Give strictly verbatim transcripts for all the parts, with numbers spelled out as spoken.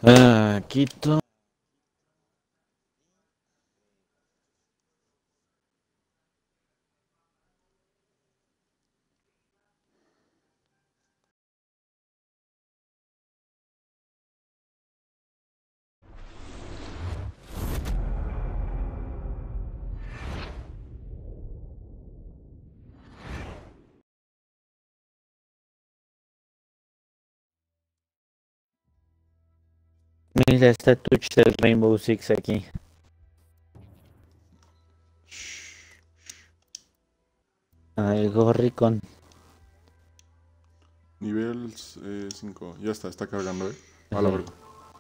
Ah, Quito. Mira, está Touch del Rainbow Six aquí. Algo ricón. Nivel cinco. Ya está, está cargando, eh. A la Ajá. verga.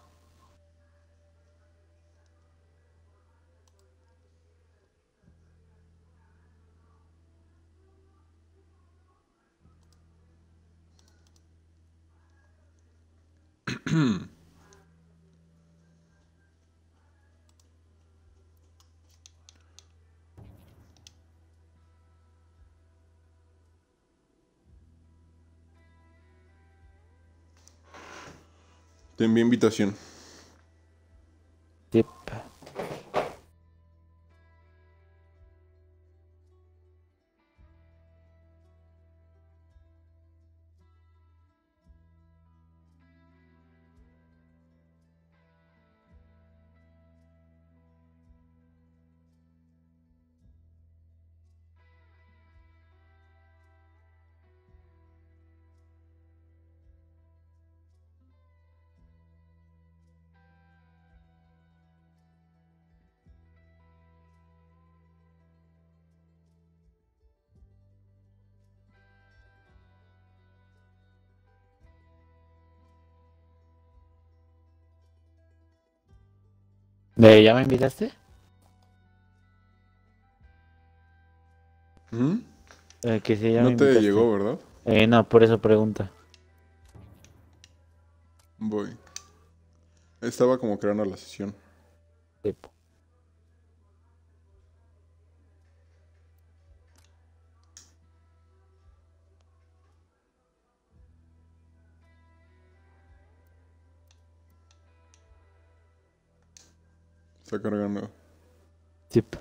Te envío invitación. Tip. ¿De ya me invitaste? ¿Mm? Eh, que si ya me No te invitaste. llegó, ¿verdad? Eh, no, por eso pregunta. Voy. Estaba como creando la sesión. Tip. Está cargando. Tip.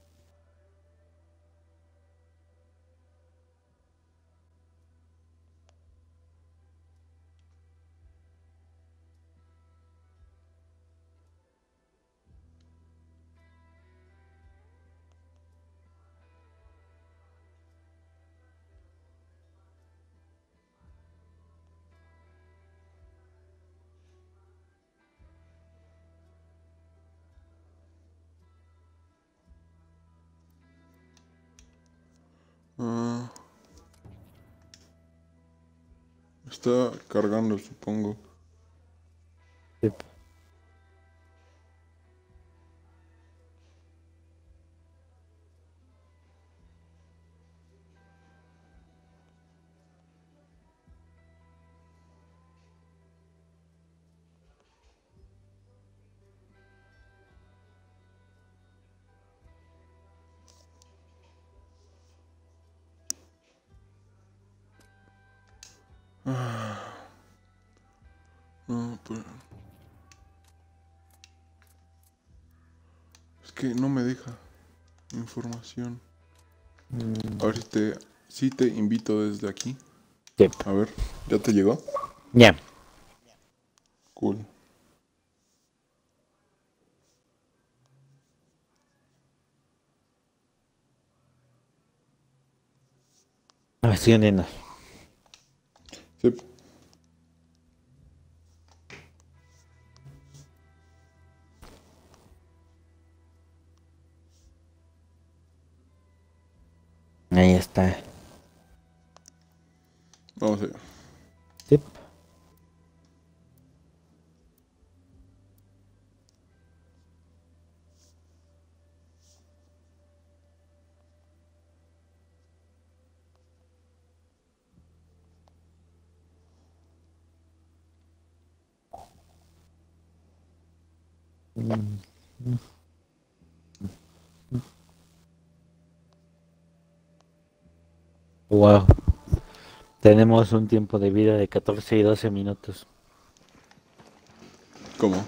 Ah, está cargando, supongo. Tip. No, pues... Es que no me deja información. A ver si te, si te invito desde aquí. Tip. A ver, ¿ya te llegó? Ya. Cool. Me estoy hundiendo. Sí. Ahí está. Vamos allá. Tip. Wow. Tenemos un tiempo de vida de catorce y doce minutos. ¿Cómo?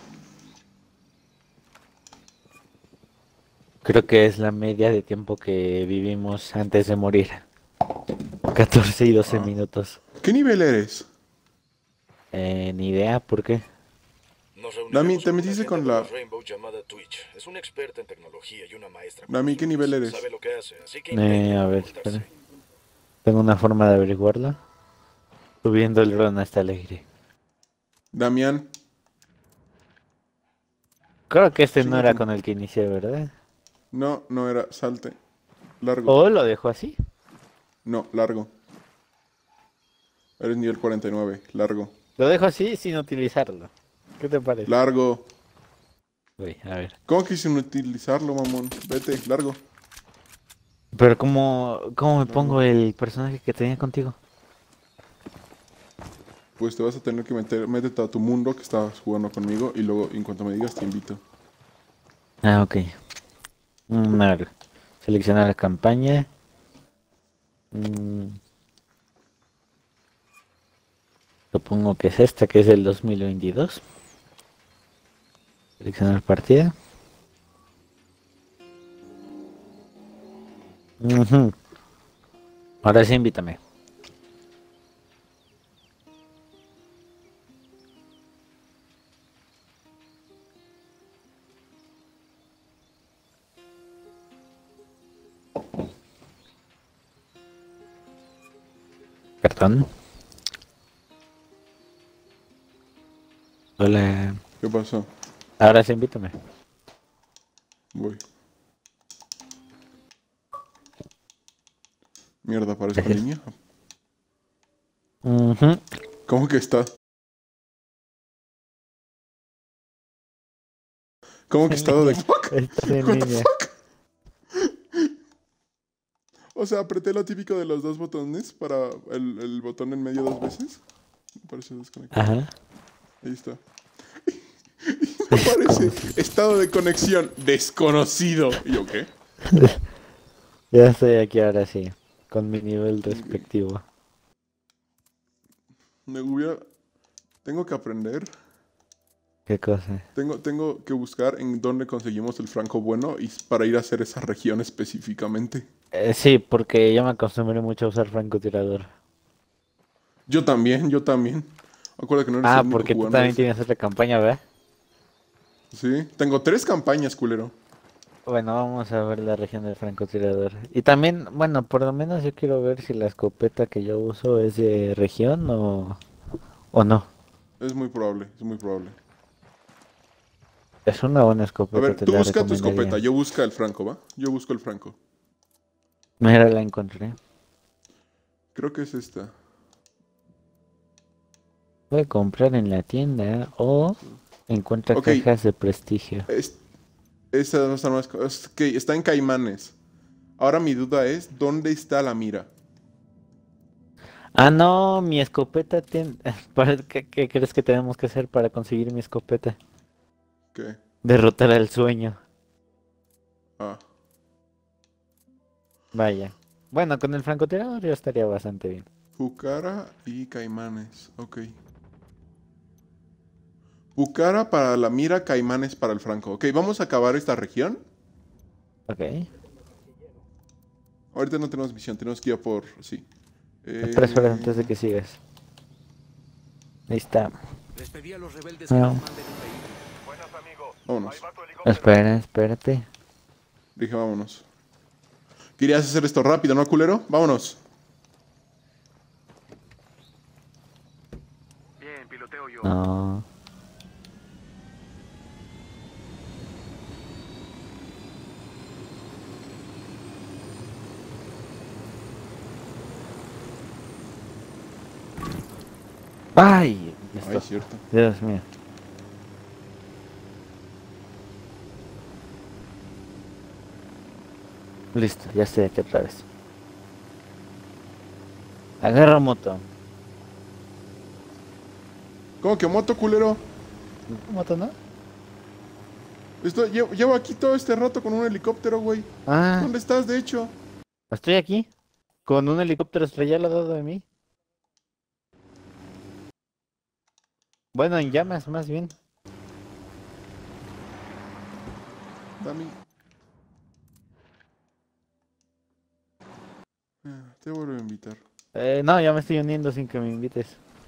Creo que es la media de tiempo que vivimos antes de morir. catorce y doce Ah. minutos. ¿Qué nivel eres? Eh, ni idea por qué. Nos Nami, reuniremos te con una metiste agente con de la... los Rainbow llamada Twitch. Es una experta en tecnología y una maestra con Nami, los ¿qué drones. nivel eres? Sabe lo que hace, así que Eh, intenta a ver, ocultarse. espera. Tengo una forma de averiguarlo. Subiendo el ron hasta alegre. Damián, Creo que este no chinga era tu... con el que inicié, ¿verdad? No, no era, salte. Largo. ¿O lo dejo así? No, largo. Eres nivel cuarenta y nueve, largo. Lo dejo así sin utilizarlo. ¿Qué te parece? Largo. Uy, a ver. ¿Cómo que sin utilizarlo, mamón? Vete, largo. Pero ¿cómo, cómo me Largo. pongo el personaje que tenía contigo? Pues te vas a tener que meter, métete a tu mundo que estabas jugando conmigo y luego en cuanto me digas te invito. Ah, ok. Mm, a ver. Seleccionar la campaña. Mm, supongo que es esta, que es del dos mil veintidós. Seleccionar partida. Ujú. Ahora sí, invítame. Perdón. Hola. ¿Qué pasó? Ahora sí, invítame. Voy. Mierda, aparezco en línea. Ujú. ¿Cómo que está? ¿Cómo que estado de fuck? Estás en What the línea. fuck? O sea, apreté lo típico de los dos botones para el, el botón en medio dos veces. Me parece desconectado. Ajá. Ahí está. Y me aparece estado de conexión desconocido. ¿Y yo qué? Ya estoy aquí ahora sí. Con mi nivel respectivo. Me hubiera... Tengo que aprender. ¿Qué cosa? Tengo, tengo que buscar en dónde conseguimos el franco bueno y para ir a hacer esa región específicamente. Eh, sí, porque yo me acostumbré mucho a usar francotirador. Yo también, yo también. Acuerda que no eres Ah, el único porque tú jugando también eso. tienes otra campaña, ¿verdad? Sí, tengo tres campañas, culero. Bueno, vamos a ver la región del francotirador. Y también, bueno, por lo menos yo quiero ver si la escopeta que yo uso es de región o, o no. Es muy probable, es muy probable. Es una buena A escopeta, ver, te tú la busca tu recomendaría. escopeta, yo busca el franco, ¿va? Yo busco el franco. Mira, la encontré. Creo que es esta. Voy a comprar en la tienda o encuentra Ok. cajas de prestigio. Es, esa no está más... Es que está en Caimanes. Ahora mi duda es, ¿dónde está la mira? Ah, no, mi escopeta tiene... ¿Para ¿Qué, qué crees que tenemos que hacer para conseguir mi escopeta? ¿Qué? Derrotar al sueño. Ah. Vaya. Bueno, con el francotirador ya estaría bastante bien. Pucara y Caimanes. Ok. Pucara para la mira, Caimanes para el franco. Ok, vamos a acabar esta región. Ok. Ahorita no tenemos visión, tenemos que ir a por... Sí. Espera, espera, antes de Eh... que sigas. Ahí está. Les pedí a los rebeldes que No. nos manden un vehículo. Buenas, amigo. Vámonos. Ahí va tu helicóptero. Espera, espérate. Dije, vámonos. Querías hacer esto rápido, ¿no, culero? Vámonos. Bien, piloteo yo. No. Ay, ya Ay, está. cierto. Dios mío. Listo, ya estoy aquí otra vez. Agarra moto. ¿Cómo que moto, culero? ¿Moto no? Estoy, llevo, llevo aquí todo este rato con un helicóptero, güey. Ah, ¿Dónde estás, de hecho? estoy aquí. Con un helicóptero estrellado al lado de mí. Bueno, en llamas, más bien. Dami. Ah, te vuelvo a invitar. Eh, no, ya me estoy uniendo sin que me invites.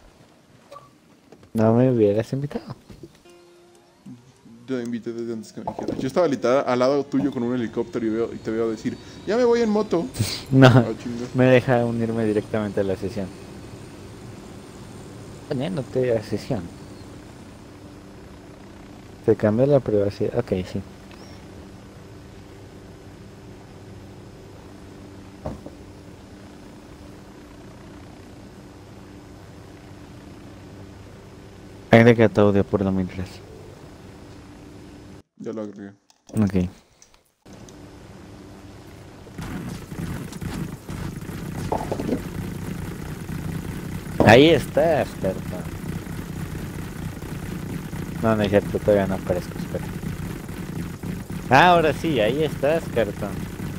No me hubieras invitado. Yo te invité desde antes que me dijeras. Yo estaba literal al lado tuyo con un helicóptero y, veo, y te veo decir, ya me voy en moto. No, Ah, chinga. me deja unirme directamente a la sesión. Poniéndote a sesión. Se cambió la privacidad. Ok, sí. Agrega tu audio por lo mientras. Ya lo agregué. Ok. Ahí estás, cartón. No, no es cierto, todavía no aparezco, espera. Ah, ahora sí, ahí estás, cartón.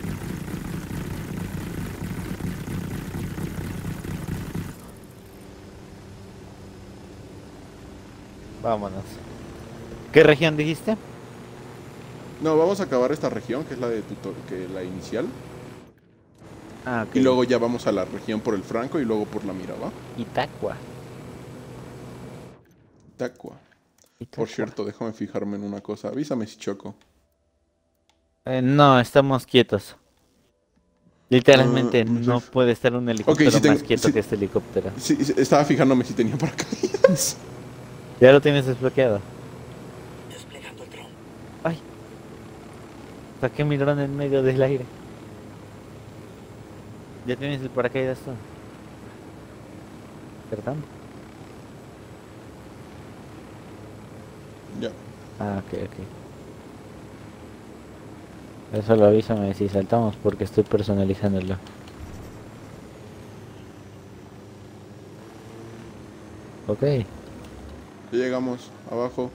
Vámonos. ¿Qué región dijiste? No, vamos a acabar esta región, que es la de tutor, que la inicial. Ah, ok. Y luego ya vamos a la región por el Franco y luego por la Miraba. Itacua. Tacua. Itacua. Por cierto, déjame fijarme en una cosa. Avísame si choco. Eh, no, estamos quietos. Literalmente Ah, no sí. puede estar un helicóptero sí tengo- más quieto sí. que este helicóptero. Sí, sí, estaba fijándome si tenía paracaídas. Ya lo tienes desbloqueado. Desplegando el dron. Ay. Saqué mi dron en medio del aire. Ya tienes el paracaídas tú. ¿Perdón? Ya. Ah, ok, ok. Eso lo avísame si saltamos porque estoy personalizándolo. Ok. Ya llegamos. Abajo.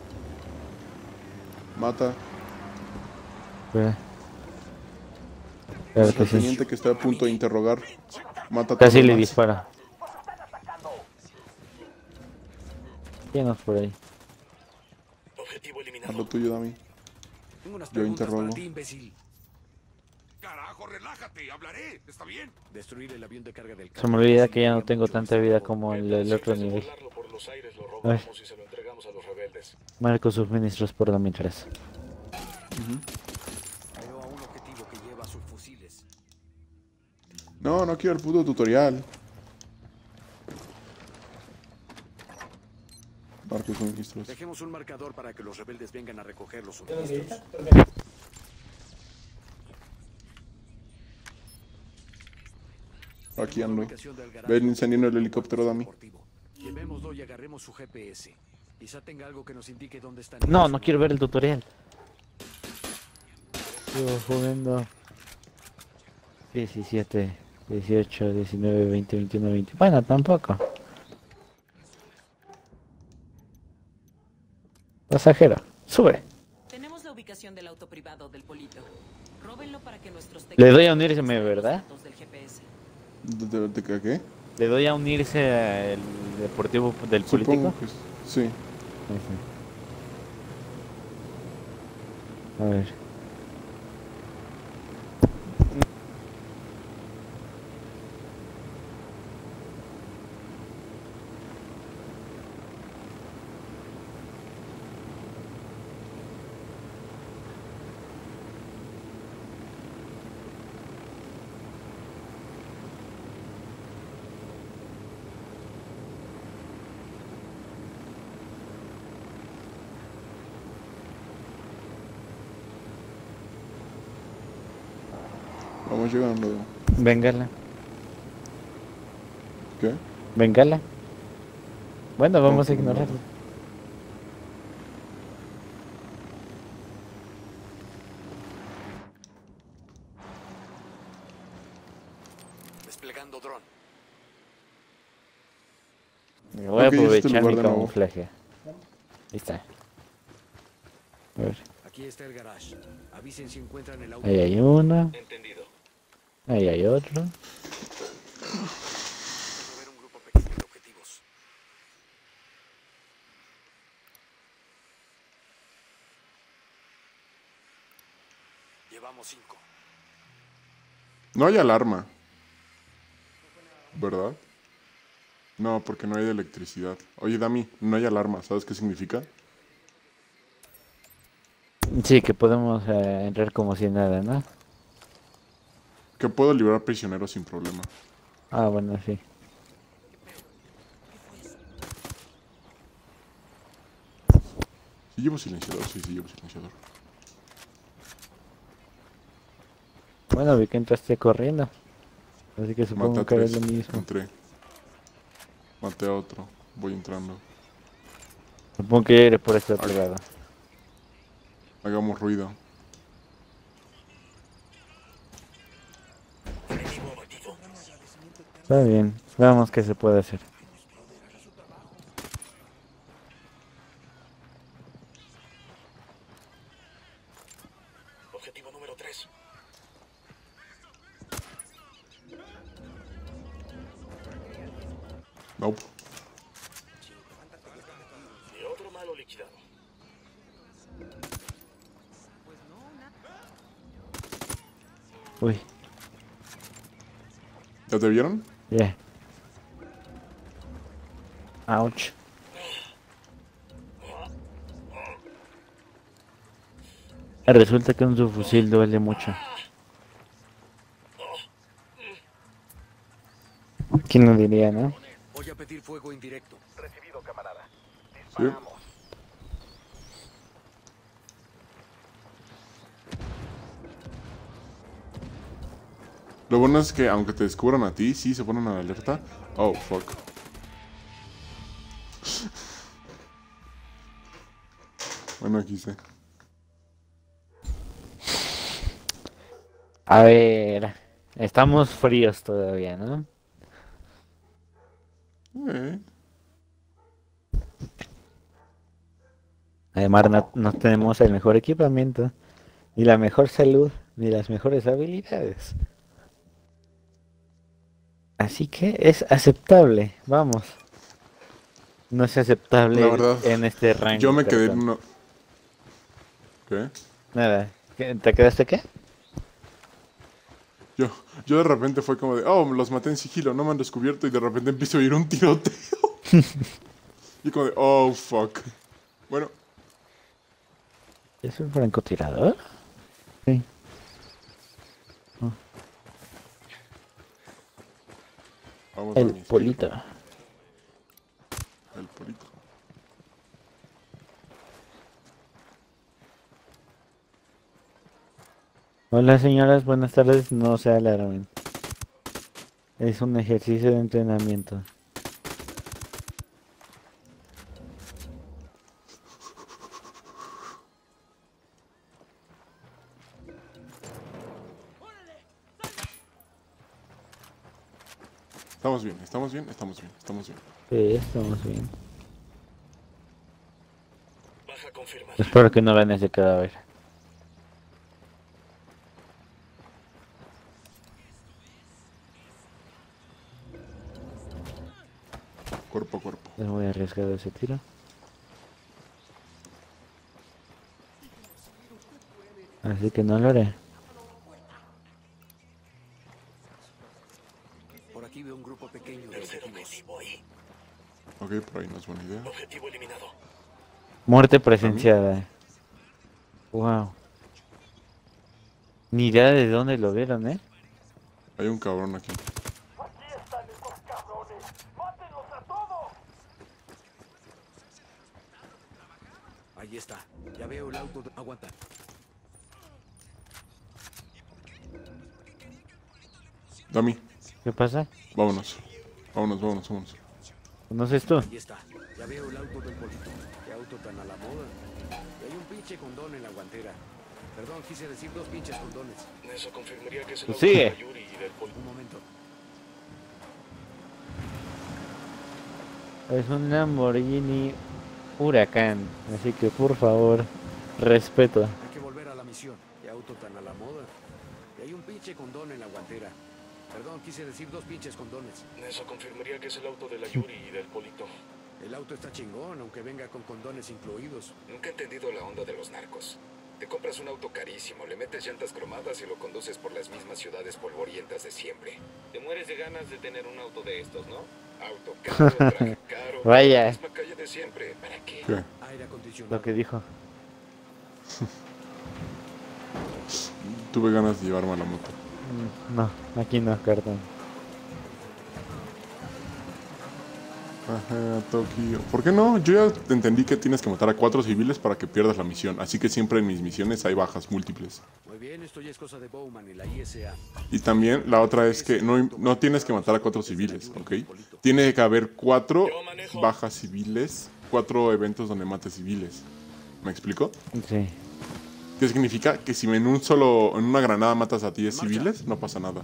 Mata. Espera. Claro que El sí. teniente que está a punto de interrogar. Mata a Casi todos le más. dispara. ¿Quién es por ahí? Objetivo Haz lo eliminado. tuyo, Dami. Tengo unas Yo preguntas interrogo. para ti, imbécil. Carajo, relájate, hablaré, ¿está bien? Destruir el avión de carga del Se me carro olvida sí que ya no haría tengo mucho tanta más vida favor. como el, Entonces, el otro en vez de nivel. volarlo por los aires, lo A ver. robamos y se lo entregamos a los rebeldes. Marco suministros por lo mientras. Veo a un objetivo que lleva subfusiles. No, no quiero el puto tutorial. Marcos suministros. Dejemos un marcador para que los rebeldes vengan a recoger los suministros. Aquí ando. Ubicación del garaje. Ven incendiando el helicóptero, Dami. Deportivo. Llevémoslo y agarremos su G P S. Quizá tenga algo que nos indique dónde están. No, ellos, no quiero ver el tutorial. Sigo jugando. diecisiete, dieciocho, diecinueve, veinte, veintiuno, veinte. Bueno, tampoco. Pasajero, sube. Tenemos la ubicación del auto privado del Polito. Róbenlo para que nuestros Le doy a técnicos unirse, puedan extraer los ¿verdad? datos del G P S. ¿De, de- de qué? Le doy a unirse al deportivo del político. Supongo que sí. Ahí está. A ver. Vamos llegando. Bengala. ¿Qué? Bengala. Bueno, vamos a Ok, ignorarlo. Desplegando dron. Voy a Ok, ya está el aprovechar lugar mi de nuevo. camuflaje. Ahí está. A ver. Aquí está el garage. Avisen si encuentran el auto. Ahí hay uno. Entendido. Ahí hay otro. Mover un grupo pequeño de objetivos. Llevamos cinco. No hay alarma. ¿Verdad? No, porque no hay de electricidad. Oye, Dami, no hay alarma. ¿Sabes qué significa? Sí, que podemos eh, entrar como si nada, ¿no? Que puedo liberar prisioneros sin problema. Ah, bueno, sí. Sí llevo silenciador, sí, sí llevo silenciador. Bueno, vi que entraste corriendo. Así que Maté supongo a que era tres. lo mismo. Entré. Maté a otro. Voy entrando. Supongo que eres por este otro lado. Hagamos ruido. Está bien, veamos qué se puede hacer. Objetivo número tres. Nope. Y otro malo liquidado. Uy, ¿Ya te vieron? yeah. Ouch. Resulta que un subfusil duele mucho. ¿Quién lo diría, no? Voy a pedir fuego indirecto. Recibido, camarada. Sí. Lo bueno es que aunque te descubran a ti, sí se ponen a la alerta. Oh, fuck. Bueno, aquí sé. A ver, estamos fríos todavía, ¿no? Eh, Además, no, no tenemos el mejor equipamiento, ni la mejor salud, ni las mejores habilidades. Así que es aceptable, vamos. No es aceptable La verdad, en este rango. yo me quedé en perdón. una... ¿Qué? Nada, ¿qué- ¿te quedaste qué? Yo, yo de repente fue como de, oh, los maté en sigilo, no me han descubierto, y de repente empiezo a oír un tiroteo. Y como de, oh, fuck. Bueno, ¿Es un francotirador? Sí. vamos a El mi polito. El polito. Hola señoras, buenas tardes, no se alarmen. Es un ejercicio de entrenamiento. Estamos bien, estamos bien, estamos bien, estamos bien. Sí, estamos bien. Baja confirmada. Espero que no vean ese cadáver. Cuerpo a cuerpo. Les voy a arriesgar ese tiro. Así que no lo haré. Por aquí veo un grupo pequeño de Tercer objetivos. objetivo ahí. Ok, por ahí no es buena idea. Objetivo eliminado. Muerte presenciada. Wow. Ni idea de dónde lo vieron, ¿eh? Hay un cabrón aquí. Ahí está. Ya veo el auto. De... Aguanta. Dami, ¿Qué pasa? vámonos. Vámonos, vámonos, vámonos. ¿Conoces tú? Ahí está. Ya veo el auto del polito. Qué auto tan a la moda. Y hay un pinche condón en la guantera. Perdón, quise decir dos pinches condones. Eso confirmaría que es el Pues auto de sigue. la Yuri y del Pol. Un momento. Es un Lamborghini Huracán. Así que por favor, respeto. Hay que volver a la misión. Qué auto tan a la moda. Y hay un pinche condón en la guantera. Perdón, quise decir dos pinches condones. Eso confirmaría que es el auto de la Yuri y del Polito. El auto está chingón, aunque venga con condones incluidos. Nunca he entendido la onda de los narcos. Te compras un auto carísimo, le metes llantas cromadas y lo conduces por las mismas ciudades polvorientas de siempre. Te mueres de ganas de tener un auto de estos, ¿no? Auto caro, traje caro, Vaya. la misma calle de siempre. ¿Para qué? ¿Qué? Aire acondicionado. Lo que dijo. Tuve ganas de llevarme a la moto. Mm, No, aquí no, cartón. Ajá, Tokio. ¿Por qué no? Yo ya entendí que tienes que matar a cuatro civiles para que pierdas la misión. Así que siempre en mis misiones hay bajas múltiples. Muy bien, esto ya es cosa de Bowman y la I S A. Y también la otra es que no, no tienes que matar a cuatro civiles, ¿ok? Tiene que haber cuatro bajas civiles, cuatro eventos donde mates civiles. ¿Me explico? Sí. ¿Qué significa? Que si en un solo, en una granada matas a diez civiles, no pasa nada.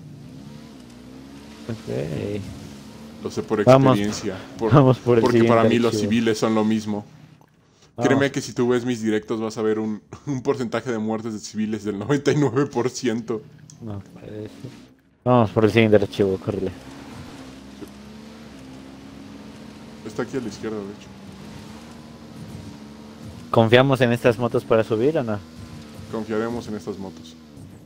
Ok. Lo sé por Vamos. experiencia. por- Vamos por el porque para siguiente mí los archivo. civiles son lo mismo. Vamos. Créeme que si tú ves mis directos vas a ver un, un porcentaje de muertes de civiles del noventa y nueve por ciento. No parece. Vamos por el siguiente archivo, córrele. Está aquí a la izquierda, de hecho. ¿Confiamos en estas motos para subir o no? Confiaremos en estas motos.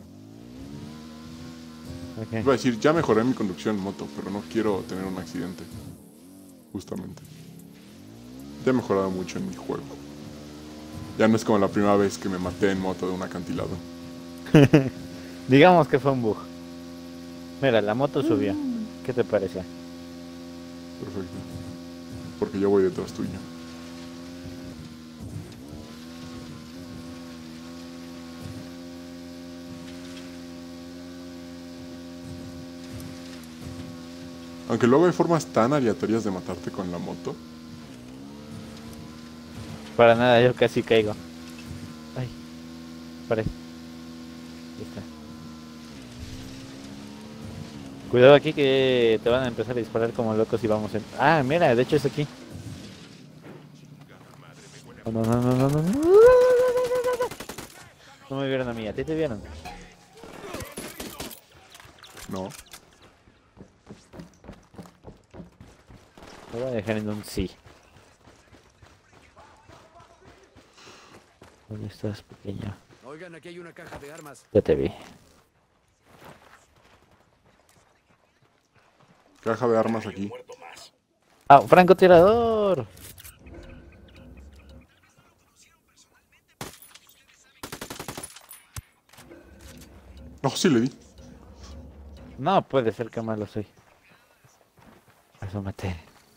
Ok. Iba a decir, ya mejoré mi conducción en moto, pero no quiero tener un accidente. Justamente. Ya he mejorado mucho en mi juego. Ya no es como la primera vez que me maté en moto de un acantilado. Digamos que fue un bug. Mira, la moto subió. ¿Qué te parece? Perfecto. Porque yo voy detrás tuyo. Aunque luego hay formas tan aleatorias de matarte con la moto. Para nada, yo casi caigo. Ay, paré. Ahí está. Cuidado aquí que te van a empezar a disparar como locos y vamos en... Ah, mira, de hecho es aquí. No, no, no, no, no, no, no. No me vieron a mí, ¿a ti te vieron? No. Lo voy a dejar en un sí. ¿Dónde estás, pequeño? Oigan, aquí hay una caja de armas. Ya te vi. Caja de armas Hay un aquí. muerto más. ¡Ah, francotirador! No, sí le di. No puede ser que malo soy. Asómate.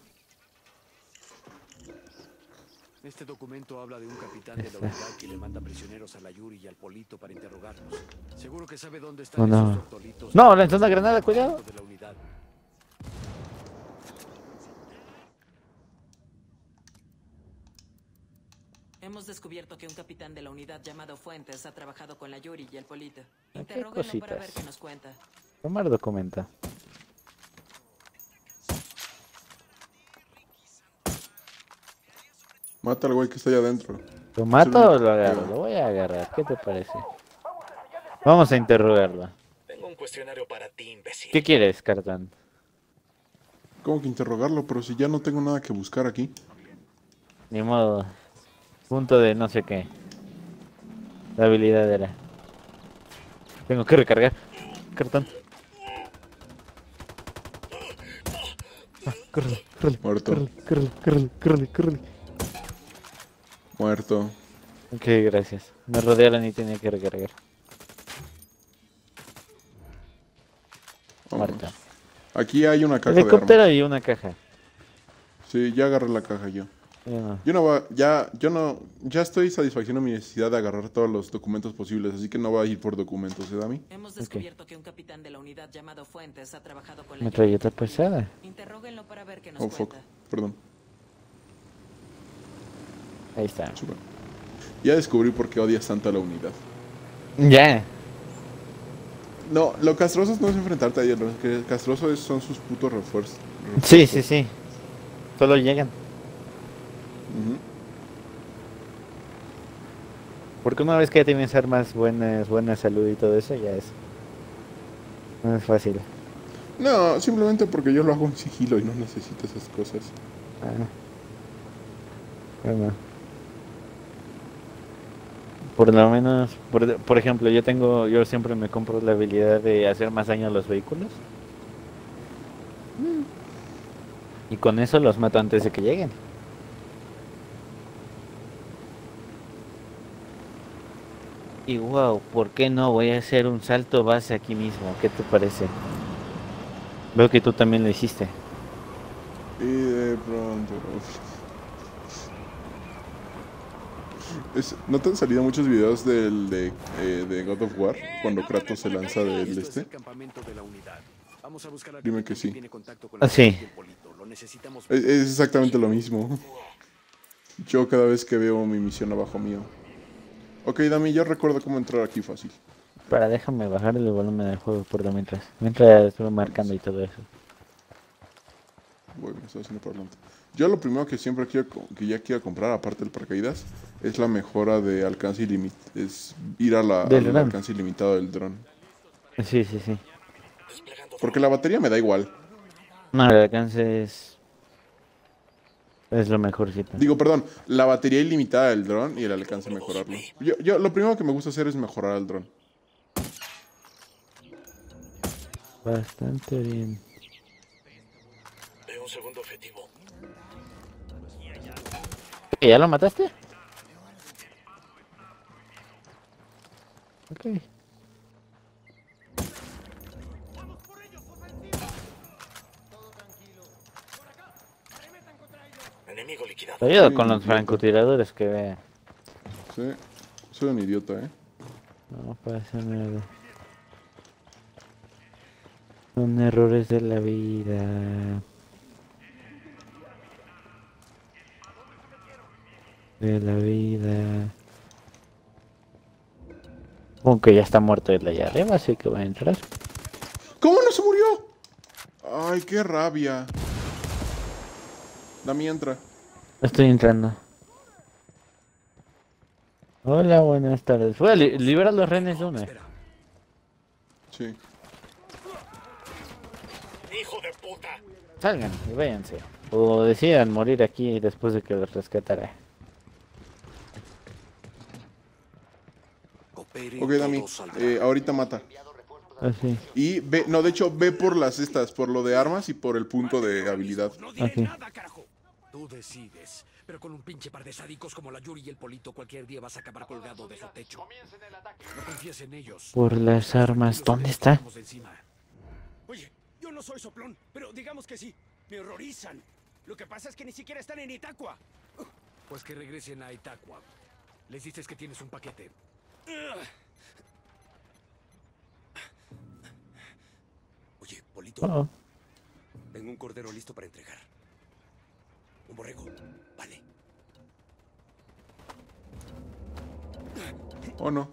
Este documento habla de un capitán de la Esa. unidad que le manda prisioneros a la Yuri y al Polito para interrogarlos. Seguro que sabe dónde Oh, están no. esos doctoritos. No, lanzó una granada, cuidado. De la unidad. Hemos descubierto que un capitán de la unidad llamado Fuentes ha trabajado con la Yuri y el Polito. qué Interróguenlo para cositas. ver qué nos cuenta. Tomar documento. Mata al güey que está allá adentro. ¿Lo mato o lo Sí. agarro? Lo voy a agarrar, ¿qué te parece? Vamos a interrogarlo. Tengo un cuestionario para ti, imbécil. ¿Qué quieres, cartón? ¿Cómo que interrogarlo? Pero si ya no tengo nada que buscar aquí. Ni modo. Punto de no sé qué. La habilidad era. Tengo que recargar. Cartón. Ah, córrele, córrele, Muerto. córrele, córrele, córrele, córrele, córrele. Muerto. Ok, gracias. Me rodearon y tenía que recargar. Vámonos. Muerta. Aquí hay una caja de Helicóptero armas. y una caja. Sí, ya agarré la caja yo. Yo no. Yo no va, ya, yo no, ya estoy satisfaciendo mi necesidad de agarrar todos los documentos posibles, así que no voy a ir por documentos, ¿eh, Dami? Hemos descubierto que un capitán de la unidad llamado Fuentes ha trabajado con la Metralleta Yuri y el Polito. pesada. Interróguenlo para ver qué nos Oh, fuck. cuenta. Perdón. Ahí está. Super. Ya descubrí por qué odias tanto a la unidad. Ya. No, lo castroso no es enfrentarte a ellos, lo que castroso es, son sus putos refuerzos. Sí, sí, sí. Solo llegan. Ujú. Porque una vez que ya tienes armas buenas, buena salud y todo eso, ya es. No es fácil. No, simplemente porque yo lo hago en sigilo y no necesito esas cosas. Ah. Bueno. Por lo menos, por, por ejemplo, yo tengo, yo siempre me compro la habilidad de hacer más daño a los vehículos. Y con eso los mato antes de que lleguen. Y wow, ¿por qué no voy a hacer un salto base aquí mismo? ¿Qué te parece? Veo que tú también lo hiciste. Y de pronto... Es- ¿No te han salido muchos videos del, de, eh, de God of War? Cuando Kratos se lanza del Esto es este. el campamento de la unidad. Vamos a buscar al Dime capitán que sí. tiene contacto con Ah, la sí. Yuri y el Polito. Lo necesitamos. Es, es exactamente lo mismo. Yo cada vez que veo mi misión abajo mío. Ok, Dami, yo recuerdo cómo entrar aquí fácil. Para déjame bajar el volumen del juego por lo mientras. Mientras estuve marcando y todo eso. Uy, me estoy haciendo para adelante. Yo lo primero que siempre quiero, co- que ya quiero comprar, aparte del paracaídas, es la mejora de alcance ilimitado. Es ir a la, Del al dron. alcance ilimitado del dron. Sí, sí, sí. Porque la batería me da igual. No, el alcance es... Es lo mejorcito. Digo, perdón, la batería ilimitada del dron y el alcance mejorarlo. Yo, yo lo primero que me gusta hacer es mejorar el dron. Bastante bien. Veo un segundo objetivo. ¿Que ¿Ya lo mataste? Ok. Enemigo liquidado. Cuidado Sí, con los idiota. francotiradores que vea. Sí, soy un idiota, ¿eh? No pasa nada. Son errores de la vida. De la vida. Aunque ya está muerto el de allá arriba, así que va a entrar. ¿Cómo no se murió? Ay, qué rabia. Dami, entra. Estoy entrando. Hola, buenas tardes. Voy a li liberar los rehenes de una. Sí. ¡Hijo de puta! Salgan y váyanse. O decidan morir aquí después de que los rescatara. Cooperen, Ok, Dami, todo saldrá. eh, ahorita mata. Así. Y ve, no, de hecho, ve por las estas, por lo de armas y por el punto de habilidad. No diré Ok. nada, carajo. Tú decides. Pero con un pinche par de sádicos como la Yuri y el Polito, cualquier día vas a acabar colgado de su techo. No confíes en ellos. Por las armas. Los ¿Dónde les está? quitamos de encima. Oye, yo no soy soplón, pero digamos que sí. Me horrorizan. Lo que pasa es que ni siquiera están en Itacua. Pues que regresen a Itacua. Les dices que tienes un paquete. Oye, Polito, Oh, tengo un cordero listo para entregar. Un borrego. Vale. ¿O no?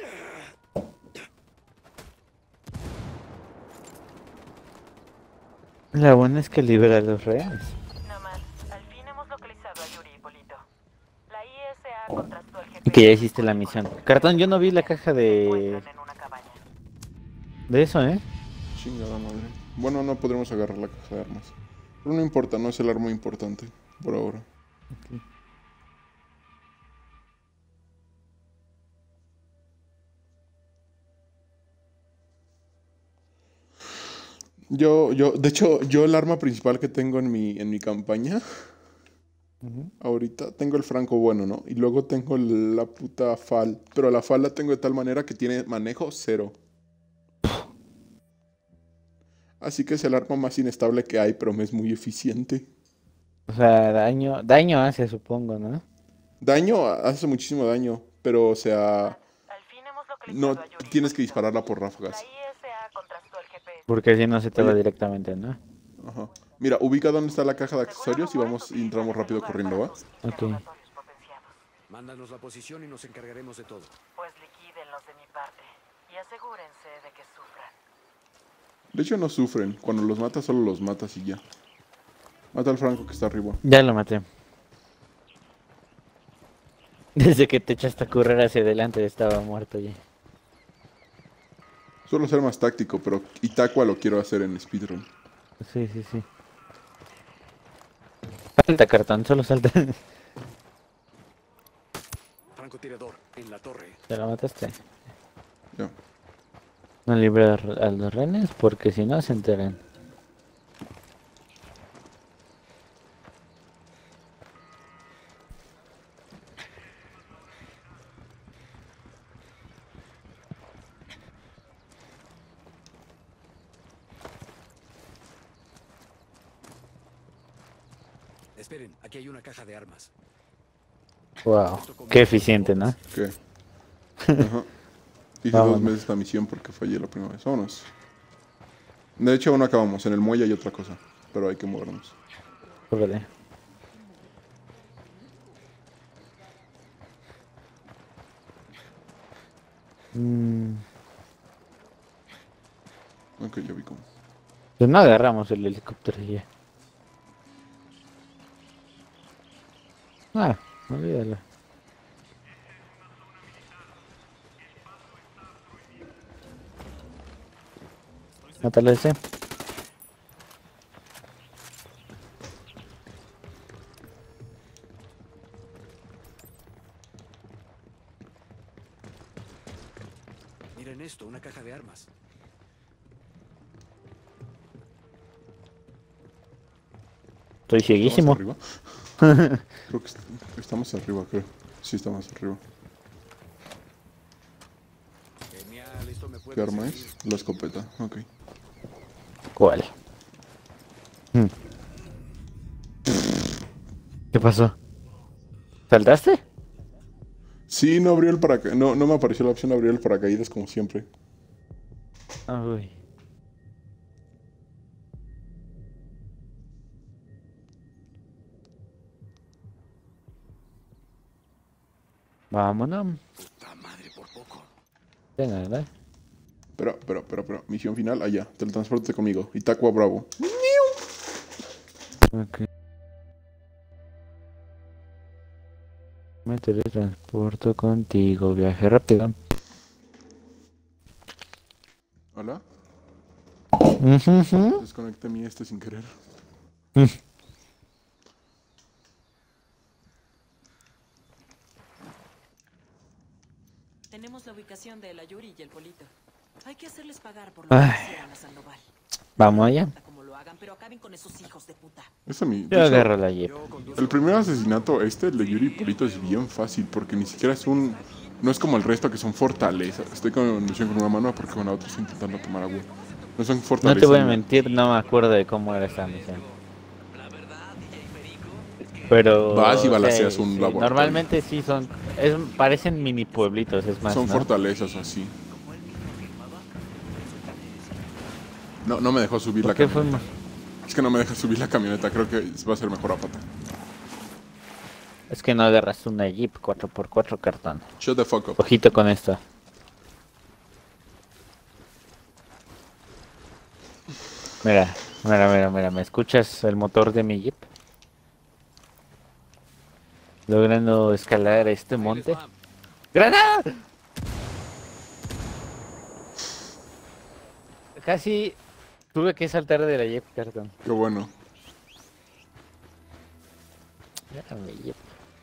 la buena es que libera a los rehenes. No más. Al fin hemos localizado a Yuri y Polito. La I S A contrastó el G P S. Y que ya hiciste la misión. Cartón, yo no vi la caja Se de... encuentran en una cabaña. De eso, ¿eh? Chingada madre. Bueno, no podremos agarrar la caja de armas. Pero no importa, no es el arma importante. Por ahora. Yo, yo, de hecho, yo el arma principal que tengo en mi, en mi campaña, ahorita, tengo el franco bueno, ¿no? Y luego tengo la puta fal. Pero la fal la tengo de tal manera que tiene manejo cero. Así que es el arma más inestable que hay, pero me es muy eficiente. O sea, daño, daño hace, supongo, ¿no? Daño, hace muchísimo daño, pero o sea, Al fin hemos localizado no a Yuri y tienes que Polito. dispararla por La ráfagas. I S A contrastó el G P S. Porque así no se te va Oye. directamente, ¿no? Ajá. Mira, ubica dónde está la caja de accesorios y vamos y entramos rápido corriendo, ¿va? Ok. Interrogatorios potenciados. Mándanos la posición y nos encargaremos de todo. Pues liquídenlos de mi parte. Y asegúrense de que sufran. De hecho no sufren, cuando los matas solo los matas y ya. Mata al Franco que está arriba. Ya lo maté. Desde que te echaste a correr hacia adelante estaba muerto ya. Suelo ser más táctico, pero Itaqua lo quiero hacer en speedrun. Sí, sí, sí. Salta, cartón, solo salta. francotirador en la torre. Te la mataste. Ya. No libre a a los renes porque si no se enteran. Esperen, aquí hay una caja de armas. Wow, qué eficiente, ¿no? ¿Qué? Ajá. Hice Vámonos. dos meses esta misión porque fallé la primera vez. Vámonos. De hecho, aún no acabamos. En el muelle hay otra cosa. Pero hay que movernos. Órale. Mm, Ok, ya vi cómo. pues no agarramos el helicóptero y ya. Ah, olvídalo. Mátalo ese. Miren esto, una caja de armas. Estoy ¿Estamos cieguísimo. arriba? Creo que est- estamos arriba, creo. Sí, estamos arriba. Genial, esto me puede ¿Qué arma servir. es? La escopeta. Ok. ¿Cuál? Mm. ¿Qué pasó? ¿Saltaste? Sí, no abrió el paracaídas. No, no me apareció la opción de abrir el paracaídas como siempre. Uy. Vámonos. Puta madre, por poco. Venga, ¿verdad? Pero, pero, pero, pero. Misión final, allá. Teletransporte conmigo. Itaqua Bravo. Ok. Me teletransporto contigo, viaje rápido. Hola. Ujú, ujú. Desconecté mi este sin querer. Tenemos la ubicación de la Yuri y el Polito. Hay que hacerles pagar por lo que Ay. hicieron a Sandoval. Vamos allá. Como lo hagan, pero acaben con esos hijos de puta. Ese mi. de Yo hecho, agarro la jeep. Yo conduzco. El primer asesinato, este, el de Yuri Polito, es bien fácil porque ni siquiera es un. No es como el resto que son fortalezas. Estoy con misión con una mano porque con la otra estoy intentando tomar agua. No son No fortalezas. te voy a ni- mentir, no me acuerdo de cómo era esa misión. Pero... Vas y balaceas sí, un sí, laboratorio. normalmente sí son... Es, parecen mini pueblitos, es más, Son ¿no? fortalezas así. No, no me dejó subir ¿Por la qué camioneta. fuimos? Es que no me deja subir la camioneta. Creo que va a ser mejor a pata. Es que no agarras una jeep cuatro por cuatro cartón. Shut the fuck up. Ojito con esto. Mira, mira, mira, mira. ¿Me escuchas el motor de mi jeep? Logrando escalar este monte. ¡Granada! Casi tuve que saltar de la jeep, cartón. Qué bueno. Mira mi jeep.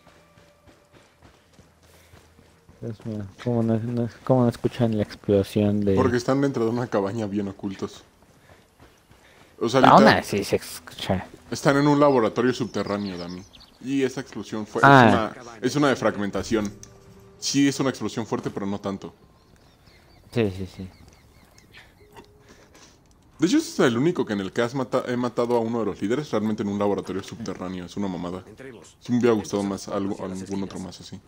Dios mío, ¿cómo no, no- cómo no escuchan la explosión de... Porque están dentro de una cabaña bien ocultos. O sea, Aún literal, así se escucha. están en un laboratorio subterráneo, Dami. Y esta explosión fue... Ah. Es, una, es una de fragmentación. Sí, es una explosión fuerte, pero no tanto. Sí, sí, sí. De hecho, este es el único que en el que has mata- he matado a uno de los líderes realmente en un laboratorio subterráneo. Es una mamada. Entremos. Sí me hubiera gustado más algo, algún otro más así.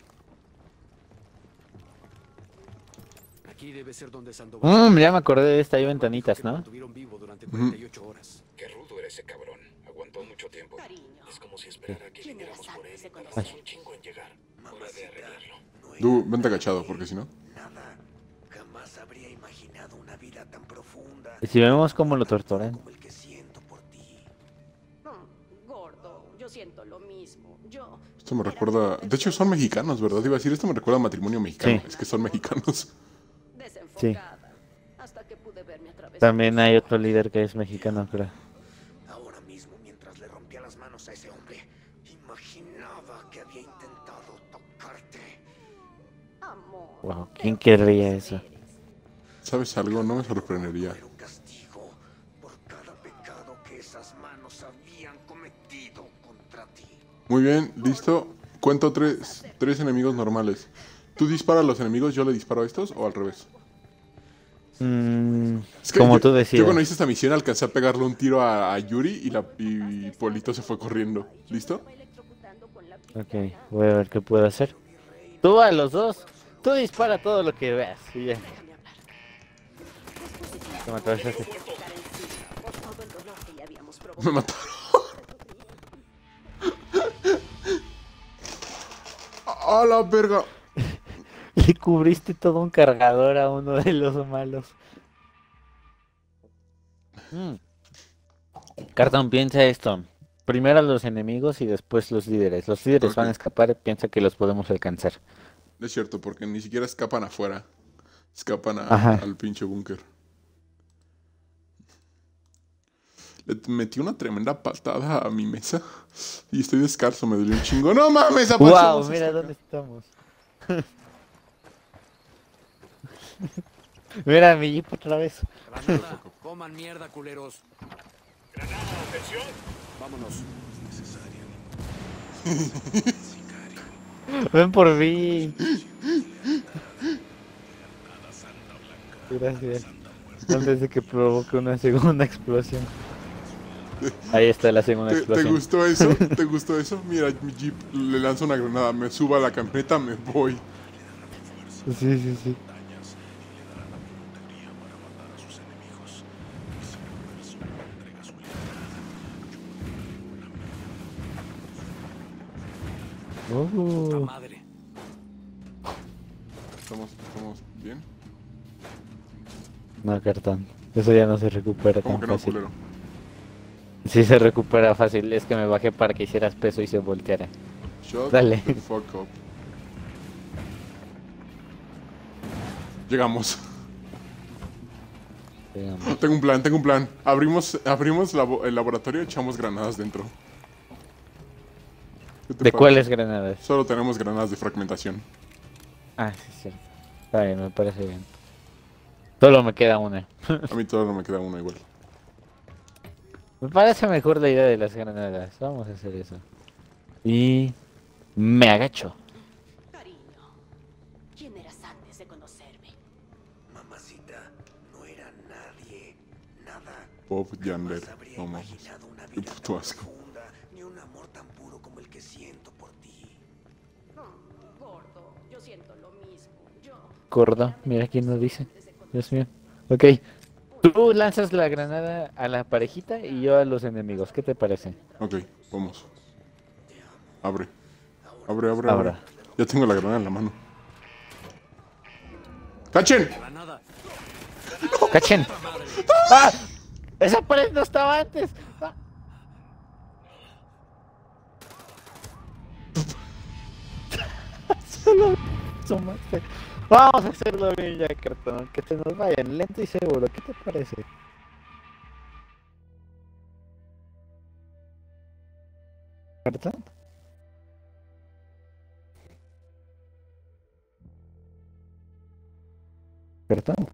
Aquí debe ser donde Sandoval. Mm, ya me acordé de esta, hay ventanitas, Que lo ¿no? mantuvieron vivo durante cuarenta y ocho horas. Qué rudo era ese cabrón. Aguantó mucho tiempo. Es como si esperara que viniéramos por él y tardamos un chingo en llegar. Hora de arreglarlo. Du, vente agachado, porque si no... Nada. Jamás habría imaginado una vida tan profunda Y si vemos cómo lo torturan. como el que siento por ti. Mm, gordo, yo siento lo mismo. Yo. Esto me recuerda... De hecho, son mexicanos, ¿verdad? Iba a decir, esto me recuerda a matrimonio mexicano. Sí. Es que son mexicanos. Desenfocada. Hasta que pude verme a través También de hay los otro líder que es mexicano, creo. Ahora mismo, mientras le rompía las manos a ese hombre, imaginaba que había intentado tocarte. Amor. Wow, ¿quién querría eso? ¿Sabes algo? No me sorprendería. Pero castigo por cada pecado que esas manos habían cometido contra ti. Muy bien, listo. Cuento tres, tres enemigos normales. ¿Tú disparas a los enemigos, yo le disparo a estos o al revés? Mm, Es que como yo, tú yo decidas. cuando hice esta misión alcancé a pegarle un tiro a, a Yuri y, la, y Polito se fue corriendo. ¿Listo? Ok, voy a ver qué puedo hacer. Tú a los dos. Tú dispara todo lo que veas. Y ya. Toma, te vas a hacer. Por todo el dolor que le habíamos Me provocado. mataron. ¡A la verga! Le cubriste todo un cargador a uno de los malos. Mm. Cartón, piensa esto. Primero los enemigos y después los líderes. Los líderes Ok. van a escapar, piensa que los podemos alcanzar. Es cierto, porque ni siquiera escapan afuera. Escapan a- Ajá. al pinche búnker. Le metí una tremenda patada a mi mesa. Y estoy descalzo, me dolió un chingo. ¡No mames! ¡Wow! Aparecemos Mira hasta dónde acá. estamos. Mira mi jeep otra vez. Granada, coman mierda, culeros. Granada, atención. Vámonos. Ven por mí. Gracias. Antes de que provoque una segunda explosión. Ahí está la segunda ¿Te, te explosión. gustó eso? ¿Te gustó eso? Mira, mi jeep le lanza una granada, me subo a la camioneta, me voy. Sí, sí, sí. Puta Oh. madre. ¿Estamos, estamos bien? No, cartón. Eso ya no se recupera ¿Cómo tan que no, fácil. culero? Sí se recupera fácil. Es que me bajé para que hicieras peso y se volteara. Shut Dale. the fuck up. Llegamos. Digamos. Tengo un plan, tengo un plan. Abrimos, abrimos labo- el laboratorio y echamos granadas dentro. ¿Qué te ¿De parece? cuáles granadas? Solo tenemos granadas de fragmentación. Ah, sí, es cierto. Está bien, me parece bien. Solo me queda una. A mí todavía no me queda una igual. Me parece mejor la idea de las granadas. Vamos a hacer eso. Y me agacho. Cariño, ¿quién eras antes de conocerme? Mamacita, no era nadie, nada. Bob Yander. Jamás habría No mames. imaginado una Qué vida puto tan asco. profunda, ni un amor tan puro como el que siento por ti. Oh, gordo, yo siento lo mismo. Yo. Gordo, mira quién nos dice. Dios mío. Ok. Tú lanzas la granada a la parejita y yo a los enemigos. ¿Qué te parece? Ok, vamos. Abre. Abre, abre, abre. Ahora. Ya tengo la granada en la mano. ¡Cachen! Granada. ¡Cachen! ¡Ah! ¡Esa pared no estaba antes! ¡Ah! Solo sumaste. Vamos a hacerlo bien ya, cartón. Que se nos vayan lento y seguro. ¿Qué te parece? ¿Cartón? ¿Cartón?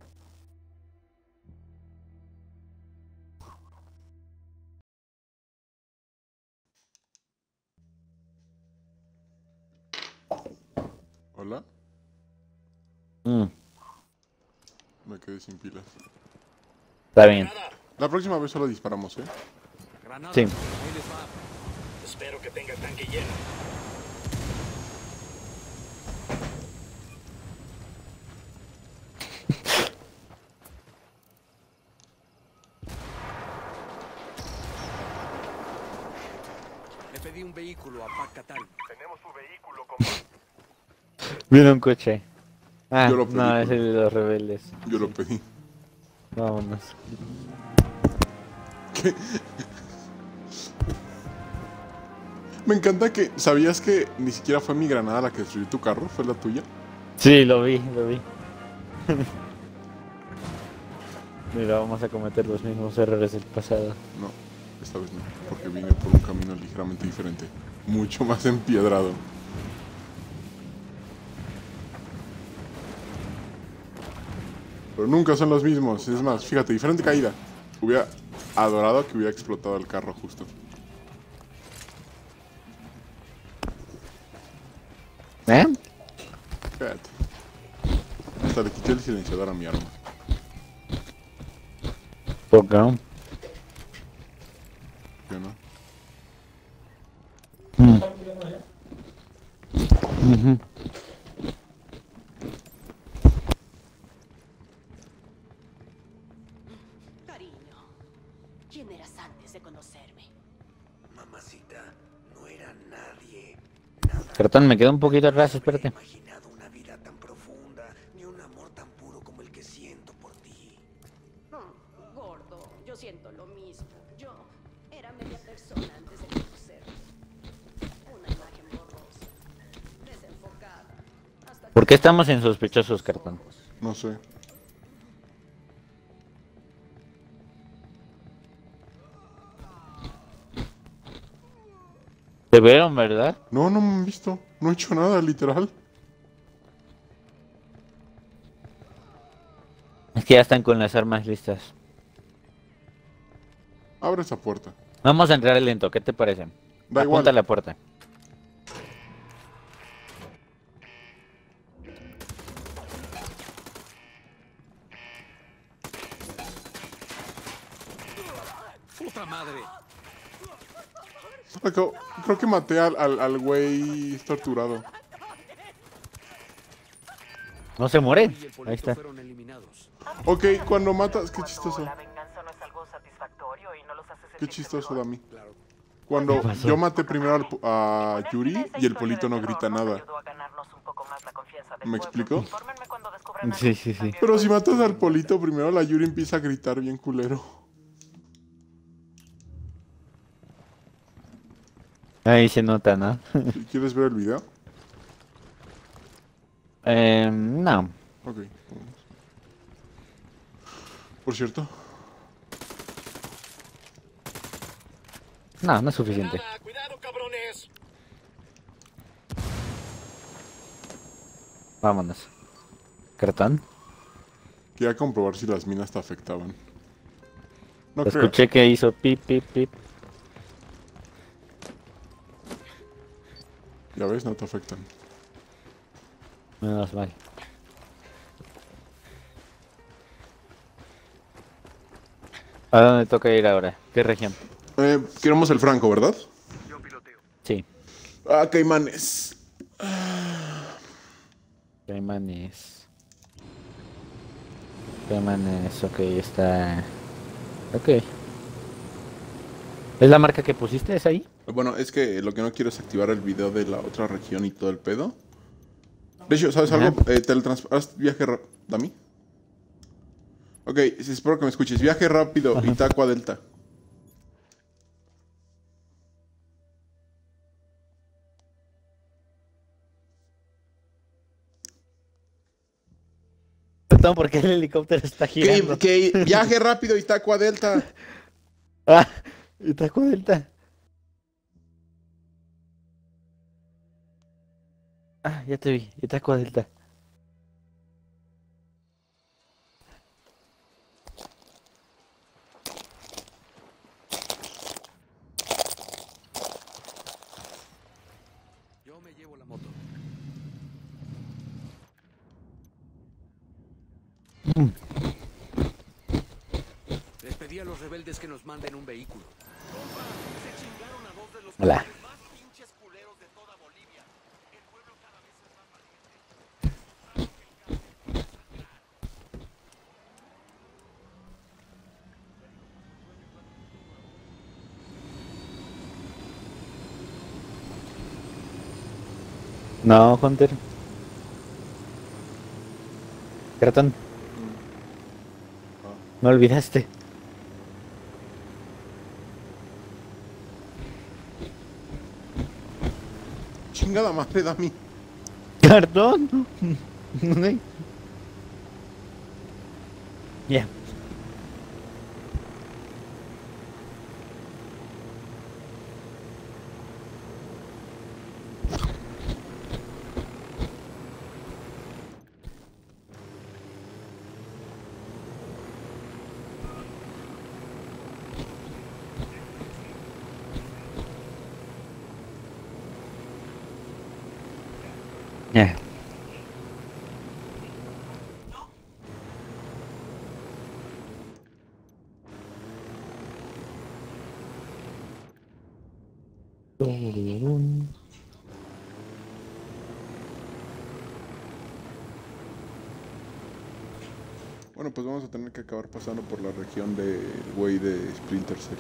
Hola. Mm, Me quedé sin pilas. está bien. La próxima vez solo disparamos, ¿eh? Granada. Sí. Ahí les va. Espero que tenga el tanque lleno. Le pedí un vehículo a Pac Katari. Viene un coche. Ah, Yo lo pedí, no, pero- es el de los rebeldes. Yo lo pedí. Vámonos. ¿Qué? Me encanta que... ¿Sabías que ni siquiera fue mi granada la que destruyó tu carro? ¿Fue la tuya? Sí, lo vi, lo vi. Mira, vamos a cometer los mismos errores del pasado. No, esta vez no. Porque vine por un camino ligeramente diferente. Mucho más empiedrado. Pero nunca son los mismos. Es más, fíjate, diferente caída. Hubiera adorado que hubiera explotado el carro justo. ¿Eh? Fíjate. Hasta le quité el silenciador a mi arma. ¿Por qué no? ¿Yo no? Mm. Ujú. Cariño, ¿quién eras antes de conocerme? Mamacita, no era nadie. Cartón, me quedó un poquito atrás, espérate. Imaginado una vida tan profunda, ni un amor tan puro como el que siento por ti. Mm, gordo, yo siento lo mismo. Yo era media persona antes de conocerme. Una imagen borrosa, desenfocada. Hasta ¿Por qué estamos en sospechosos, Cartón? No sé. ¿Te vieron, verdad? No, no me han visto. No he hecho nada, literal. Es que ya están con las armas listas. Abre esa puerta. Vamos a entrar lento, ¿qué te parece? Da Apunta igual. a la puerta. ¡Puta madre! Acabo- creo que maté al, al, al güey torturado. No se muere. Y el Ahí polito está. fueron eliminados. Ok, cuando matas... Qué chistoso. La venganza no es algo satisfactorio y no los hace Qué sentirse chistoso, mejor. Dami. Claro. Cuando ¿Qué pasó? yo maté primero al po- a Una Yuri extensa y el historia polito de no terror grita nos nada. ayudó a ganarnos un poco más la confianza del ¿Me pueblo. explico? Infórmenme cuando descubran Sí, algo. sí, sí. También Pero si pueden- matas al polito primero, la Yuri empieza a gritar bien culero. Ahí se nota, ¿no? ¿Quieres ver el video? eh, no. Ok, vamos. Por cierto, No, no es suficiente. Nada, cuidado, cabrones. Vámonos. Cartón. quería comprobar si las minas te afectaban. No creo. Escuché que hizo pip, pip, pip. Ya ves, no te afectan. Menos mal. ¿A dónde toca ir ahora? ¿Qué región? Eh, queremos el Franco, ¿verdad? Sí. Ah, Caimanes. Caimanes. Caimanes, ok, está... Ok. ¿Es la marca que pusiste? ¿Es ahí? Bueno, es que lo que no quiero es activar el video de la otra región y todo el pedo. De hecho, ¿sabes Ajá. algo? Eh, teletrans- haz viaje rápido. ¿Dami? Ok, sí, espero que me escuches. Viaje rápido, Ajá. Itaqua Delta. Perdón, ¿por qué el helicóptero está girando? Que, que viaje rápido, Itaqua Delta. Ah, Itaco Delta. Ah, ya te vi. Itaco Delta. Yo me llevo la moto. Les pedí a los rebeldes que nos manden un vehículo. Hola. No, Hunter. Cartón. Me olvidaste. Chingada madre, Dami. Cartón. Ya. Eh. Bueno, pues vamos a tener que acabar pasando por la región de güey de Splinter Cell.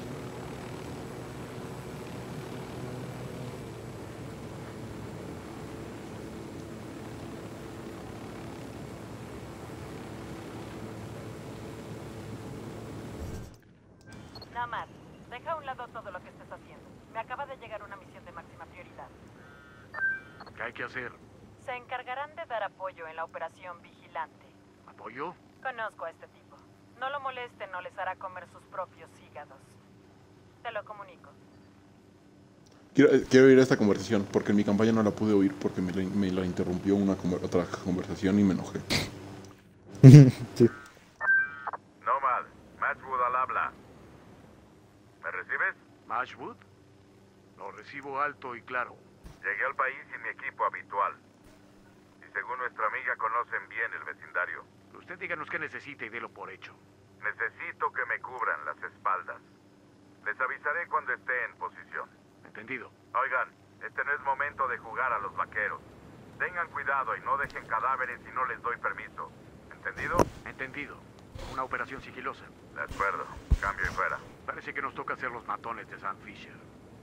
Nomad, deja a un lado todo lo que estés haciendo. Me acaba de llegar una misión de máxima prioridad. ¿Qué hay que hacer? Se encargarán de dar apoyo en la operación Vigilante. ¿Apoyo? Conozco a este tipo. No lo molesten, no les hará comer sus propios hígados. Te lo comunico. Quiero, eh, quiero oír esta conversación, porque en mi campaña no la pude oír porque me la, me la interrumpió una conver- otra conversación y me enojé. Sí. Nomad, Matchwood al habla. ¿Me recibes? ¿Matchwood? Lo recibo alto y claro. Llegué al país sin mi equipo habitual. Y según nuestra amiga conocen bien el vecindario. Usted díganos qué necesita y délo por hecho. Necesito que me cubran las espaldas. Les avisaré cuando esté en posición. Entendido. Oigan, este no es momento de jugar a los vaqueros. Tengan cuidado y no dejen cadáveres si no les doy permiso. ¿Entendido? Entendido. Una operación sigilosa. De acuerdo. Cambio y fuera. Parece que nos toca ser los matones de Sam Fisher.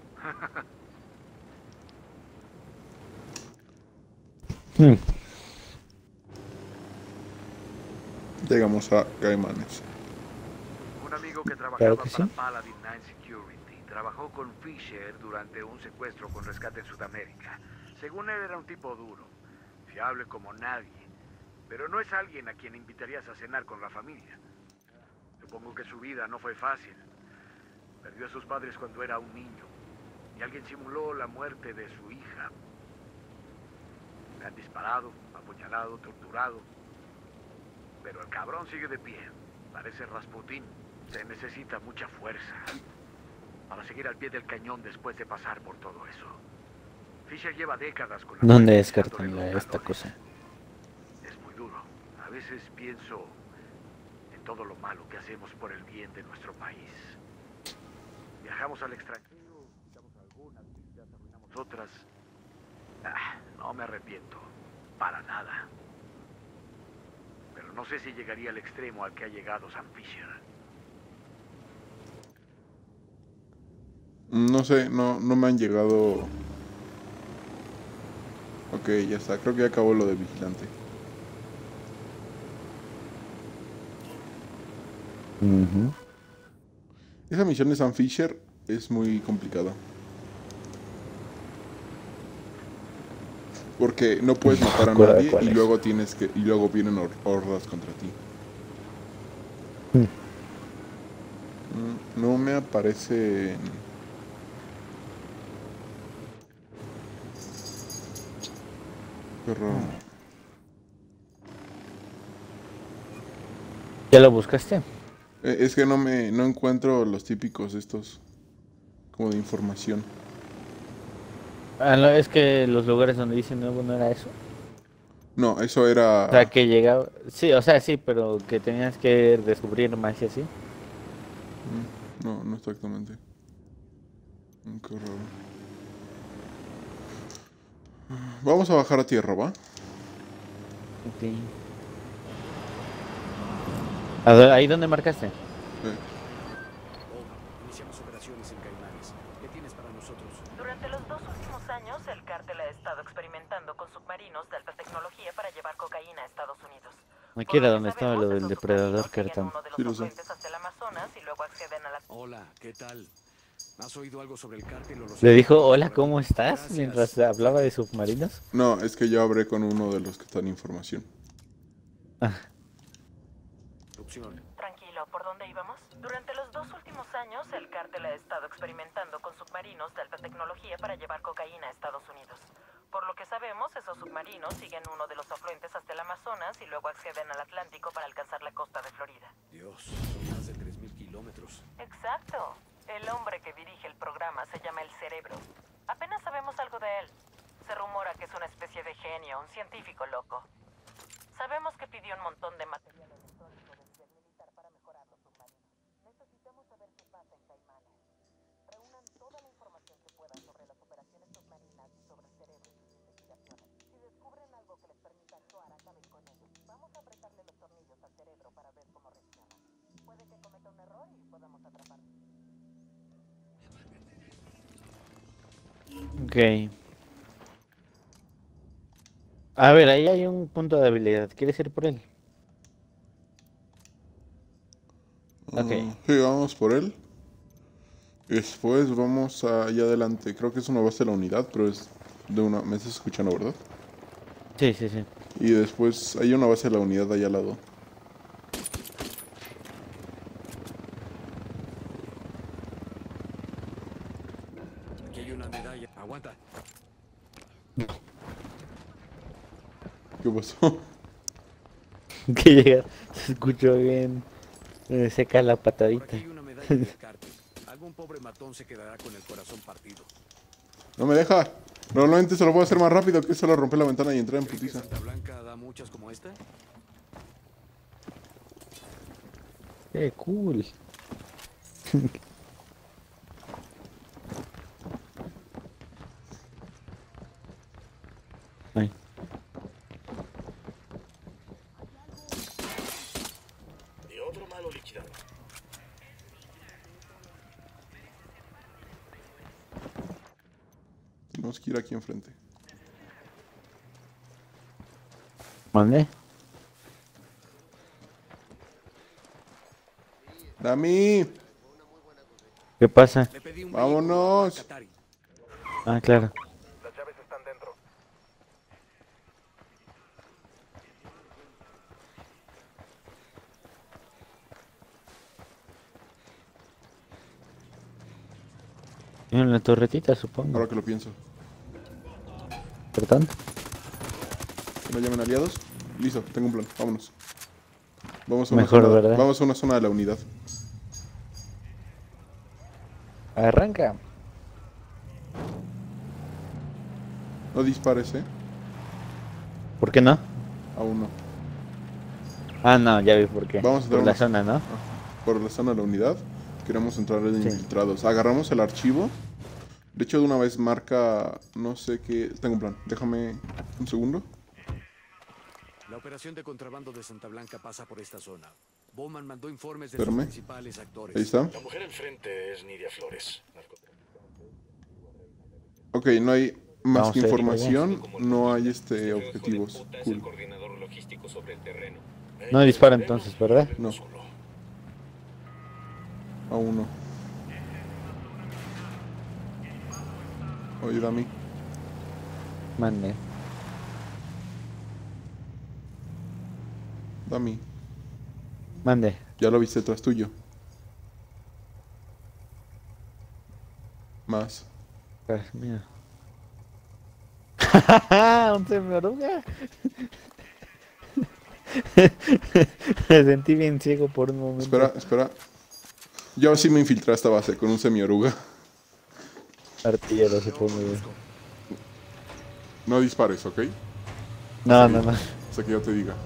Hmm. Llegamos a Caimanes. Un amigo que trabajaba Claro que para sí. Paladin Night Security trabajó con Fisher durante un secuestro con rescate en Sudamérica. Según él era un tipo duro, fiable como nadie, pero no es alguien a quien invitarías a cenar con la familia. Supongo que su vida no fue fácil. Perdió a sus padres cuando era un niño y alguien simuló la muerte de su hija. Le han disparado, apuñalado, torturado. Pero el cabrón sigue de pie. Parece Rasputín. Se necesita mucha fuerza para seguir al pie del cañón después de pasar por todo eso. Fisher lleva décadas con la ¿Dónde muerte descartan dándole la- los esta talones. cosa? Es muy duro. A veces pienso en todo lo malo que hacemos por el bien de nuestro país. Viajamos al extranjero, quitamos algunas vidas, arruinamos otras. Ah, no me arrepiento. Para nada. Pero no sé si llegaría al extremo al que ha llegado Sam Fisher. No sé, no, no me han llegado... Ok, ya está. Creo que ya acabó lo de Vigilante. Ujú. Esa misión de Sam Fisher es muy complicada. Porque no puedes matar a Recuerda nadie cuál y es. luego tienes que y luego vienen hor- hordas contra ti. Mm. Mm, No me aparece. Pero ¿Ya lo buscaste? eh, es que no me no encuentro los típicos estos como de información. Ah, no, es que los lugares donde dice nuevo no era eso. No, eso era. O sea, que llegaba... Sí, o sea, sí, pero que tenías que descubrir más y así. Mm, No, no exactamente. Mm, Qué raro. Vamos a bajar a tierra, ¿va? Ok. ¿A dó- ¿Ahí donde marcaste? Eh, Oh, iniciamos operaciones en Caimanes. ¿Qué tienes para nosotros? Durante los dos últimos años, el cártel ha estado experimentando con submarinos de alta tecnología para llevar cocaína a Estados Unidos. Aquí Por era lo que donde estaba sabemos, lo del esos depredador submarinos siguen Kertan. uno de los Sí, lo sé. afluentes hasta el Amazonas y luego acceden a la... Hola, ¿qué tal? ¿Has oído algo sobre el cártel o los... Le dijo, científicos hola, por ahí? ¿cómo estás? Gracias. Mientras hablaba de submarinos. No, es que yo hablé con uno de los que están en información. Ah, Opción. Tranquilo, ¿por dónde íbamos? Durante los dos últimos años, el cártel ha estado experimentando con submarinos de alta tecnología para llevar cocaína a Estados Unidos. Por lo que sabemos, esos submarinos siguen uno de los afluentes hasta el Amazonas y luego acceden al Atlántico para alcanzar la costa de Florida. Dios, son más de tres mil kilómetros. Exacto. El hombre que dirige el programa se llama El Cerebro. Apenas sabemos algo de él. Se rumora que es una especie de genio genio, un científico loco. Sabemos que pidió un montón de material electrónico del jet militar para mejorar los submarinos. Necesitamos saber qué pasa en Caimanes. Reúnan toda la información que puedan sobre las operaciones submarinas y sobre el cerebro y sus investigaciones. Si descubren algo que les permita actuar, acaben con ellos. Vamos a apretarle los tornillos al cerebro para ver cómo reacciona. Puede que cometa un error y podamos atraparlo. Ok. A ver, ahí hay un punto de habilidad. ¿Quieres ir por él? Ok. Uh, sí, vamos por él. Y después vamos allá adelante. Creo que es una base de la unidad, pero es de una... ¿Me estás escuchando, verdad? Sí, sí, sí. Y después hay una base de la unidad allá al lado. Aquí hay una medalla. Aguanta. ¿Qué pasó? Que llega, se escuchó bien. eh, seca la Por patadita. aquí hay una medalla del cártel. Algún pobre matón se quedará con el corazón partido. No me deja. Normalmente se lo puedo hacer más rápido que solo romper la ventana y entrar en ¿Crees que putiza. Santa Blanca da muchas como esta? Qué cool. Ay. Y otro malo liquidado. Tenemos que ir aquí enfrente. ¿Mande? Dami, ¿Qué pasa? Le pedí un vámonos. vehículo a Katari. Ah, claro. Las llaves están dentro. En la torretita, supongo. Ahora que lo pienso. ¿Perdón? ¿Que no llamen aliados? Listo, tengo un plan. Vámonos. Vamos a una, Mejor, zona, ¿verdad? vamos a una zona de la unidad. Arranca. No dispares, ¿eh? ¿Por qué no? Aún no. Ah, no, ya vi por qué. Vamos a entrar por la una- zona, ¿no? Por la zona de la unidad. Queremos entrar de Sí. infiltrados. Agarramos el archivo. De hecho, de una vez marca... No sé qué... Tengo un plan. Déjame un segundo. La operación de contrabando de Santa Blanca pasa por esta zona. Bowman mandó informes de Espérame. sus principales actores. Ahí está. La mujer enfrente es Nidia Flores. Ok, no hay más Vamos que a ir información. No hay este objetivos. Es el Cool. coordinador logístico sobre el terreno. No dispara entonces, ¿verdad? No. Aún no. Oye, Dami. Mande. Dami. Mande. Ya lo viste detrás tuyo. Más. Dios mío. Un semioruga. Me sentí bien ciego por un momento. Espera, espera. Yo sí me infiltré a esta base con un semioruga. Artillero, supongo yo. No dispares, ¿ok? No, no, no. Hasta que yo te diga.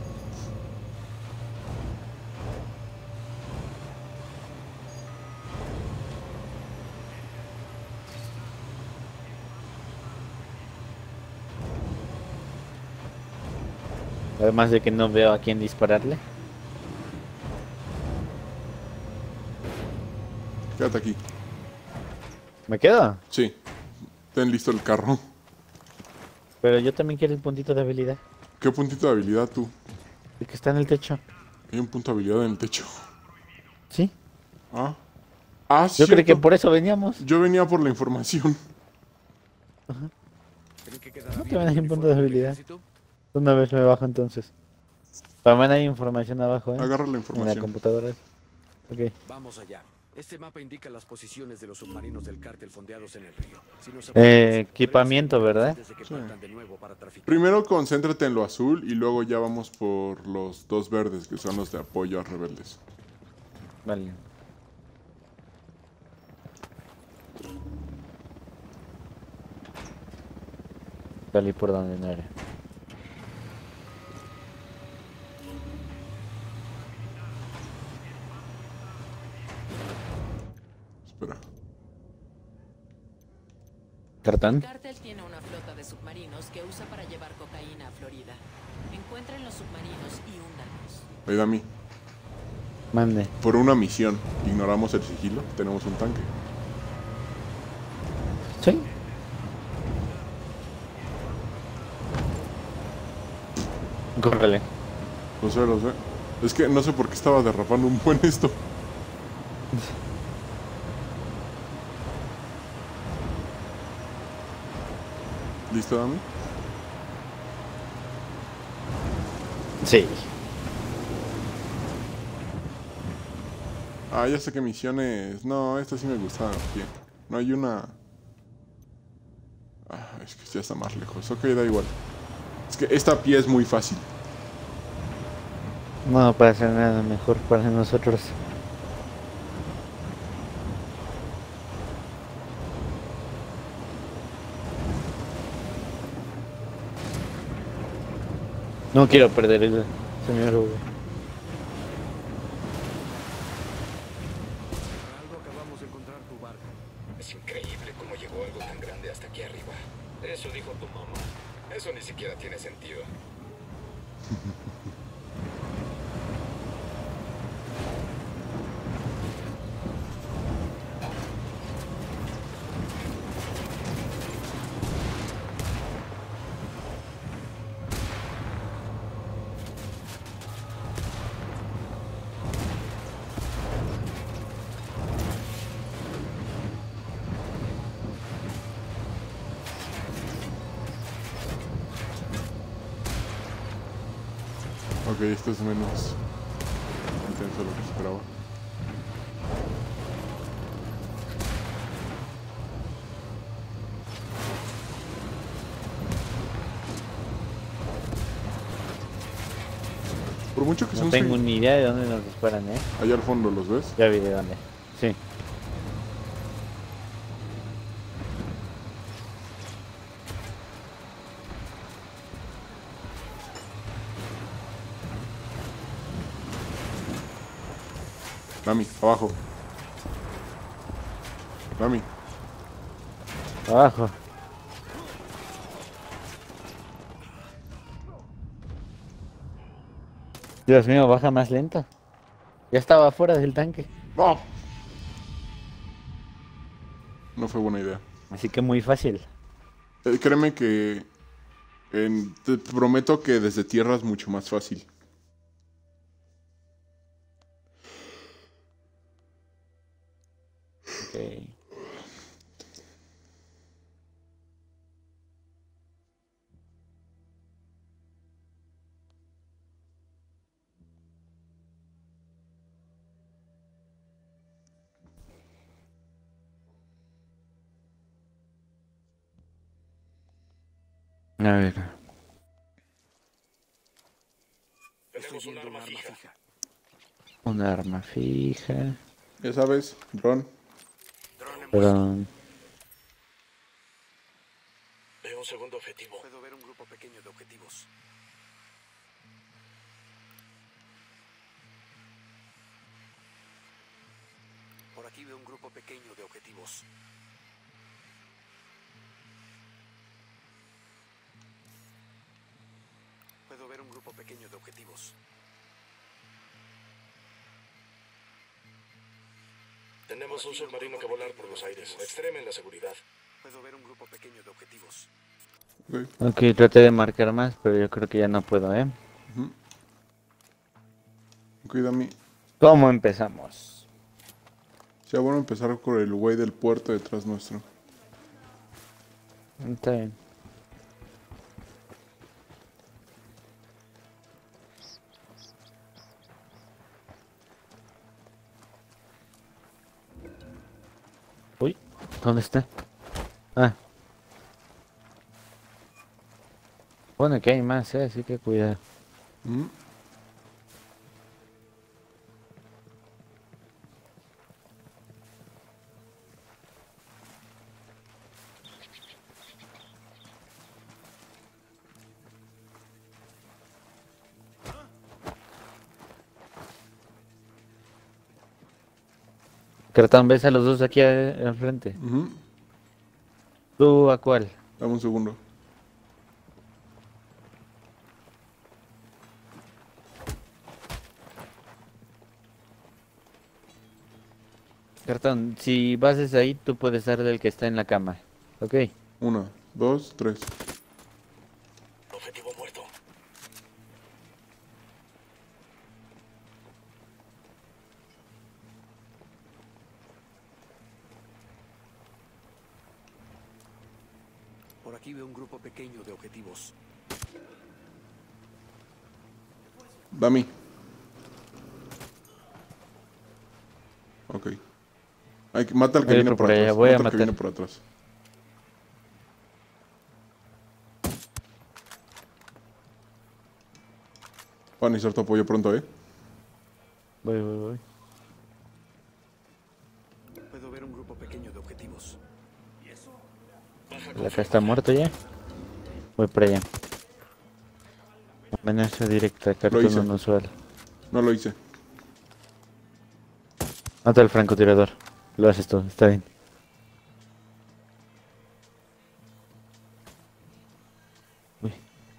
Además de que no veo a quién dispararle. Quédate aquí. ¿Me quedo? Sí. Ten listo el carro. Pero yo también quiero el puntito de habilidad. ¿Qué puntito de habilidad tú? El que está en el techo. Hay un punto de habilidad en el techo. ¿Sí? Ah. Ah, Yo creí que cierto. por eso veníamos. Yo venía por la información. ¿Creen que quedará No te bien van a el dar un punto uniforme de del habilidad. ejército? Una vez me bajo entonces. También hay información abajo, ¿eh? Agarra la En la información. computadora. Ok. Vamos allá. Este mapa indica las posiciones de los submarinos del cártel fondeados en el río. Si nos Eh, equipamiento, ¿verdad? antes de que Sí. partan de nuevo para traficar. Primero concéntrate en lo azul y luego ya vamos por los dos verdes, que son los de apoyo a rebeldes. Vale. Salí por donde no era. ¿Cartón? El cártel tiene una flota de submarinos que usa para llevar cocaína a Florida. Encuentren los submarinos y húndanlos. Oye, Dami, Mande. por una misión, ignoramos el sigilo, tenemos un tanque. ¿Sí? Córrele. Lo sé, lo sé. Es que no sé por qué estaba derrapando un buen esto. ¿Listo, Dami? Sí. Ah, ya sé qué misiones. No, esta sí me gustaba. Bien. No hay una... Ah, es que ya está más lejos. Ok, da igual. Es que esta pie es muy fácil. No pasa nada mejor para nosotros. No quiero perder el señor Hugo. Algo acabamos de encontrar tu barco. Es increíble cómo llegó algo tan grande hasta aquí arriba. Eso dijo tu mamá. Eso ni siquiera tiene sentido. Ok, esto es menos intenso de lo que esperaba. Por mucho que No son... tengo ni idea de dónde nos disparan, ¿eh? Allá al fondo, ¿los ves? Ya vi de dónde. Sí. Dami, abajo. Dami. Abajo. Dios mío, baja más lento. Ya estaba fuera del tanque. ¡No! No fue buena idea. Así que muy fácil. Eh, créeme que... en- te prometo que desde tierra es mucho más fácil. Ok. A ver. Estoy viendo un arma fija. Una arma fija. Ya sabes, Ron. Perdón. Veo un segundo objetivo. Puedo ver un grupo pequeño de objetivos. Por aquí veo un grupo pequeño de objetivos. Puedo ver un grupo pequeño de objetivos. Tenemos un submarino que volar por los aires. Extremen la seguridad. Puedo ver un grupo pequeño de objetivos. Ok, traté de marcar más, pero yo creo que ya no puedo, ¿eh? Uh-huh. Cuídame. ¿Cómo empezamos? Sea bueno empezar por el güey del puerto detrás nuestro. Está bien. Uy, ¿dónde está? Ah. Bueno, que hay más, ¿eh? Así que cuidado. ¿Mm? Cartón, ves a los dos aquí a- al frente. Uh-huh. ¿Tú a cuál? Dame un segundo. Cartón, si vas desde ahí, tú puedes darle el que está en la cama. Ok. Una, dos, tres. Objetivo muerto. Por aquí veo un grupo pequeño de objetivos. Dame. Ok. Hay que mata al que Voy viene por por allá, atrás. voy a Mata al que matar. viene por atrás. Va a necesitar tu apoyo pronto, ¿eh? Voy, voy, voy. Puedo ver un grupo pequeño de objetivos. ¿Y eso? ¿La acá está muerto ya? Voy para allá. Amenaza directa, cartón hice. inusual. No lo hice. Mata al francotirador. Lo haces tú, está bien. Uy.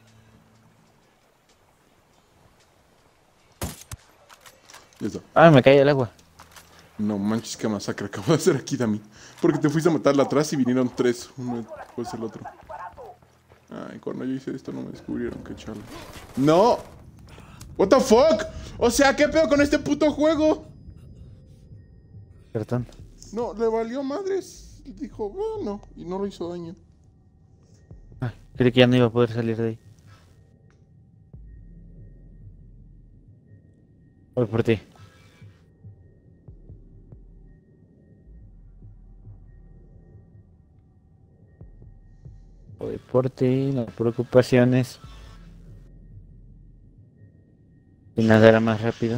Ya está. Ah, me cae el agua. No manches, qué masacre acabo de hacer aquí, Dami. Porque te fuiste a matarla atrás y vinieron tres. Uno después del otro. Ay, cuando yo hice esto no me descubrieron, qué chalo. ¡No! ¿What the fuck? O sea, ¿qué pedo con este puto juego? Cartón. No, le valió madres. Dijo, bueno, y no lo hizo daño. Ah, creí que ya no iba a poder salir de ahí. Voy por ti. Voy por ti, no preocupaciones. Y nada era más rápido.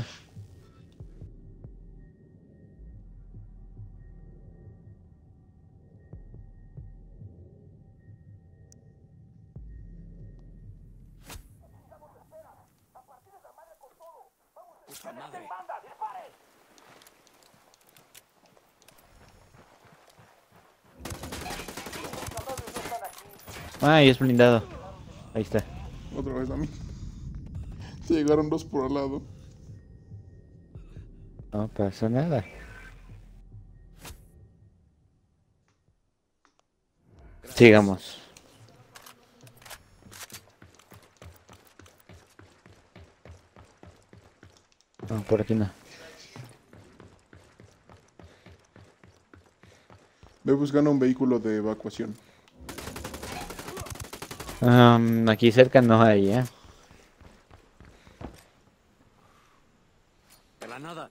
¡Puta madre! Ay, es blindado. Ahí está. Otra vez a mí. Se llegaron dos por al lado. No pasa nada. Sigamos. No, por aquí no. Ve buscando un vehículo de evacuación. Um, aquí cerca no hay, ¿eh? De la nada.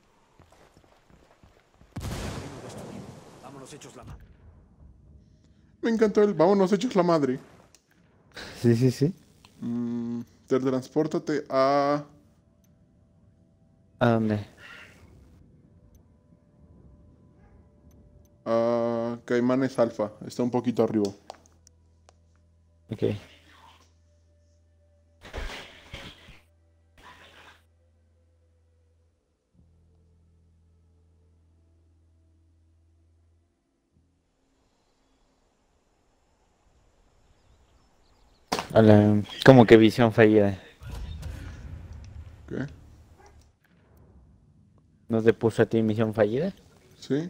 Vámonos hechos la mano. Me encantó el vámonos hechos la madre. Sí, sí, sí. Mm, te transpórtate a... ¿A dónde? a Caimanes Alfa. Está un poquito arriba. Ok. Hola, como que visión fallida. ¿Qué? ¿No te puso a ti misión fallida? Sí.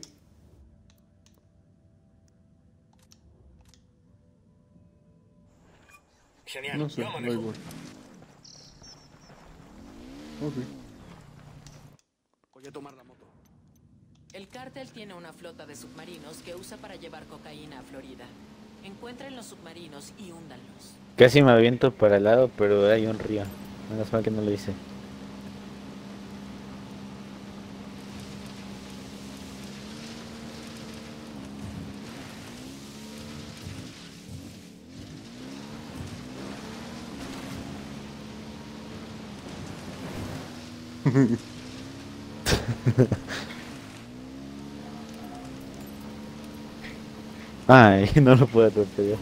Genial. No sé, Yo da manejo. igual. Ok. Voy a tomar la moto. El cártel tiene una flota de submarinos que usa para llevar cocaína a Florida. Encuentren los submarinos y húndanlos. Casi me aviento para el lado, pero hay un río. Menos mal que no lo hice. Ay, no lo puedo atropellar.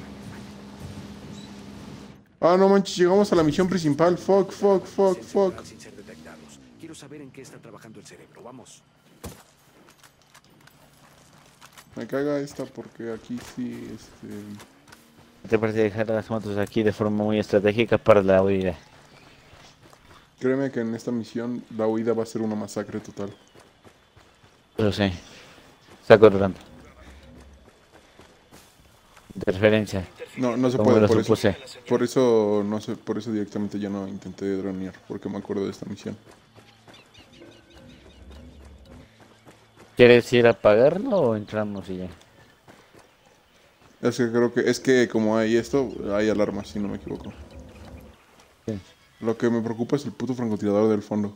Ah, no manches, llegamos a la misión principal. Fuck, fuck, fuck, fuck. Sin ser detectados. Quiero saber en qué está trabajando el cerebro. Vamos. Me caga esta porque aquí sí, este... Te parece dejar las motos aquí de forma muy estratégica para la huida. Créeme que en esta misión la huida va a ser una masacre total. Pero sí. Está controlando. Interferencia. No, no se Como puede, lo por eso, supuse. por eso, no sé, por eso directamente ya no intenté dronear, porque me acuerdo de esta misión. ¿Quieres ir a pagarlo o entramos y ya? Es que creo que, es que como hay esto, hay alarmas, si no me equivoco. Sí. Lo que me preocupa es el puto francotirador del fondo.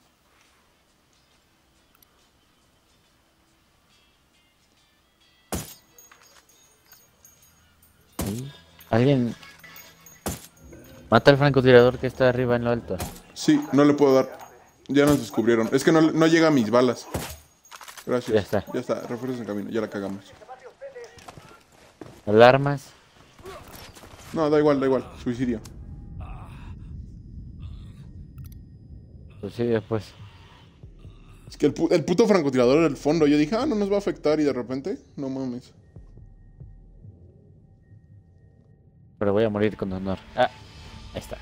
¿Alguien mata al francotirador que está arriba en lo alto? Sí, no le puedo dar. Ya nos descubrieron. Es que no, no llega a mis balas. Gracias. Ya está. Ya está, refuerzos en camino, ya la cagamos. ¿Alarmas? No, da igual, da igual. Suicidio. Pues sí, después. Es que el, pu- el puto francotirador del fondo, yo dije, ah, no nos va a afectar y de repente, no mames. Pero voy a morir con honor. Ah, ahí está.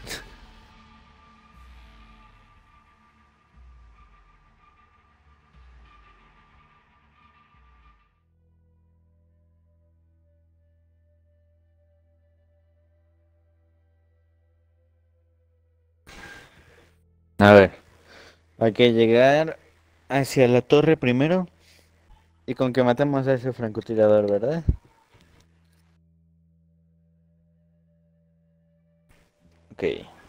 A ver. Hay que llegar hacia la torre primero. Y con que matemos a ese francotirador, ¿verdad? Ok.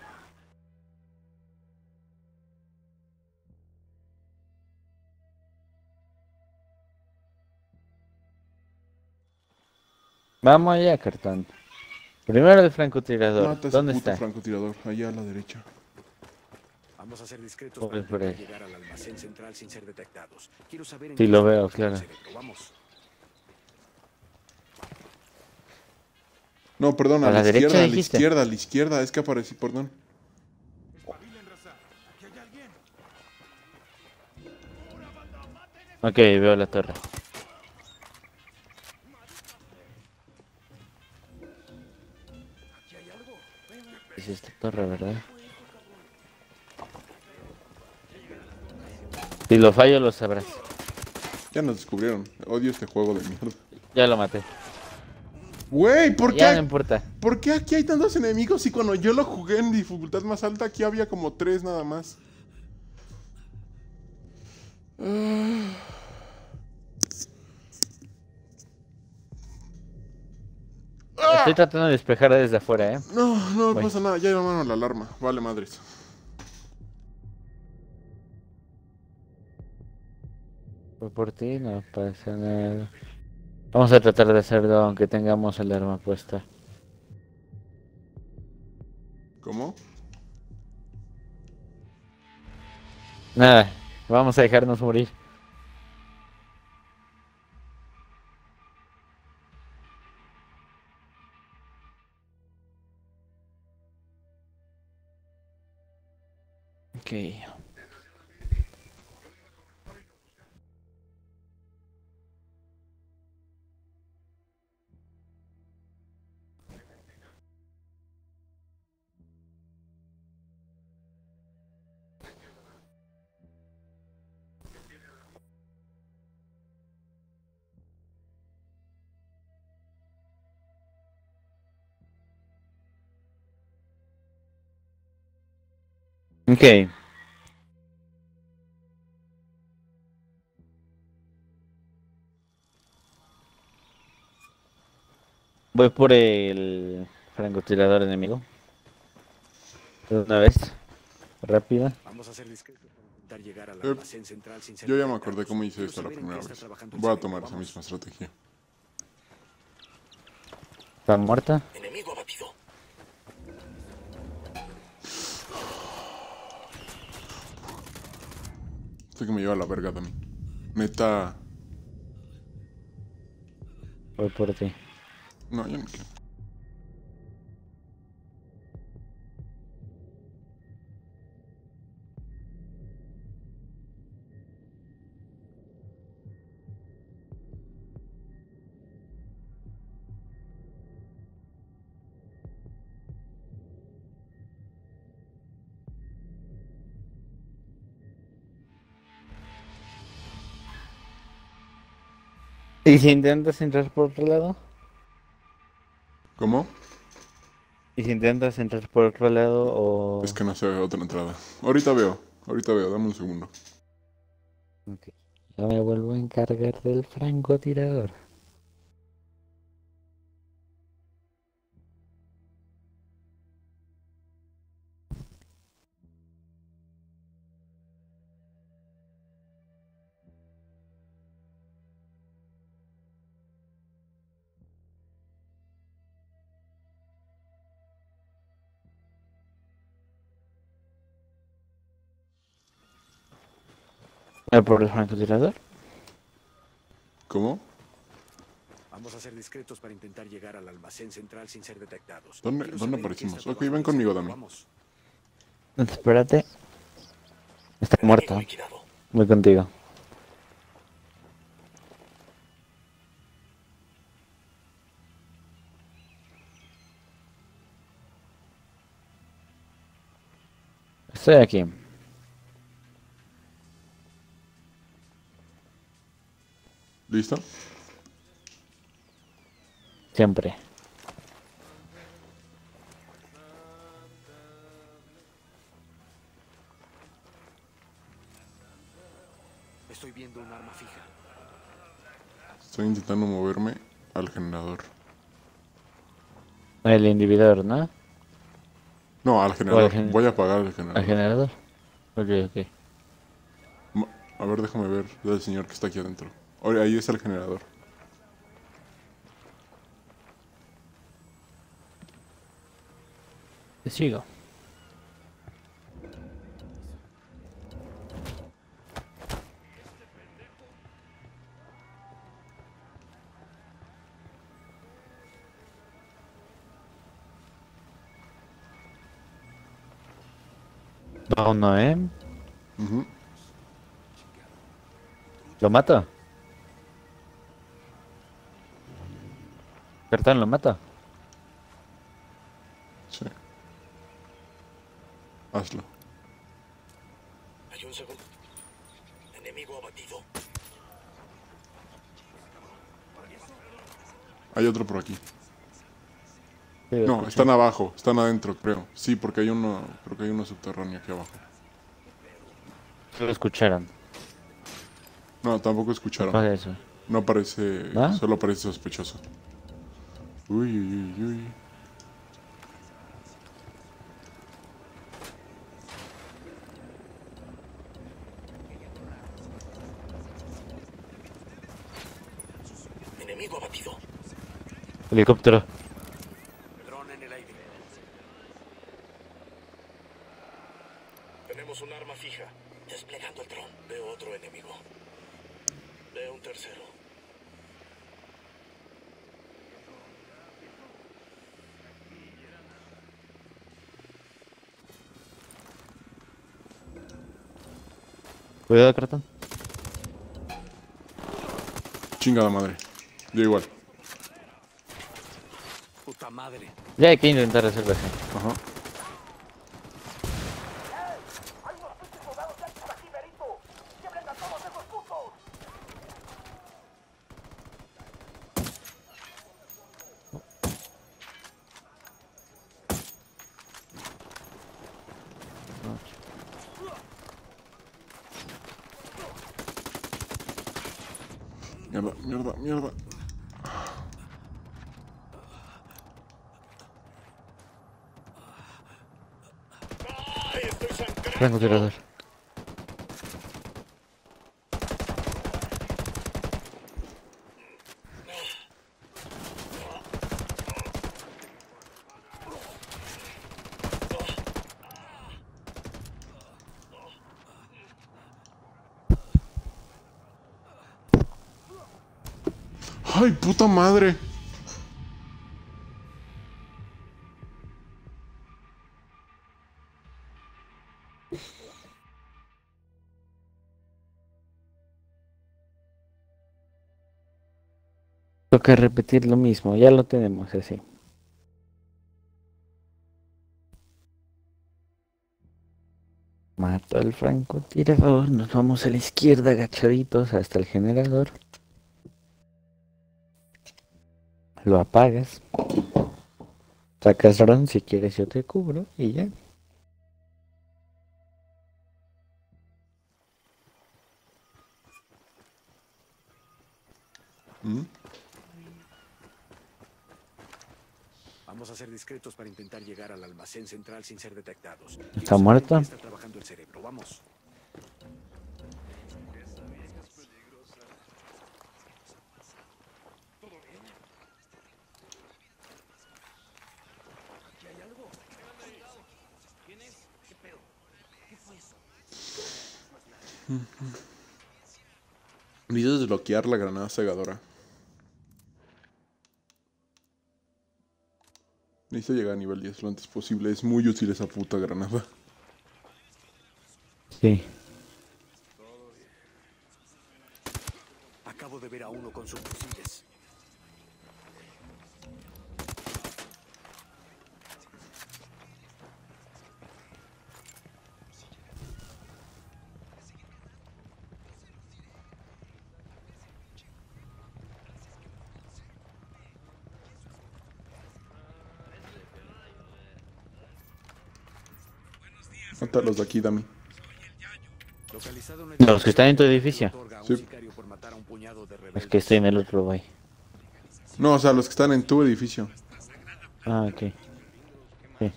Vamos allá, cartón. Primero el francotirador. Mata a ese ¿Dónde puto está? francotirador, allá a la derecha. Vamos a ser discretos Voy para por intentar ahí. llegar al almacén central sin ser detectados. Quiero saber en Sí, qué lo estado veo, está claro. el cerebro. Vamos. No, perdón, a, ¿A la, la derecha izquierda, a la dijiste? izquierda, a la izquierda, es que aparecí, perdón. Ok, veo la torre. Es esta torre, ¿verdad? Si lo fallo, lo sabrás. Ya nos descubrieron. Odio este juego de mierda. Ya lo maté. Güey, ¿por Ya qué? no importa. ¿Por qué aquí hay tantos enemigos y cuando yo lo jugué en dificultad más alta aquí había como tres nada más? Ah. Estoy tratando de despejar desde afuera, ¿eh? No, no Voy. pasa nada, ya llamaron la alarma. Vale, madres. Voy por ti, no pasa nada. Vamos a tratar de hacerlo aunque tengamos el arma puesta. ¿Cómo? Nada, vamos a dejarnos morir. Ok. Ok. Voy por el francotirador enemigo. De una vez. Rápida. Vamos a ser discretos para intentar llegar al Eh, almacén central sin ser Yo ya me detectados. acordé cómo hice Quiero esto la saber en primera qué está vez. trabajando el Voy a cerebro. tomar esa Vamos. misma estrategia. ¿Está muerta? Enemigo abatido. Sé que me lleva a la verga también. Neta. Voy por ti. No, yo no quiero. ¿Y si intentas entrar por otro lado? ¿Cómo? ¿Y si intentas entrar por otro lado o...? Es que no se ve otra entrada. Ahorita veo, ahorita veo, dame un segundo. Ok. Yo me vuelvo a encargar del francotirador. ¿Eh, ¿Por el francotirador? ¿Cómo? Vamos a ser discretos para intentar llegar al almacén central sin ser detectados. ¿Dónde, Quiero ¿dónde saber qué aparecimos? está Ok, debajo ven del conmigo, cielo. Dami. Vamos. Espérate. Está muerto. Voy contigo. Estoy aquí. ¿Listo? Siempre. Estoy viendo un arma fija. Estoy intentando moverme al generador. El individuador, ¿no? No, al O generador. al gen- Voy a apagar el ¿Al generador. generador? Ok, ok. Ma- A ver, déjame ver del señor que está aquí adentro. Oye, ahí está el generador. Te sigo. No, no, ¿eh? Ujú. ¿Lo mata? ¿Bertán lo mata? Sí. Hazlo. Hay un segundo. Enemigo abatido. Hay otro por aquí. Sí, lo No, escuché. están abajo, están adentro, creo. Sí, porque hay uno, creo que hay uno subterráneo aquí abajo. Sí lo escucharon. No, tampoco ¿Qué escucharon. pasa eso? No parece, ¿Ah? solo parece sospechoso. Uy, uy, uy, uy. Enemigo abatido. Helicóptero. Dron en el aire. Tenemos un arma fija. Desplegando el dron. Veo otro enemigo. Veo un tercero. Cuidado, cartón. Chingada madre. Yo igual. Puta madre. Ya hay que intentar hacerlo así. Ajá. Mierda, mierda, mierda. ¡Ay, estoy sangrando! Francotirador. ¡Ay, puta madre! Toca repetir lo mismo, ya lo tenemos así. Mato al francotirador, nos vamos a la izquierda agachaditos hasta el generador. Lo apagas. Sacas ron si quieres, yo te cubro y ya. ¿Mm? Vamos a ser discretos para intentar llegar al almacén central sin ser detectados. ¿Está muerto? Está trabajando el cerebro. Vamos. Necesito desbloquear la granada cegadora. Necesito llegar a nivel diez lo antes posible. Es muy útil esa puta granada. Sí. Acabo de ver a uno con sus fusiles. Mata a los de aquí, Dami. Los que están en tu edificio. Sí. Es que estoy en el otro, güey. No, o sea, los que están en tu edificio. Ah, ok. Sí.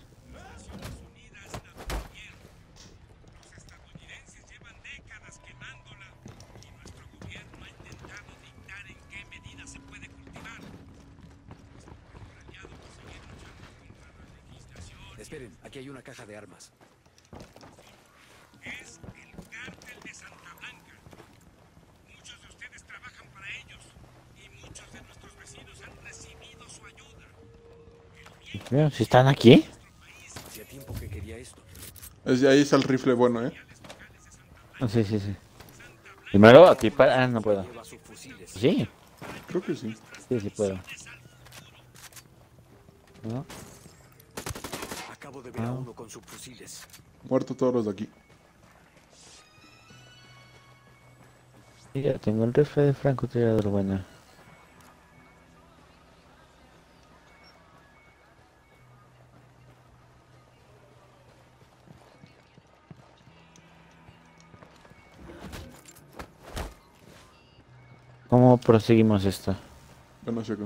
Esperen, aquí hay una caja de armas. Es el cártel de Santa Blanca. Muchos de ustedes trabajan para ellos y muchos de nuestros vecinos han recibido su ayuda. Mira, si están aquí. Hacía tiempo que quería esto. Es, ahí está el rifle bueno, ¿eh? Sí, sí, sí. Primero aquí para... Ah, no puedo. Sí. Creo que sí. Sí, sí puedo. ¿No? Acabo de ver a uno con subfusiles. Muerto todos los de aquí. Sí, ya tengo el rifle de francotirador, bueno. ¿Cómo proseguimos esto? Bueno, checo.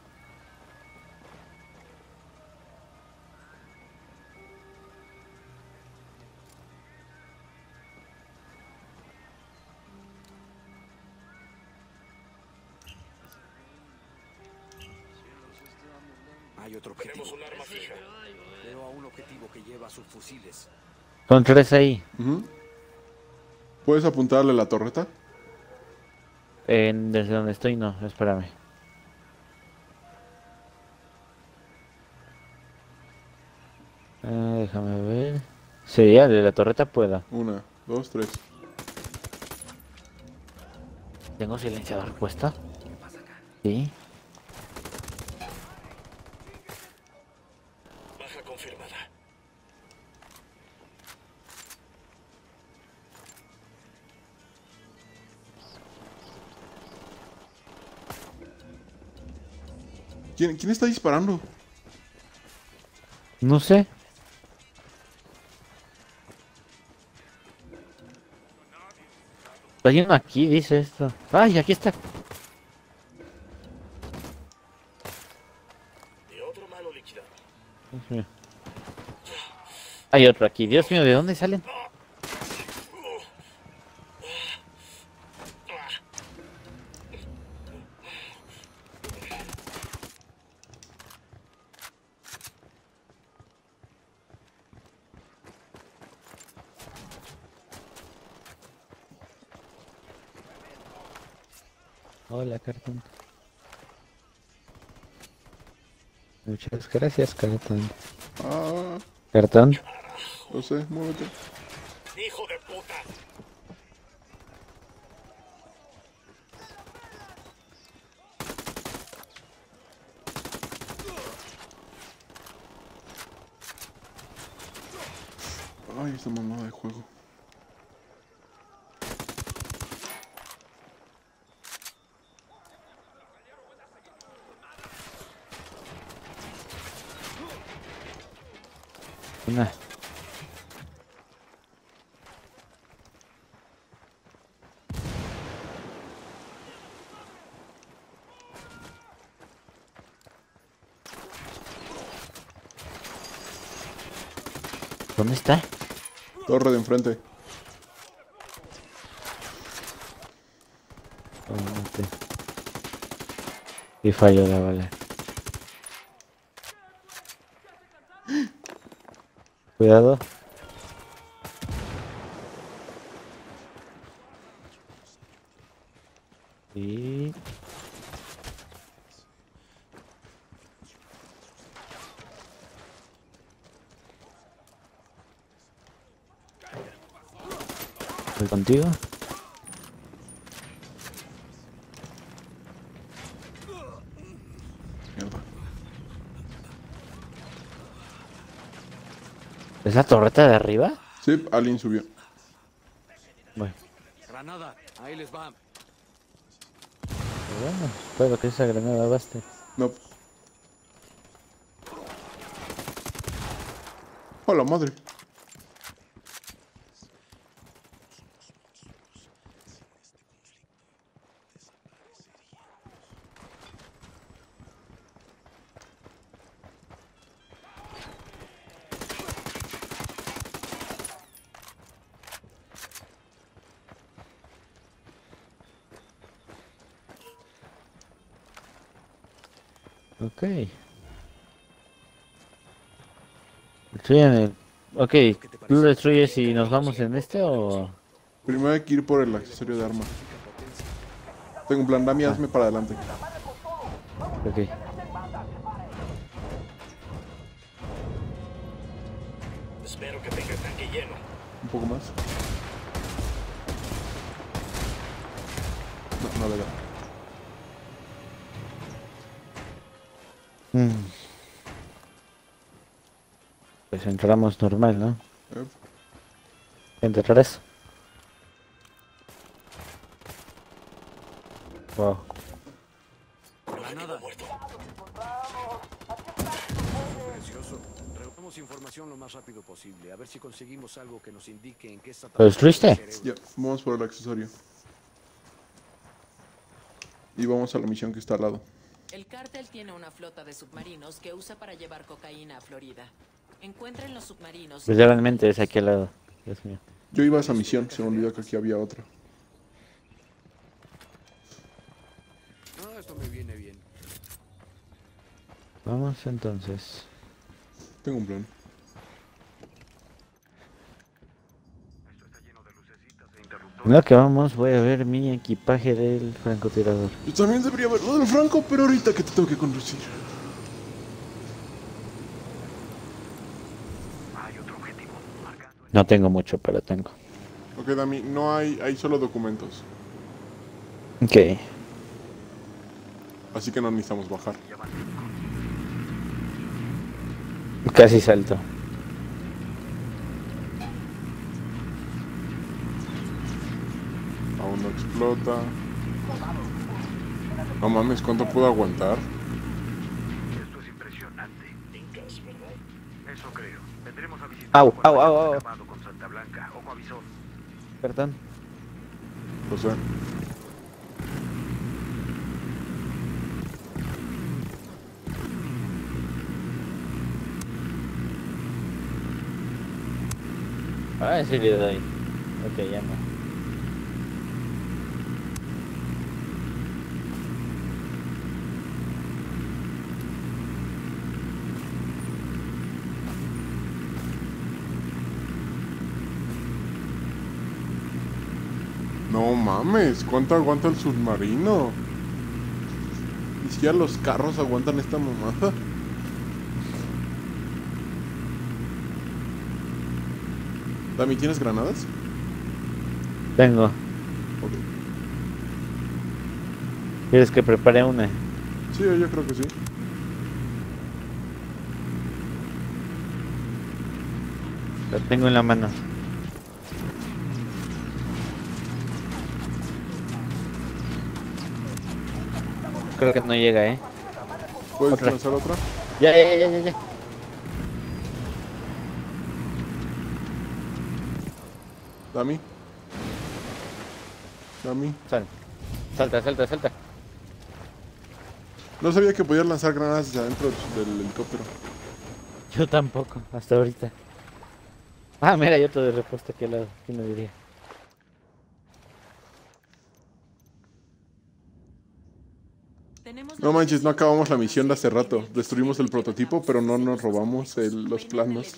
Hay otro objetivo. Tenemos un arma fija. Veo a un objetivo que lleva subfusiles. Son tres ahí. Uh-huh. ¿Puedes apuntarle la torreta? En, desde donde estoy, no, espérame. Eh, déjame ver. Sí, ya, de la torreta puedo. Una, dos, tres. ¿Tengo silenciador puesto? Sí. Baja confirmada. ¿Quién, ¿Quién está disparando? No sé. Hay uno aquí, dice esto. ¡Ay, aquí está! Dios mío. Hay otro aquí. Dios mío, ¿de dónde salen? Hola, cartón. Muchas gracias, cartón. Ah, Cartón. no sé, muévete. ¡Hijo de puta! Ay, esta mamada de juego. Una. ¿Dónde está? Torre de enfrente. Obviamente. Y falló la bala. Cuidado. Y... ¿Voy contigo? Mierda. ¿Es la torreta de arriba? Sí, alguien subió. Bueno, Granada, ahí les va. bueno, espero que esa granada baste. No. ¡Hola, madre! Ok. Destruyen el... Ok, ¿tú lo destruyes y nos vamos en este o...? Primero hay que ir por el accesorio de arma. Tengo un plan, Dami, hazme para adelante. Ok. Espero que tenga el tanque lleno. Un poco más. No, no le da. Mm. Pues entramos normal, ¿no? Eh, Enterrar eso. Wow. Granada. Precioso. Reunamos información lo más rápido posible. A ver si conseguimos algo que nos indique en qué está ¿Lo destruiste? Ya, vamos por el accesorio. Y vamos a la misión que está al lado. El cártel tiene una flota de submarinos que usa para llevar cocaína a Florida. Encuentren los submarinos. Pues realmente es aquí al lado. Dios mío. Yo iba a esa misión, se me olvidó que aquí había otra. No, esto me viene bien. Vamos entonces. Tengo un plan. Lo que vamos, voy a ver mi equipaje del francotirador. Yo también debería verlo del Franco, pero ahorita que te tengo que conducir. No tengo mucho, pero tengo. Ok, Dami, no hay, hay solo documentos. Ok. Así que no necesitamos bajar. Casi salto. Aún no explota. No mames, ¿cuánto puedo aguantar? Esto es impresionante. Incas, ¿verdad? Eso creo. Vendremos a visitar Au, por au, au, au. acabado con Santa Blanca. Ojo avisón. Perdón. Lo sé. Ah, sí le doy. Ok, ya no. No mames, ¿cuánto aguanta el submarino? Ni siquiera los carros aguantan esta mamada. Dami, ¿tienes granadas? Tengo. Ok. ¿Quieres que prepare una? Sí, yo creo que sí. La tengo en la mano. Creo que no llega, ¿eh? ¿Puedes Otra. lanzar otra? Ya, ya, ya, ya, ya. Dami. Dami. Sal. Salta, salta, salta. No sabía que podías lanzar granadas desde adentro del helicóptero. Yo tampoco, hasta ahorita. Ah, mira, hay otro de repuesto aquí al lado. ¿Quién lo diría? No manches, no acabamos la misión de hace rato. Destruimos el prototipo, pero no nos robamos el- los planos.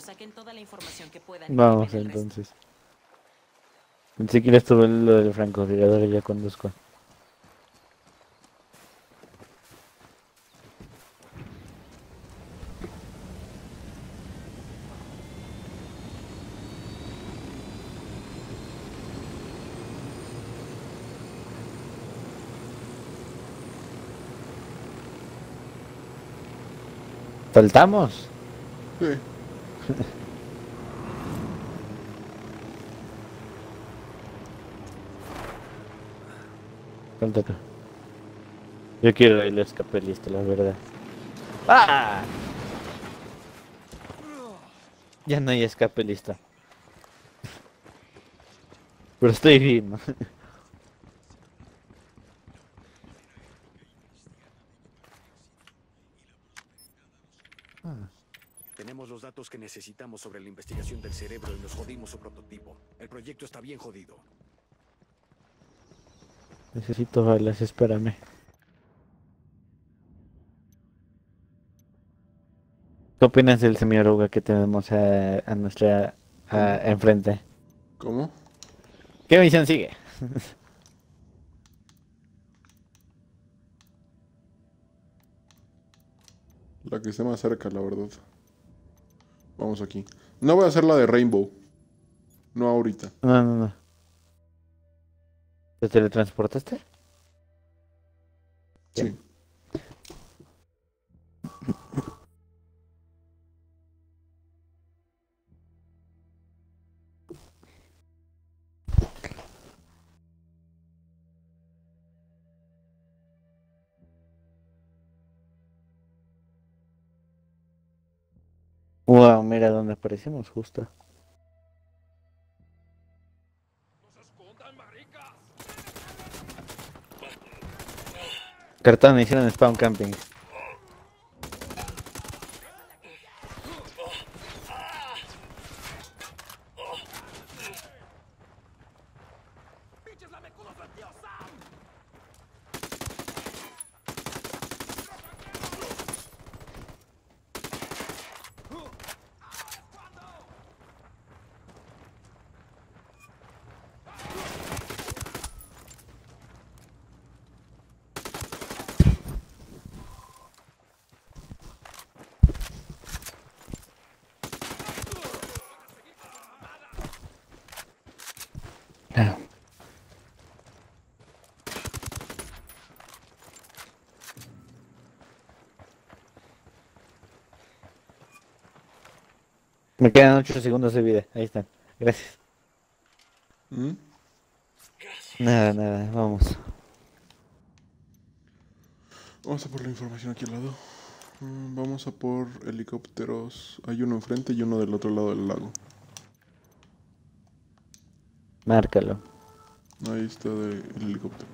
Vamos entonces. Pensé que estuvo lo del francotirador y ya conduzco. ¿Saltamos? Sí. Salta tú. Yo quiero el escape listo, la verdad. ¡Ah! Ya no hay escape listo. Pero estoy bien, ¿no? Tenemos los datos que necesitamos sobre la investigación del cerebro y nos jodimos su prototipo. El proyecto está bien jodido. Necesito balas, espérame. ¿Qué opinas del semioruga que tenemos a, a nuestra a, enfrente? ¿Cómo? ¿Qué misión sigue? La que esté más cerca, la verdad. Vamos aquí. No voy a hacer la de Rainbow. No ahorita. No, no, no. ¿Te teletransportaste? Sí. Wow, mira dónde aparecemos justo. Cartón, hicieron spawn camping. Claro. Me quedan ocho segundos de vida. Ahí están. Gracias. ¿Mm? Nada, nada. Vamos. Vamos a por la información aquí al lado. Mm, Vamos a por helicópteros. Hay uno enfrente y uno del otro lado del lago. Márcalo. Ahí está de- el helicóptero.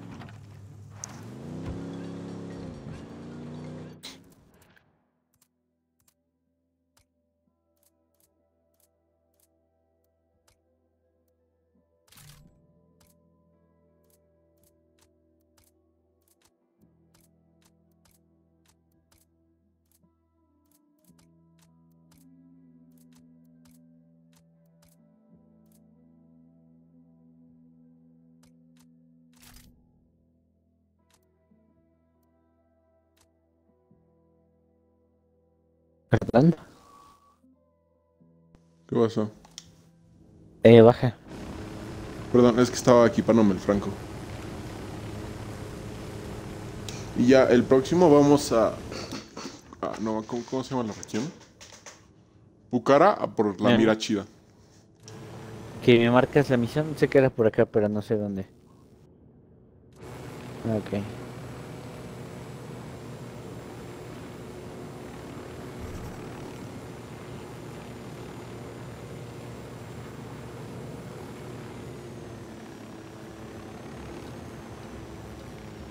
¿Perdón? ¿Qué pasó? Eh, baja. Perdón, es que estaba equipándome el franco. Y ya, el próximo vamos a... a- no, ¿cómo, cómo se llama la región? Pucara a por la Bien. mira chida. Que me marcas la misión. Sé que era por acá, pero no sé dónde. Ok.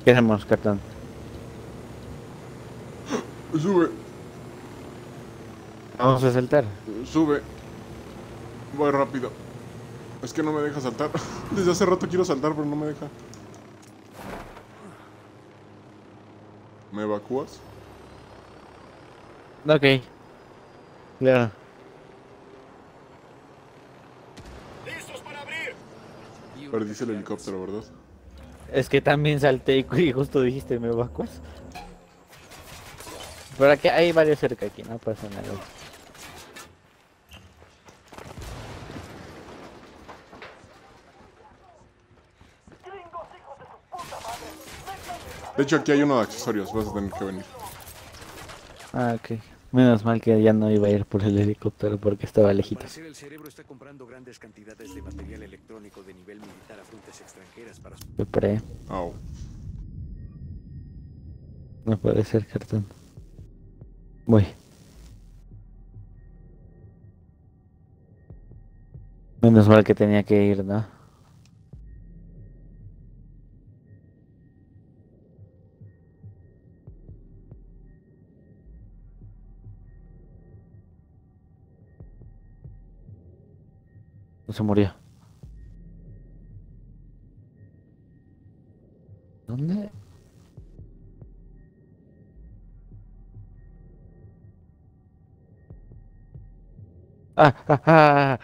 ¿Qué hacemos, cartón? Sube, Vamos a saltar. sube. Voy rápido. Es que no me deja saltar. Desde hace rato quiero saltar, pero no me deja. ¿Me evacúas? Ok. Claro. ¡Listos para abrir! Perdiste el helicóptero, ¿verdad? Es que también salté y y justo dijiste, ¿me evacuas? Pero aquí hay varios cerca aquí, no pasa nada. De hecho, aquí hay uno de accesorios. Vas a tener que venir. Ah, ok. Menos mal que ya no iba a ir por el helicóptero porque estaba Al lejitos. parecer el cerebro está comprando grandes cantidades de material electrónico de nivel militar a fuentes extranjeras para su... Fue pre. Au. No puede ser, cartón. Voy. Menos mal que tenía que ir, ¿no? No se murió. ¿Dónde? Ah, ah, ah.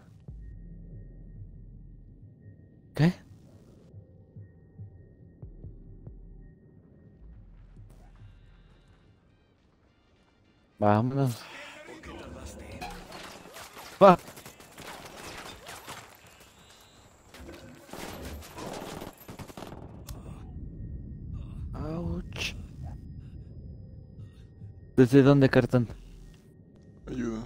¿Qué? Vámonos. ¿Por qué tardaste? Ah. Ouch. ¿Desde dónde, cartón? Ayuda.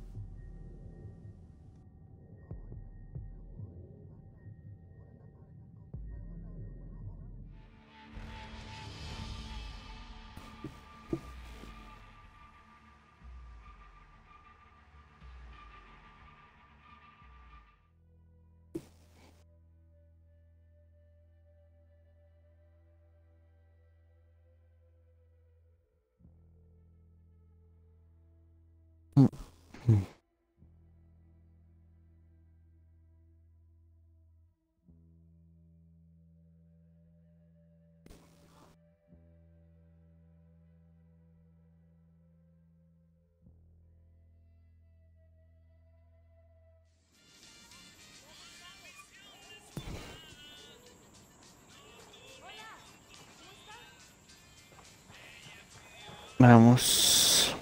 Vamos.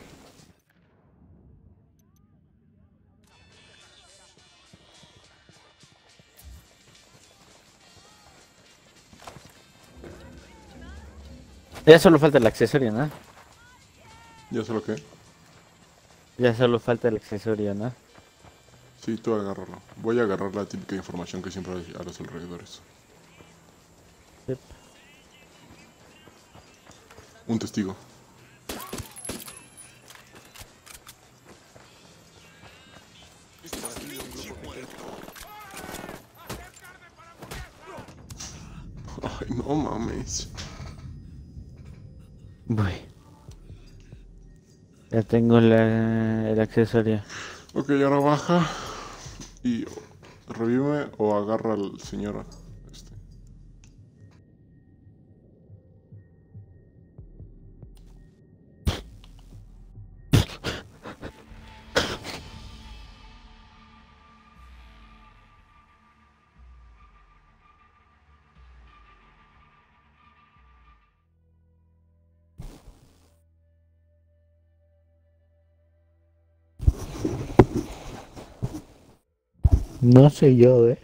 Ya solo falta el accesorio, ¿no? ¿Ya sé lo que? Ya solo falta el accesorio, ¿no? Sí, tú agárralo. Voy a agarrar la típica información que siempre hay a los alrededores. Yep. Un testigo. Ay, no mames. Voy. Ya tengo la, el accesorio. Ok, ahora baja y revive o agarra al señor. Este. No sé yo, eh.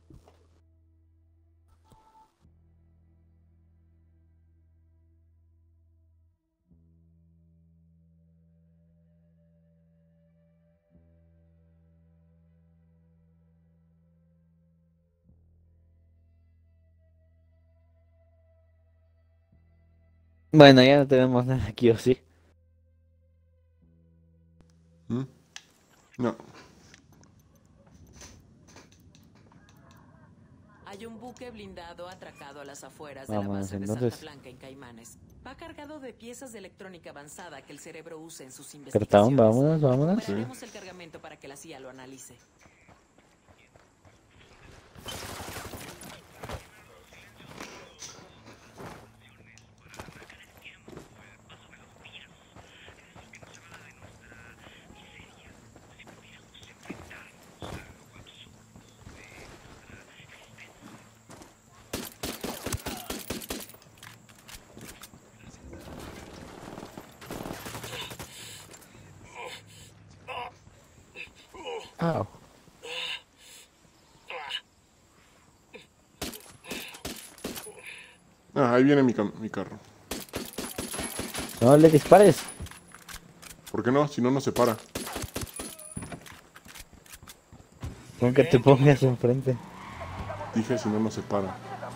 Bueno, ya no tenemos nada aquí, ¿o sí? ¿Mm? No. Hay un buque blindado atracado a las afueras Vamos, de la base entonces. de Santa Blanca en Caimanes. Va cargado de piezas de electrónica avanzada que el cerebro usa en sus Cartón, investigaciones. vámonos, vámonos. Recuperaremos el cargamento para que la C I A lo analice. Au. Ah, ahí viene mi, cam- mi carro. No le dispares. ¿Por qué no? Si no, no se para. Con que te pongas enfrente. Dije, si no, no se para.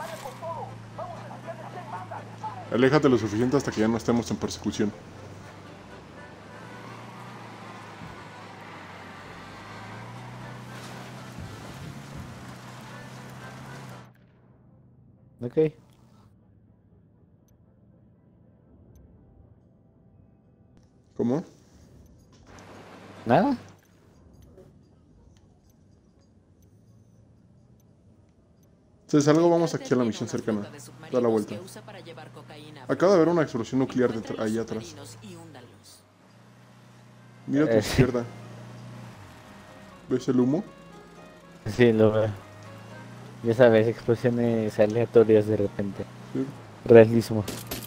Aléjate lo suficiente hasta que ya no estemos en persecución. Ok. ¿Cómo? Nada. Si salgo, vamos aquí a la misión cercana. Da la vuelta. Acaba de haber una explosión nuclear de ahí atrás. Mira a tu Eh. izquierda. ¿Ves el humo? Sí, lo veo. Ya sabes, explosiones aleatorias de repente. Sí. Realismo.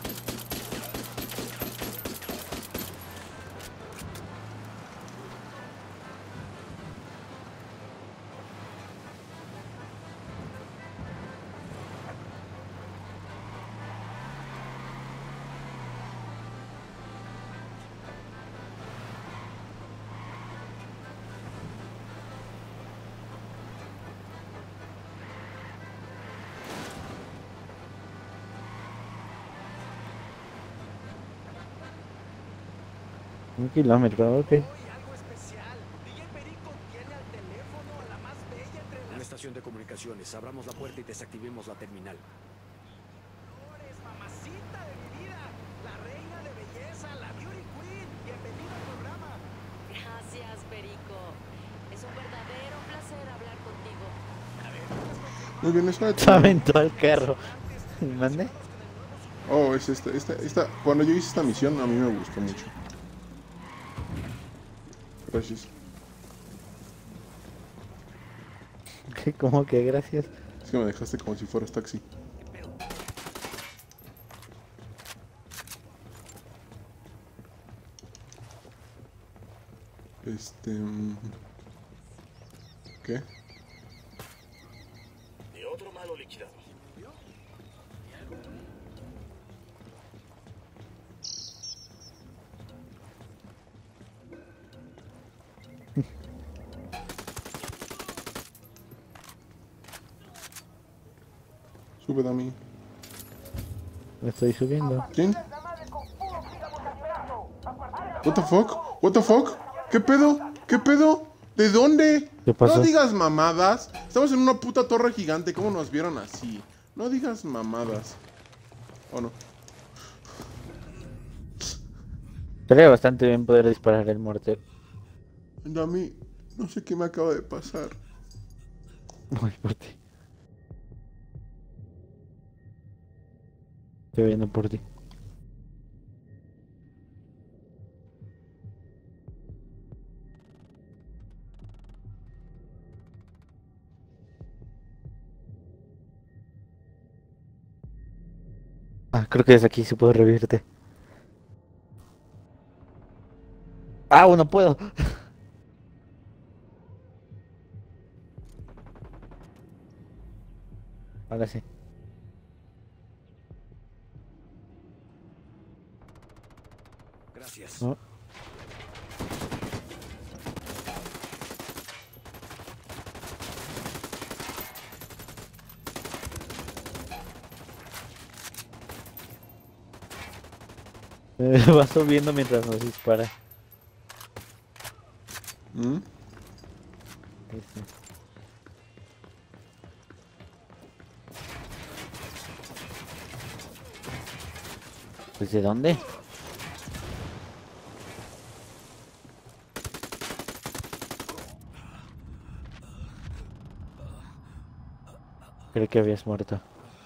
Un kilómetro, ok. Una estación de comunicaciones. Abramos la puerta y desactivemos la terminal. Gracias, Perico. Es un verdadero placer hablar contigo. Muy bien, eso Se aventó al carro. ¿Mande? Oh, es esta, esta, esta. Cuando yo hice esta misión, a mí me gustó mucho. Gracias. ¿Cómo que gracias? Es que me dejaste como si fueras taxi. Este... mm, ¿Qué? Y otro malo liquidado. Sube, Dami. Me estoy subiendo. ¿Quién? What the fuck? What the fuck? ¿Qué pedo? ¿Qué pedo? ¿De dónde? ¿Qué pasó? No digas mamadas. Estamos en una puta torre gigante. ¿Cómo nos vieron así? No digas mamadas. ¿O no? Sería bastante bien poder disparar el mortero. Dami, no sé qué me acaba de pasar. Voy por ti. Estoy viendo por ti. Ah, creo que desde aquí se puede revivirte. Ah, no puedo. Ahora sí. Gracias. No. Eh, va subiendo mientras nos dispara. ¿Mm? Ahí está. Pues ¿de dónde? Creo que habías muerto.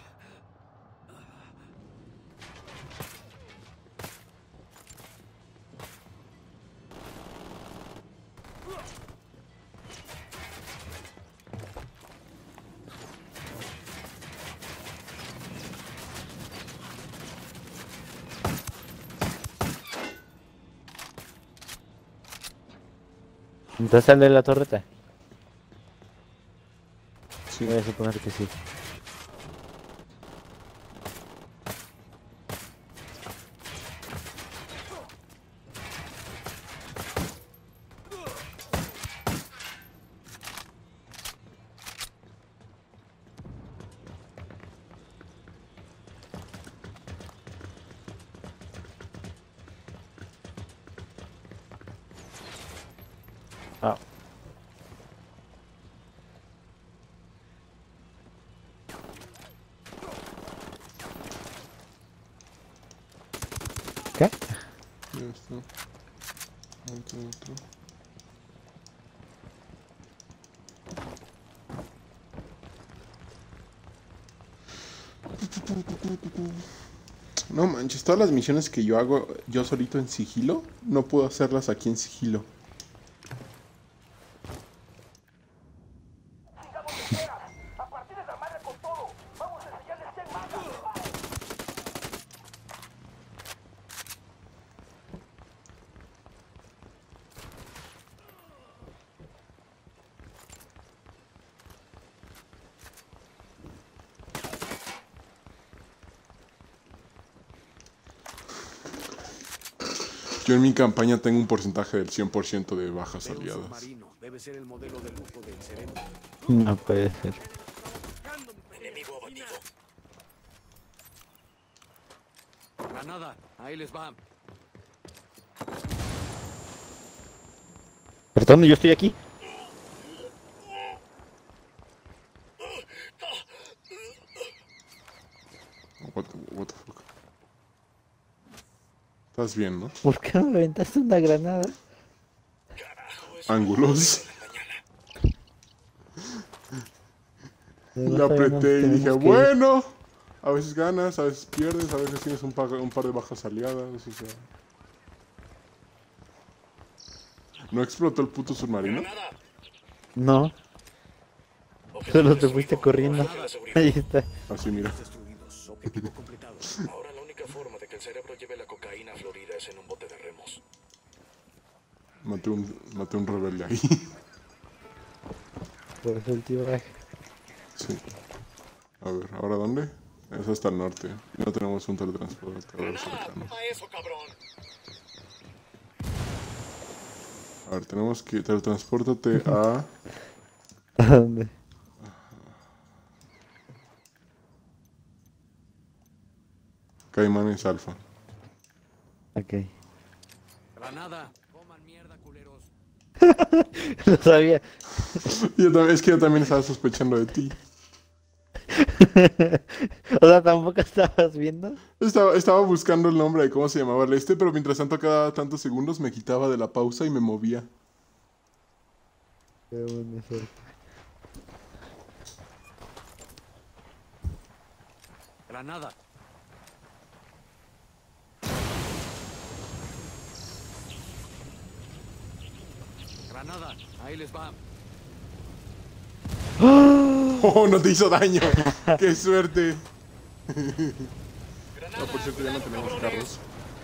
¿Entonces sale de la torreta? Sí. Voy a suponer que sí. Ah. ¿Qué? Ya está. Otro, otro. No manches, todas las misiones que yo hago yo solito en sigilo, no puedo hacerlas aquí en sigilo. Yo en mi campaña tengo un porcentaje del cien por ciento de bajas Veo un aliadas. submarino. Debe ser el modelo de lujo del Sereno. No puede ser. Enemigo abatido. Granada, ahí les va. Perdón, yo estoy aquí. What the, what the fuck. Estás bien, ¿no? ¿Por qué me aventaste una granada? Ángulos. No Le sabemos, apreté y tenemos dije, que ir. bueno, a veces ganas, a veces pierdes, a veces tienes un par, un par de bajas aliadas, o sea. ¿No explotó el puto submarino? No. Solo te fuiste corriendo. Ahí está. Así, mira. Destruidos. Objetivo completado. Ahora la única forma de que el cerebro lleve la cocaína a Florida es en un bote de remos. Maté un, maté un rebelde ahí. Por eso el tío Raj. Sí. A ver, ¿ahora dónde? Es hasta el norte. Y no tenemos un teletransportador cercano. ¡A eso, cabrón! A ver, tenemos que teletranspórtate a... ¿A dónde? Caimanes Alfa. Ok. Granada. Coman mierda, culeros. Lo sabía. Yo también, es que yo también estaba sospechando de ti. O sea, tampoco estabas viendo. Estaba, estaba buscando el nombre de cómo se llamaba el este, pero mientras tanto cada tantos segundos me quitaba de la pausa y me movía. Qué buena suerte. Granada. Granada, ahí les va. ¡Oh, no te hizo daño! ¡Qué suerte! No, por cierto, ya no tenemos carros.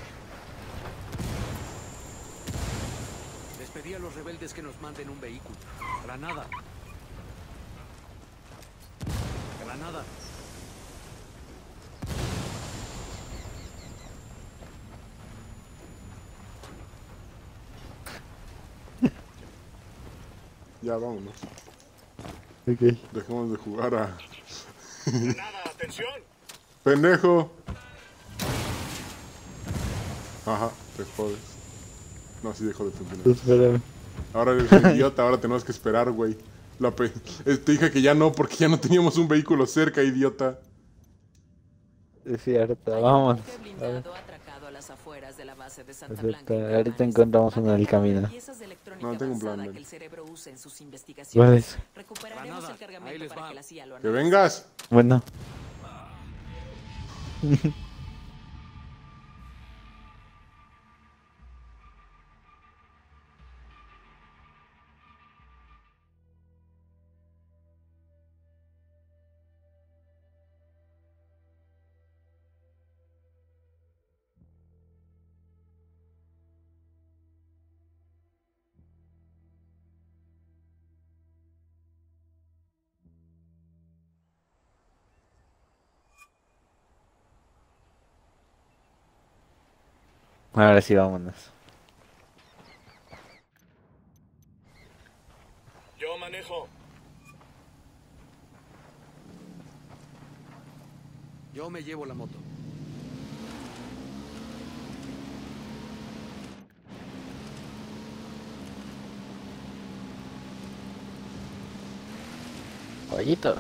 Les pedí a los rebeldes que nos manden un vehículo. Granada. Granada. Ya, vámonos. Ok. Dejemos de jugar a... ¡Granada, atención! ¡Pendejo! Ajá, te jodes. No, sí dejó de funcionar. Espérame. Ahora eres un idiota, ahora tenemos que esperar, güey. La pe... eh, Te dije que ya no, porque ya no teníamos un vehículo cerca, idiota. Es cierto, vamos. Blindado atracado las afueras de la base de Santa Perfecto, Blanca. en ahorita Camanes. encontramos uno en el Van a encontrar camino. piezas de electrónica No tengo un plan, avanzada Ben. que el cerebro usa en sus ¿Cuál investigaciones. es? Recuperaremos Granada, el cargamento ahí les para va. que la C I A lo ¡Que analice. vengas! Bueno. Ahora sí, vámonos. Yo manejo. Yo me llevo la moto. Pollito.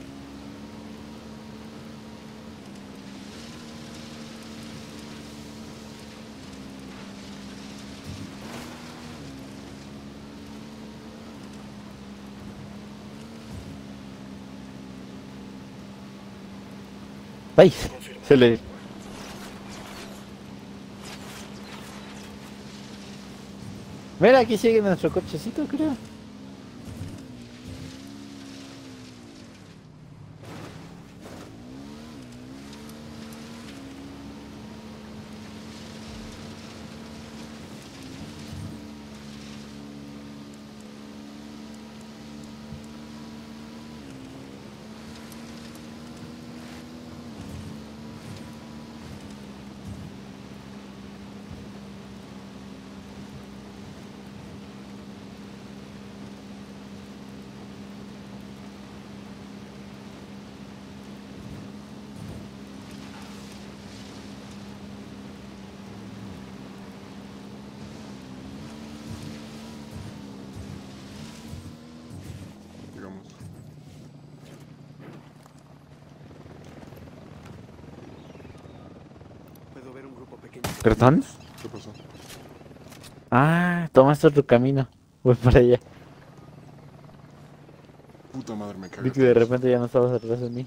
¡Vais! Se le... Mira, aquí sigue nuestro cochecito, creo. Digamos. Puedo ver un grupo pequeño. ¿Perdón? ¿Qué pasó? Ah, tomaste otro camino. Voy para allá. Puta madre, me Vi cago. que de repente ya no estabas atrás de mí.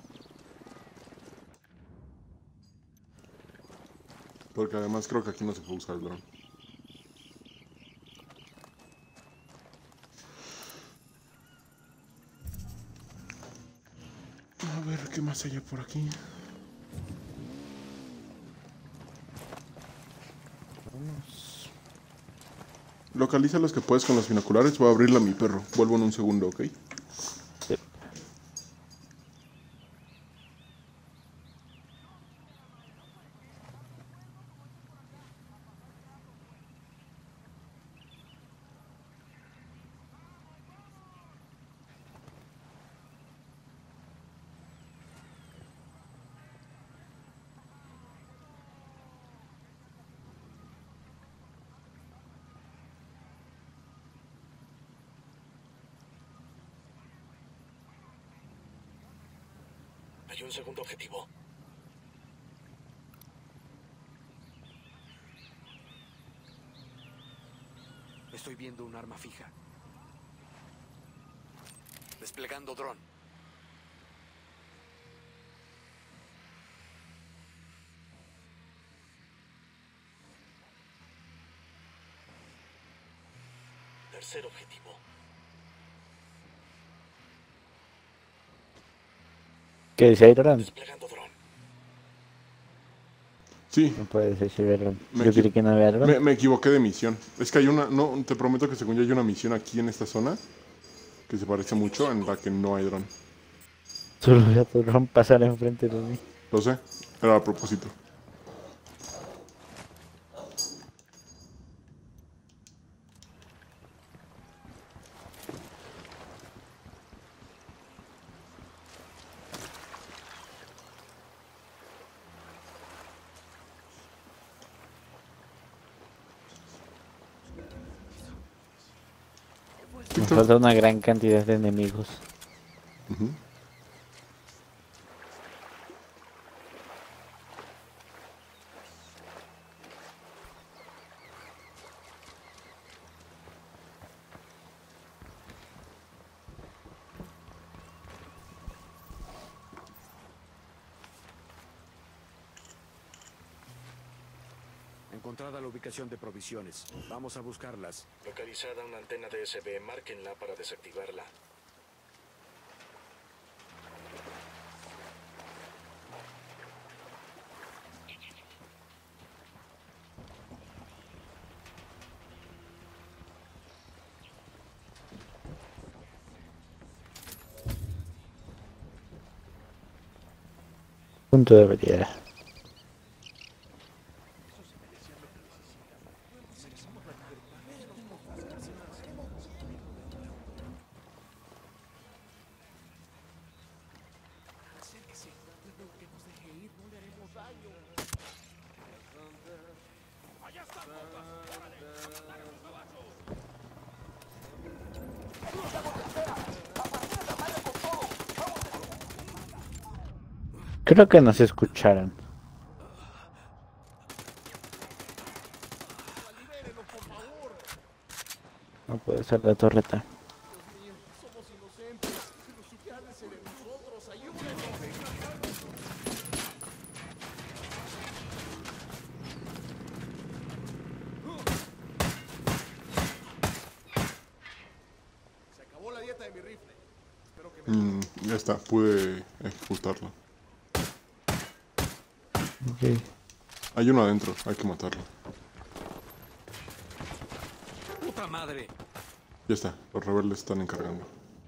Porque además creo que aquí no se puede usar el dron. A ver, ¿qué más hay por aquí? Localiza los que puedes con los binoculares. Voy a abrirla a mi perro. Vuelvo en un segundo, ¿ok? Sí. Hay un segundo objetivo. Estoy viendo un arma fija. Desplegando dron. Tercer objetivo. ¿Qué dice Iron? Desplegando dron. Sí. No puede ser Iron. Me Yo equi- creí que no había Iron. Me, me equivoqué de misión. Es que hay una... No, te prometo que según yo hay una misión aquí en esta zona que se parece mucho en la que no hay dron. Solo voy a poder pasar enfrente de mí. Lo sé. Era a propósito. Me falta una gran cantidad de enemigos. Ujú. Encontrada la ubicación de provisiones. Vamos a buscarlas. Localizada una antena D S B, márquenla para desactivarla. Punto de habilidad. Creo que nos escucharon. No puede ser la torreta. Se acabó la dieta de mi rifle. Espero que Mm, ya está, pude ejecutarlo. Okay. Hay uno adentro, hay que matarlo. ¡Puta madre! Ya está, los rebeldes están encargando.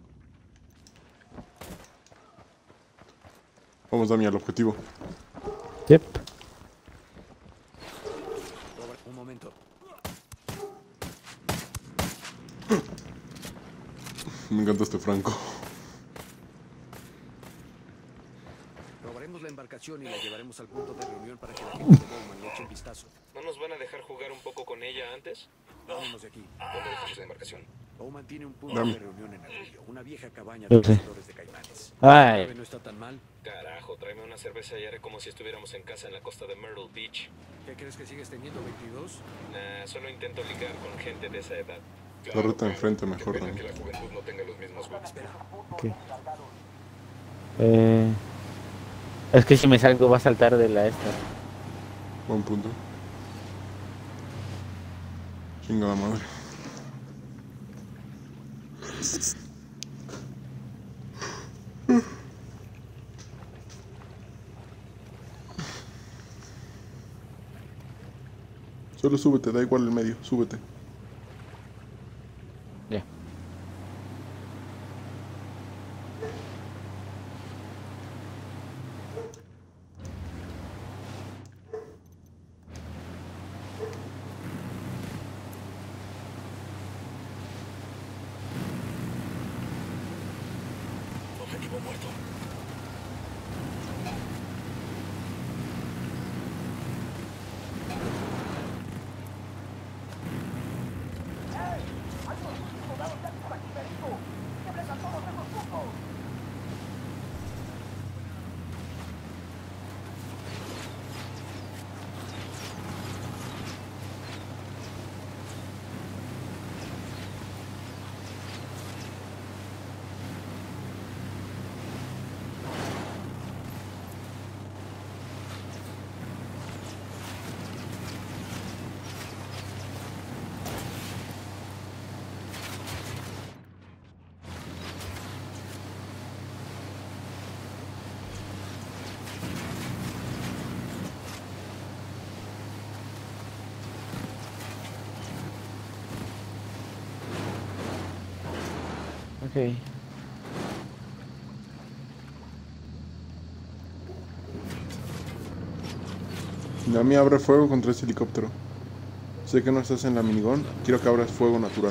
Vamos, Dami, al objetivo. Yep. Un momento. Me encanta este Franco. Robaremos la embarcación y la llevaremos al punto de reunión para que la gente de Bowman le eche un vistazo. ¿No nos van a dejar jugar un poco con ella antes? Vámonos de aquí. ¿Dónde dejamos la embarcación? Bowman tiene un punto Dame. de reunión en el río. Una vieja cabaña de Sí. cazadores de caimanes. Ay. No está tan mal. Carajo, tráeme una cerveza y haré como si estuviéramos en casa en la costa de Myrtle Beach. ¿Qué crees que sigues teniendo, veintidós? Nah, solo intento ligar con gente de esa edad. La ruta enfrente mejor, Qué pena Dami. que la juventud no tenga los mismos gustos. ¿Qué? Eh, es que si me salgo va a saltar de la esta. Buen punto. Chinga la madre. Solo súbete, da igual el medio, súbete. Ya. Objetivo muerto. Ok. Dami, abre fuego contra ese helicóptero. Sé que no estás en la minigun, quiero que abras fuego natural.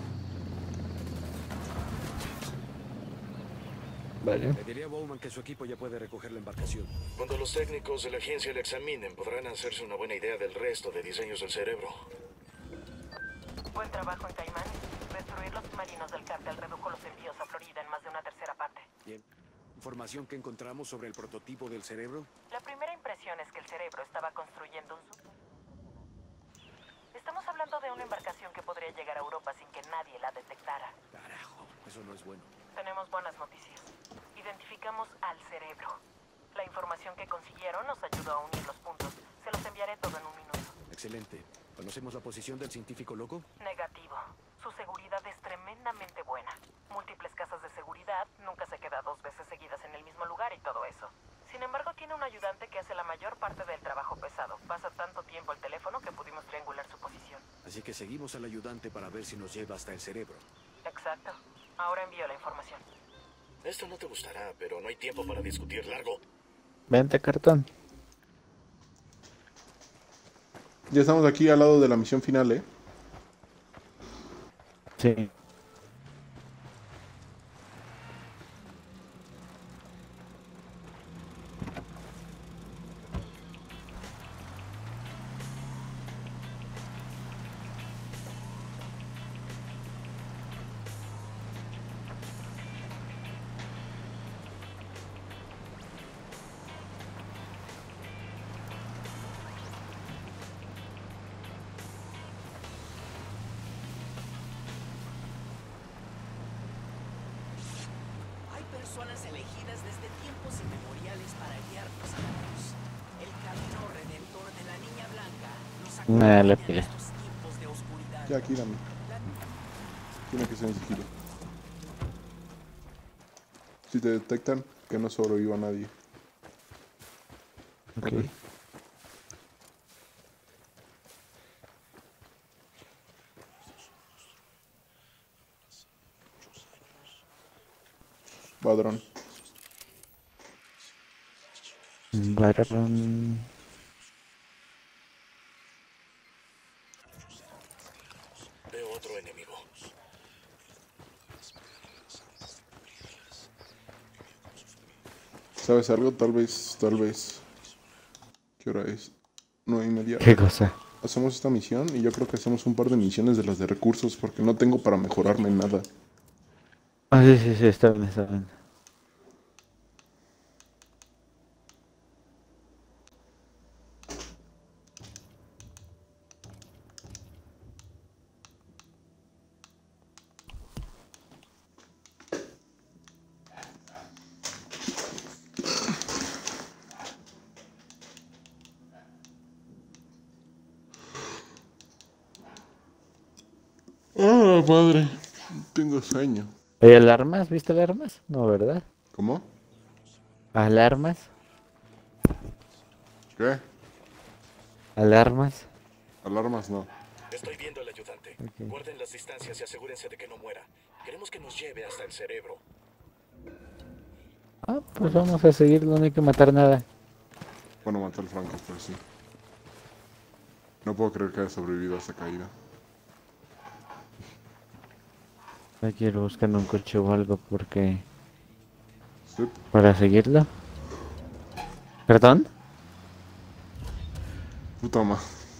Vale. Le diría a Bowman que su equipo ya puede recoger la embarcación. Cuando los técnicos de la agencia la examinen, podrán hacerse una buena idea del resto de diseños del cerebro. Buen trabajo en Caimán. Destruir los submarinos del cártel redujo los envíos a Florida en más de una tercera parte. Bien. ¿Información que encontramos sobre el prototipo del cerebro? La primera impresión es que el cerebro estaba construyendo un sub... Estamos hablando de una embarcación que podría llegar a Europa sin que nadie la detectara. Carajo, eso no es bueno. Tenemos buenas noticias. Identificamos al cerebro. La información que consiguieron nos ayudó a unir los puntos. Se los enviaré todo en un minuto. Excelente. ¿Conocemos la posición del científico loco? Negativo. Su seguridad es tremendamente buena. Múltiples casas de seguridad, nunca se queda dos veces seguidas en el mismo lugar y todo eso. Sin embargo, tiene un ayudante que hace la mayor parte del trabajo pesado. Pasa tanto tiempo al teléfono que pudimos triangular su posición. Así que seguimos al ayudante para ver si nos lleva hasta el cerebro. Exacto. Ahora envío la información. Esto no te gustará, pero no hay tiempo para discutir largo. Vente, cartón. Ya estamos aquí al lado de la misión final, ¿eh? Sí. Hay personas elegidas desde tiempos inmemoriales para guiarnos a Dios. El camino redentor de la Niña Blanca nos Nada, le acompaña en pide. estos tiempos de oscuridad. Ya, aquí dame. Tiene que ser en sigilo. Si te detectan, que no sobreviva nadie. Ok. Ok. Padrón. Varón. Veo otro enemigo. ¿Sabes algo? Tal vez, tal vez. ¿Qué hora es? Nueve y media. ¿Qué cosa? Hacemos esta misión y yo creo que hacemos un par de misiones de las de recursos porque no tengo para mejorarme en nada. Ah, sí, sí, sí, está bien, está bien. Ah, madre. Tengo sueño. Oye, ¿alarmas? ¿Viste alarmas? No, ¿verdad? ¿Cómo? ¿Alarmas? ¿Qué? ¿Alarmas? Alarmas no. Estoy viendo al ayudante. Ok. Guarden las distancias y asegúrense de que no muera. Queremos que nos lleve hasta el cerebro. Ah, pues vamos a seguirlo, no hay que matar nada. Bueno, mató al Franco, pero sí. No puedo creer que haya sobrevivido a esa caída. No quiero buscar un coche o algo porque... Sí. ¿Para seguirlo? ¿Perdón? Puta madre.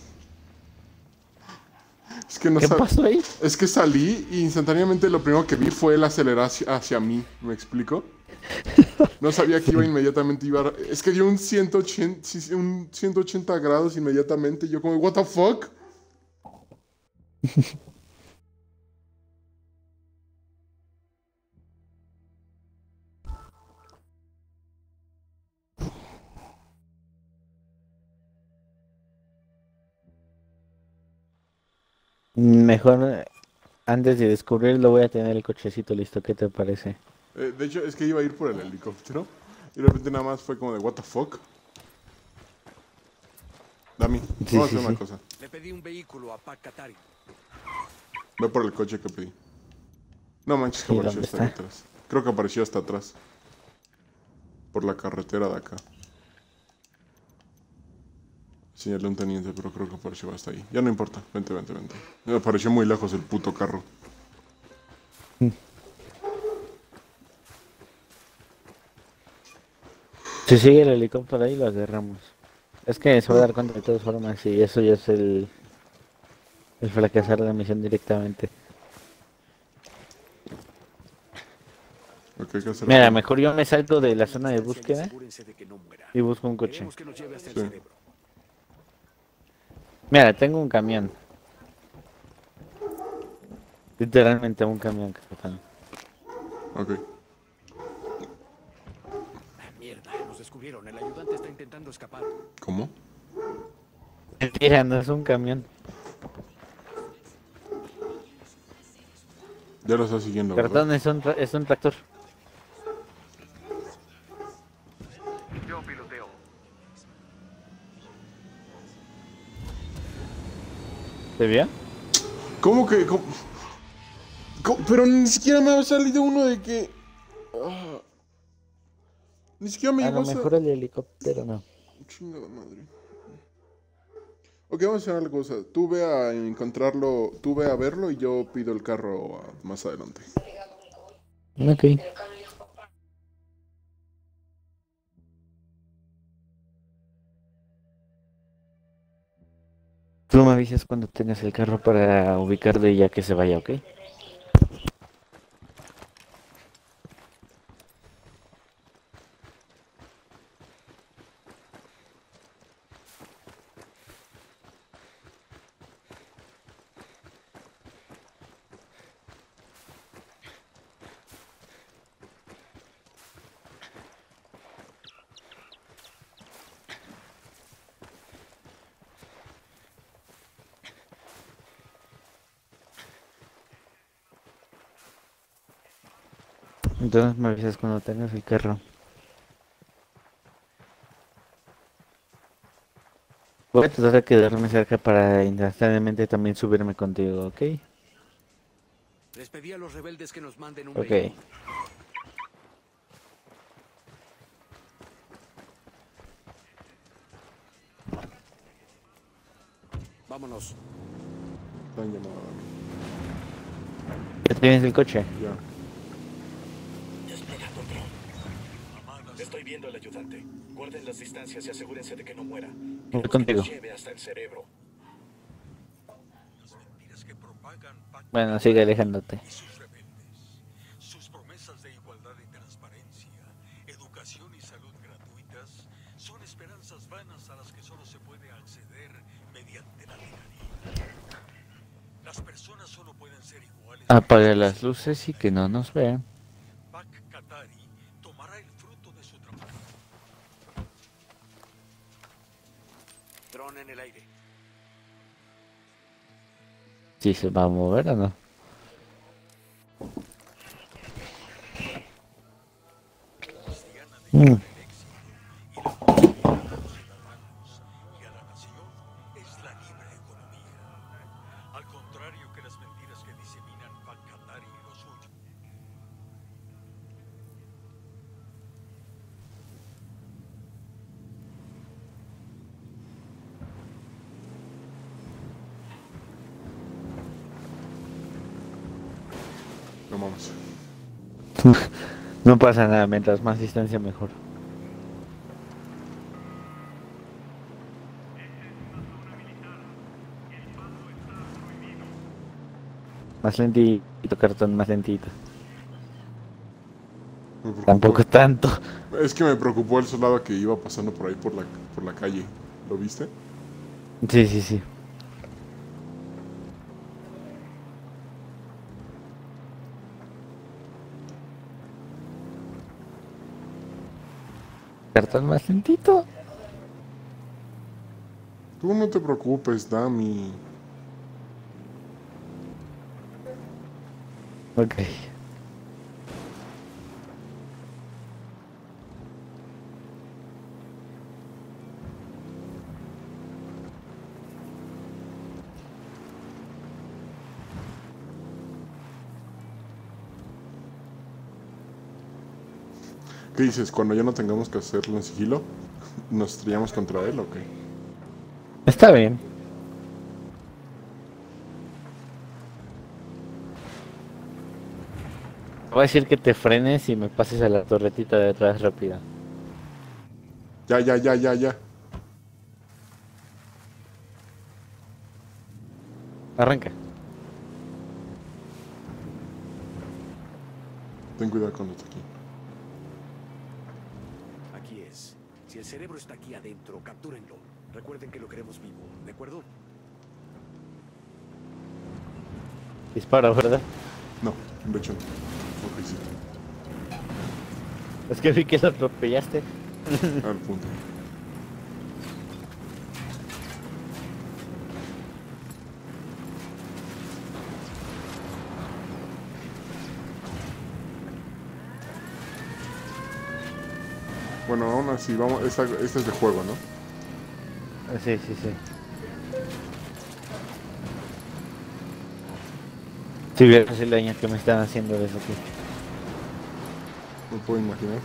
Es que no ¿Qué sab- pasó ahí? Es que salí y instantáneamente lo primero que vi fue el acelerar hacia, hacia mí. ¿Me explico? No sabía que iba inmediatamente. Iba a- Es que dio un ciento ochenta, sí, sí, un ciento ochenta grados inmediatamente. Yo como, what the fuck? Mejor, eh, antes de descubrirlo, voy a tener el cochecito listo. ¿Qué te parece? Eh, de hecho, es que iba a ir por el helicóptero. Y de repente nada más fue como de, what the fuck? Dami, Sí, vamos sí, a hacer una sí. cosa. Le pedí un vehículo a Pac Katari. Ve por el coche que pedí. No manches que ¿Y apareció dónde hasta ahí está? atrás. Creo que apareció hasta atrás. Por la carretera de acá. Señalé un teniente, pero creo que apareció hasta ahí. Ya no importa. Vente, vente, vente. Me apareció muy lejos el puto carro. Si sigue el helicóptero ahí, lo agarramos. Es que se va a dar cuenta de todas formas y eso ya es el... El fracasar de la misión directamente. Lo que hay que hacer Mira, aquí- mejor yo me salto de la zona de búsqueda Asegúrense de que no muera. y busco un coche. Queremos que nos lleve hasta el Sí. cerebro. Mira, tengo un camión. Literalmente un camión, capitán. Ok. Ah, mierda, nos descubrieron. El ayudante está intentando escapar. ¿Cómo? Mentira, no es un camión. Ya lo está siguiendo, ¿verdad? Perdón, es un, tra- es un tractor. Yo piloteo. ¿Se vio? ¿Cómo que...? cómo- cómo? Pero ni siquiera me ha salido uno de que... ah, ni siquiera me A llegó lo esa- mejor el helicóptero no. Chingada madre. Ok, vamos a hacer una cosa. Tú ve a encontrarlo, tú ve a verlo y yo pido el carro ah, más adelante. Ok. Tú me avisas cuando tengas el carro para ubicarlo y ya que se vaya, ¿ok? Entonces me avisas cuando tengas el carro. Voy a tratar de quedarme cerca para instantáneamente también subirme contigo, ¿ok? Les pedí a los rebeldes que nos manden un Ok. vehículo. Vámonos. Están llamando. ¿Ya tienes el coche? Ya. Despegando dron. Estoy viendo al ayudante. Guarden las distancias y asegúrense de que no muera. Voy Que contigo. nos lleve hasta el cerebro. Bueno, sigue alejándote. Sus promesas de igualdad y transparencia, educación y salud gratuitas son esperanzas vanas a las que solo se puede acceder mediante la tiranía. Las personas solo pueden ser iguales. Apaga las luces y que no nos vean. Pak Katari tomará el fruto de su trabajo. Dron en el aire. Si se va a mover o no. Mm. Y a la nación es la libre economía. Al contrario que las mentiras que diseminan Pak Katari y lo suyo. No mames. No pasa nada, mientras más distancia mejor. Más lentito, cartón, más lentito. Me preocupó. Tampoco tanto. Es que me preocupó el soldado que iba pasando por ahí por la, por la calle. ¿Lo viste? Sí, sí, sí. Cartón más lentito. Tú no te preocupes, Dami. Ok. ¿Qué dices? Cuando ya no tengamos que hacerlo en sigilo, ¿nos estrellamos contra él o qué? Está bien. Voy a decir que te frenes y me pases a la torretita de atrás rápida. Ya, ya, ya, ya, ya. Arranca. Ten cuidado cuando esté aquí. Aquí es. Si el cerebro está aquí adentro, captúrenlo. Recuerden que lo queremos vivo, ¿de acuerdo? Dispara, ¿verdad? No, de hecho no. Ok, sí. Es que vi que lo atropellaste. Al punto. Bueno, aún así, vamos, esta, esta es de juego, ¿no? Sí, sí, sí. Si vieras el daño que me están haciendo desde aquí. No puedo imaginar.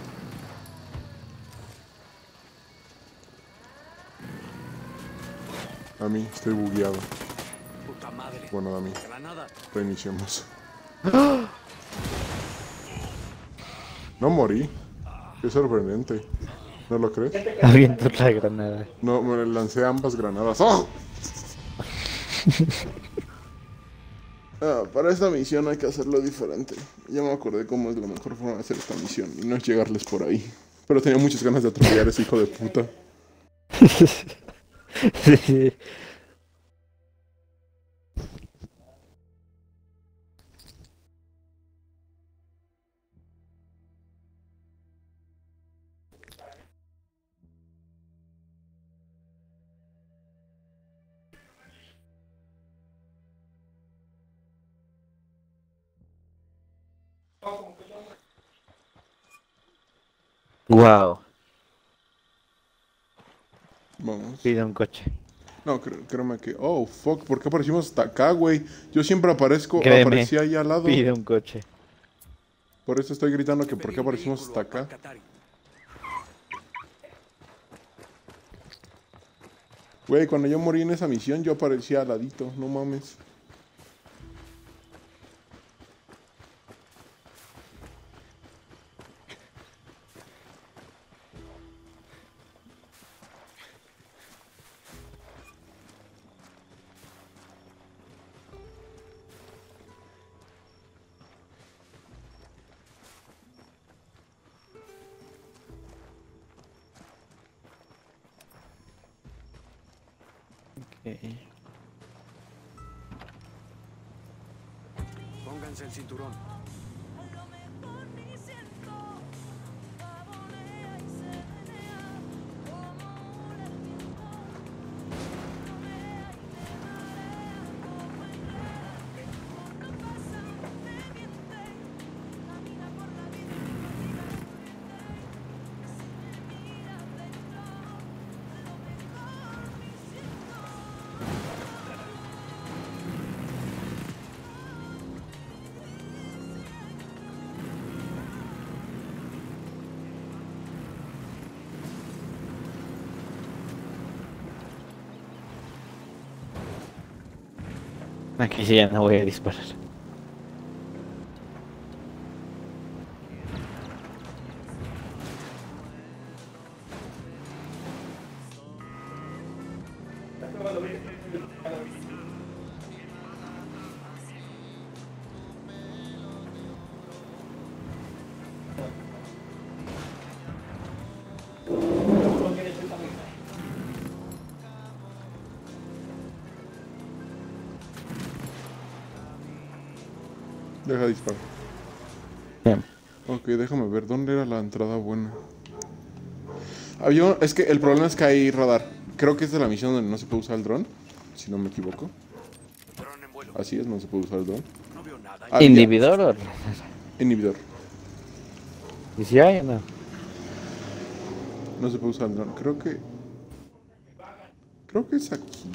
A mí, estoy bugueado. Puta madre. Bueno, a mí. Granada. Reiniciamos. No morí. Qué sorprendente. ¿No lo crees? Aviento otra granada. No, me lancé ambas granadas. ¡Oh! Ah, para esta misión hay que hacerlo diferente. Ya me acordé cómo es la mejor forma de hacer esta misión. Y no es llegarles por ahí. Pero tenía muchas ganas de atropellar a ese hijo de puta. Sí. Wow. Vamos. Pide un coche. No, creo, créeme que... Oh, fuck, ¿por qué aparecimos hasta acá, güey? Yo siempre aparezco... Créeme, Aparecí ahí al lado. pide un coche. Por eso estoy gritando que por qué aparecimos hasta acá. Güey, cuando yo morí en esa misión, yo aparecía al ladito. No mames. Okay. Pónganse el cinturón. Aquí sí ya no voy a disparar. Deja de disparar. Bien. Ok, déjame ver, ¿dónde era la entrada buena? Había un- es que el problema es que hay radar. Creo que esta es la misión donde no se puede usar el dron, si no me equivoco. Así es, no se puede usar el dron. Ah, ¿Inhibidor o...? ya. Inhibidor. ¿Y si hay o no? No se puede usar el dron. Creo que... Creo que es aquí.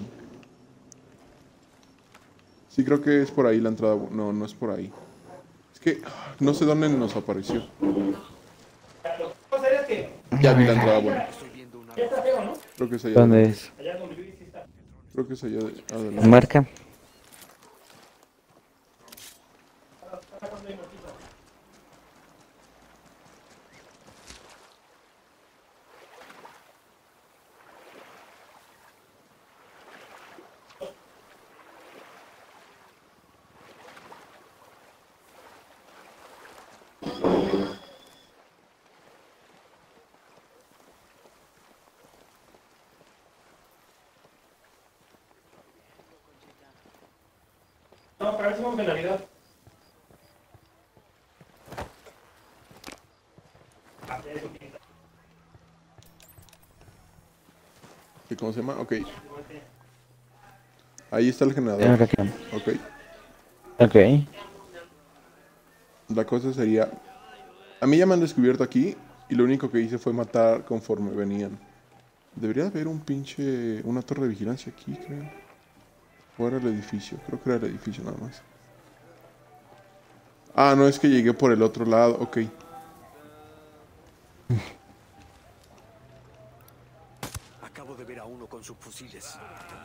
Sí, creo que es por ahí la entrada. bu- No, no es por ahí. Es que no sé dónde nos apareció. Ya vi la entrada buena. Creo que es allá. ¿Dónde adelante. es? Creo que es allá de- adelante. Marca. No, para ver si vamos en Navidad. ¿Y ¿Cómo se llama? Ok. Ahí está el generador. Tengo que acá. Ok. Ok. La cosa sería... A mí ya me han descubierto aquí Y lo único que hice fue matar conforme venían. Debería haber un pinche... una torre de vigilancia aquí, creo. ¿O era el edificio? Creo que era el edificio nada más. Ah, no, es que llegué por el otro lado. Ok. Acabo de ver a uno con subfusiles.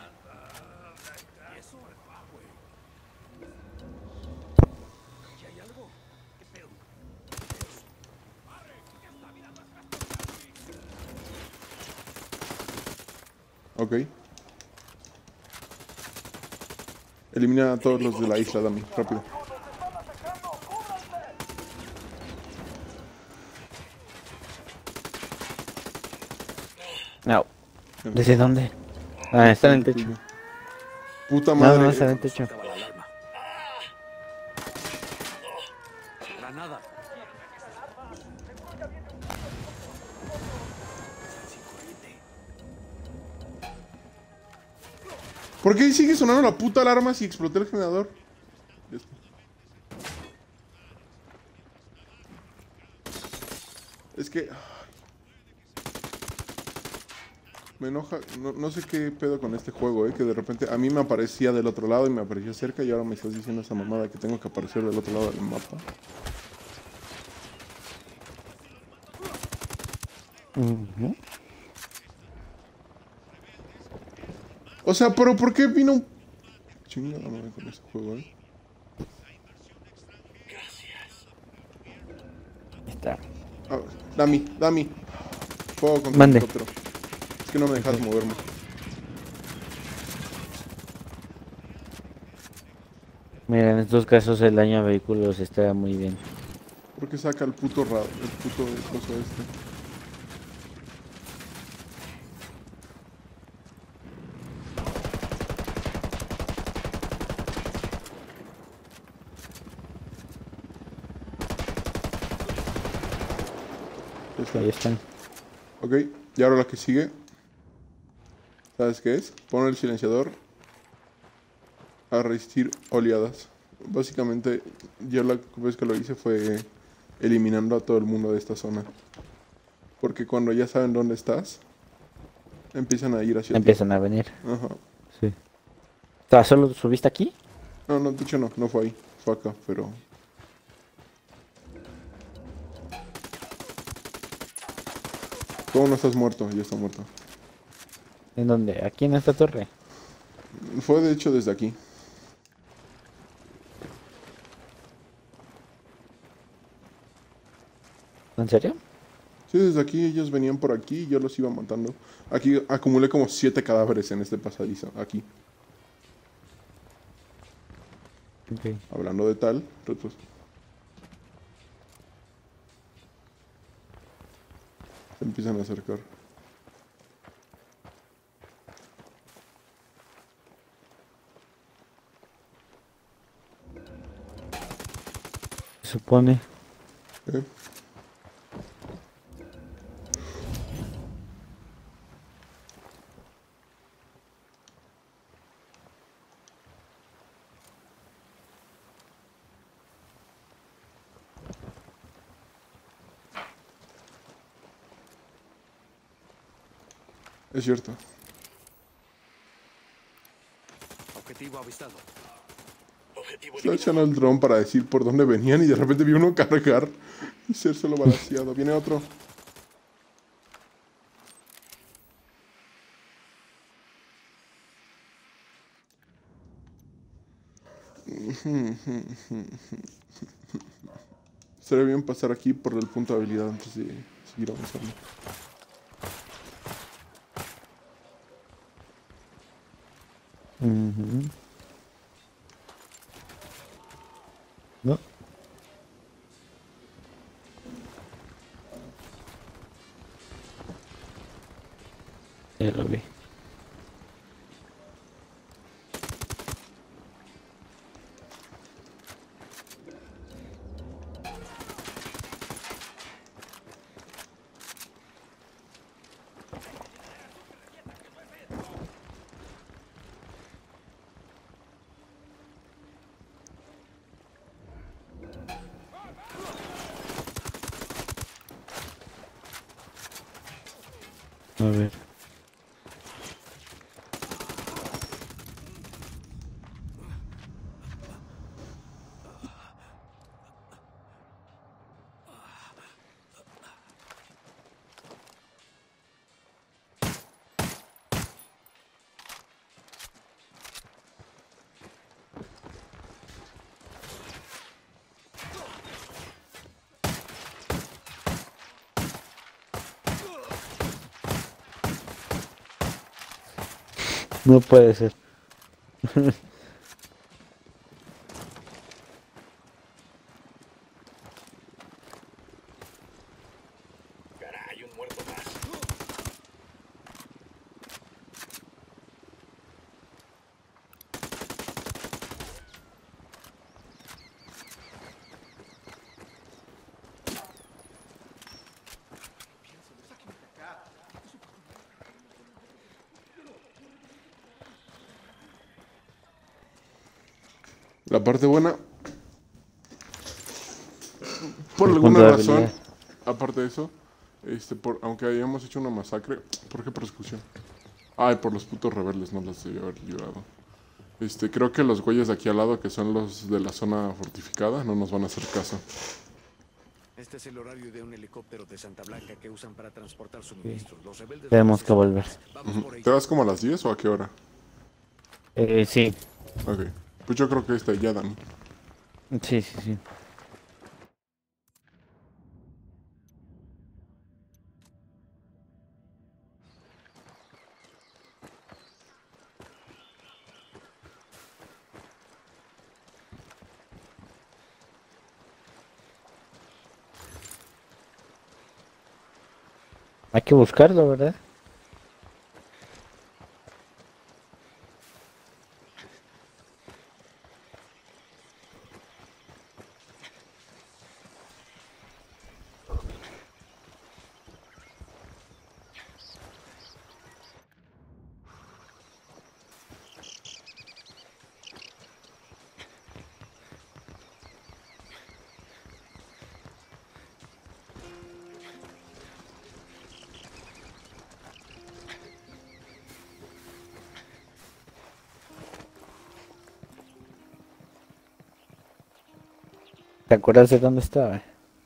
¿Y hay algo? ¿Qué pedo? Ok. Elimina a todos los de la isla, Dami. Rápido. No. ¿Desde dónde? Ah, está en el techo. Puta No, madre. no, está en el techo. Granada. ¿Por qué sigue sonando la puta alarma si exploté el generador? Ya está. Es que... Me enoja, no, no sé qué pedo con este juego, eh, que de repente a mí me aparecía del otro lado y me aparecía cerca y ahora me estás diciendo esa mamada que tengo que aparecer del otro lado del mapa. Uh-huh. O sea, pero ¿por qué vino un... Chingada madre con ese juego, eh? Está. Ah, Dami, Dami. Fuego contra Mande. el helicóptero. Es que no me dejas moverme. Mira, en estos casos el daño a vehículos está muy bien. ¿Por qué saca el puto ra el puto coso este? Ya está. Ahí están. Ok, y ahora la que sigue. ¿Sabes qué es? Pon el silenciador a resistir oleadas. Básicamente, yo la vez que lo hice fue eliminando a todo el mundo de esta zona. Porque cuando ya saben dónde estás, empiezan a ir hacia ti. Empiezan a venir. Ajá. Sí. O sea, ¿solo subiste aquí? No, no, de hecho no, no fue ahí. Fue acá, pero... ¿Cómo no estás muerto? Ya está muerto. ¿En dónde? ¿Aquí en esta torre? Fue de hecho desde aquí. ¿En serio? Sí, desde aquí ellos venían por aquí y yo los iba matando. Aquí acumulé como siete cadáveres en este pasadizo, aquí. Ok. Hablando de tal, retros. Se empiezan a acercar. Se supone. ¿Eh? Es cierto. Objetivo avistado. Estaba echando el dron para decir por dónde venían y de repente vi uno cargar y ser solo balanceado. Viene otro. Estaría bien pasar aquí por el punto de habilidad antes de seguir avanzando. Uh-huh. No. Ya lo vi. A ver. No puede ser. Caray, un muerto más. La parte buena, por El alguna punto de razón, habilidad. aparte de eso, este, por, aunque hayamos hecho una masacre, ¿por qué persecución? Ay, por los putos rebeldes, no los debí haber librado. Este, creo que los güeyes de aquí al lado, que son los de la zona fortificada, no nos van a hacer caso. Este es el horario de un helicóptero de Santa Blanca que usan para transportar suministros. Los rebeldes... Tenemos que volver. Vamos Ujú. por ello. ¿Te vas como a las diez o a qué hora? Eh, sí. Ok, pues yo creo que está ya, Dani. Sí, sí, sí. Hay que buscarlo, ¿verdad? ¿Te acuerdas de dónde estaba?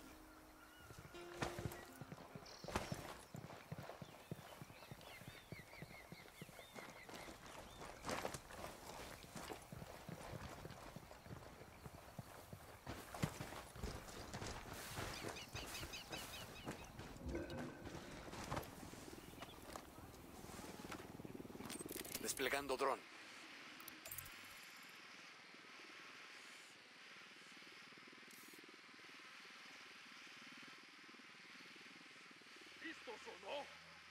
Desplegando dron. ¿Listos o no?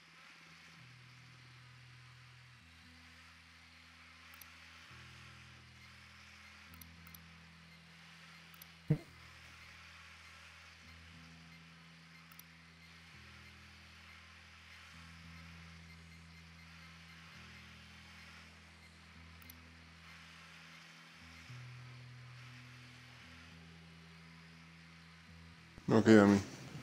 Ok, Dami.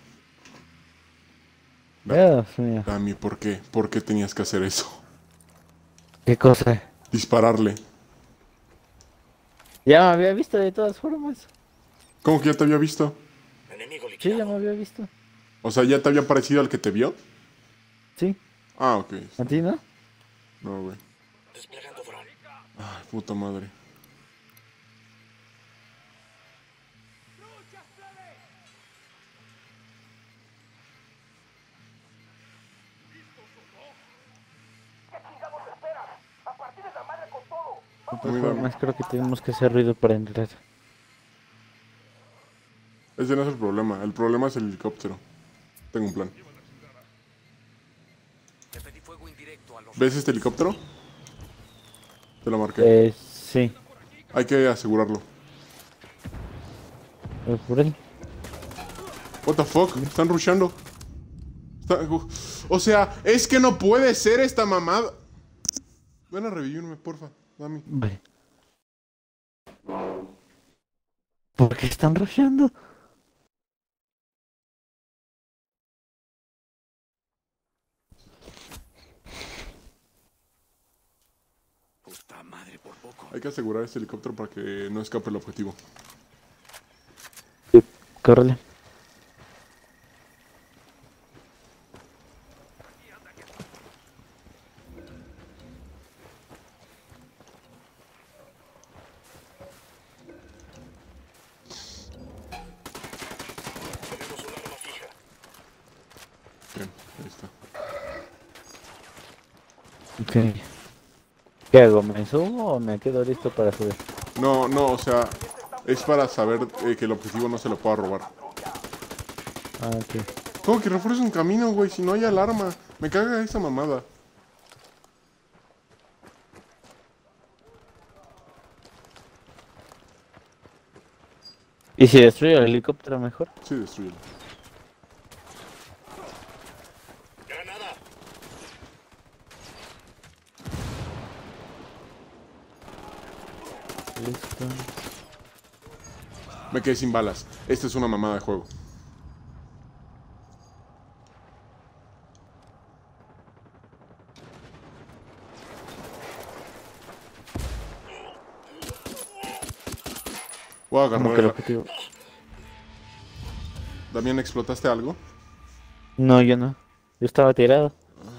Dios mío. Dami, ¿por qué? ¿Por qué tenías que hacer eso? ¿Qué cosa? Dispararle. Ya me había visto de todas formas. ¿Cómo que ya te había visto? Sí, ya me había visto. O sea, ¿ya te había parecido al que te vio? Sí. Ah, ok. ¿A ti no? No, güey. Ay, puta madre. De todas formas, creo que tenemos que hacer ruido para entrar. Ese no es el problema. El problema es el helicóptero. Tengo un plan. ¿Ves este helicóptero? Te lo marqué. Eh, sí. Hay que asegurarlo. Eh, por él. What the fuck? Están rusheando. Está- O sea, es que no puede ser esta mamada. Ven a revivirme, porfa. Dami. Ve. ¿Por qué están rusheando? Hay que asegurar este helicóptero para que no escape el objetivo. Sí, córrele. Tenemos un arma fija. Bien, ahí está. Ok. ¿Qué hago? ¿Me subo o me quedo listo para subir? No, no, o sea, es para saber eh, que el objetivo no se lo pueda robar. Ah, ok. ¿Cómo que refuerzo un camino, güey? Si no hay alarma. Me caga esa mamada. ¿Y si destruyo el helicóptero mejor? Sí, destruyelo. Granada. Listo. Me quedé sin balas. Esta es una mamada de juego. Voy a Como agarrar que el el... objetivo. Damián, ¿explotaste algo? No, yo no. Yo estaba tirado.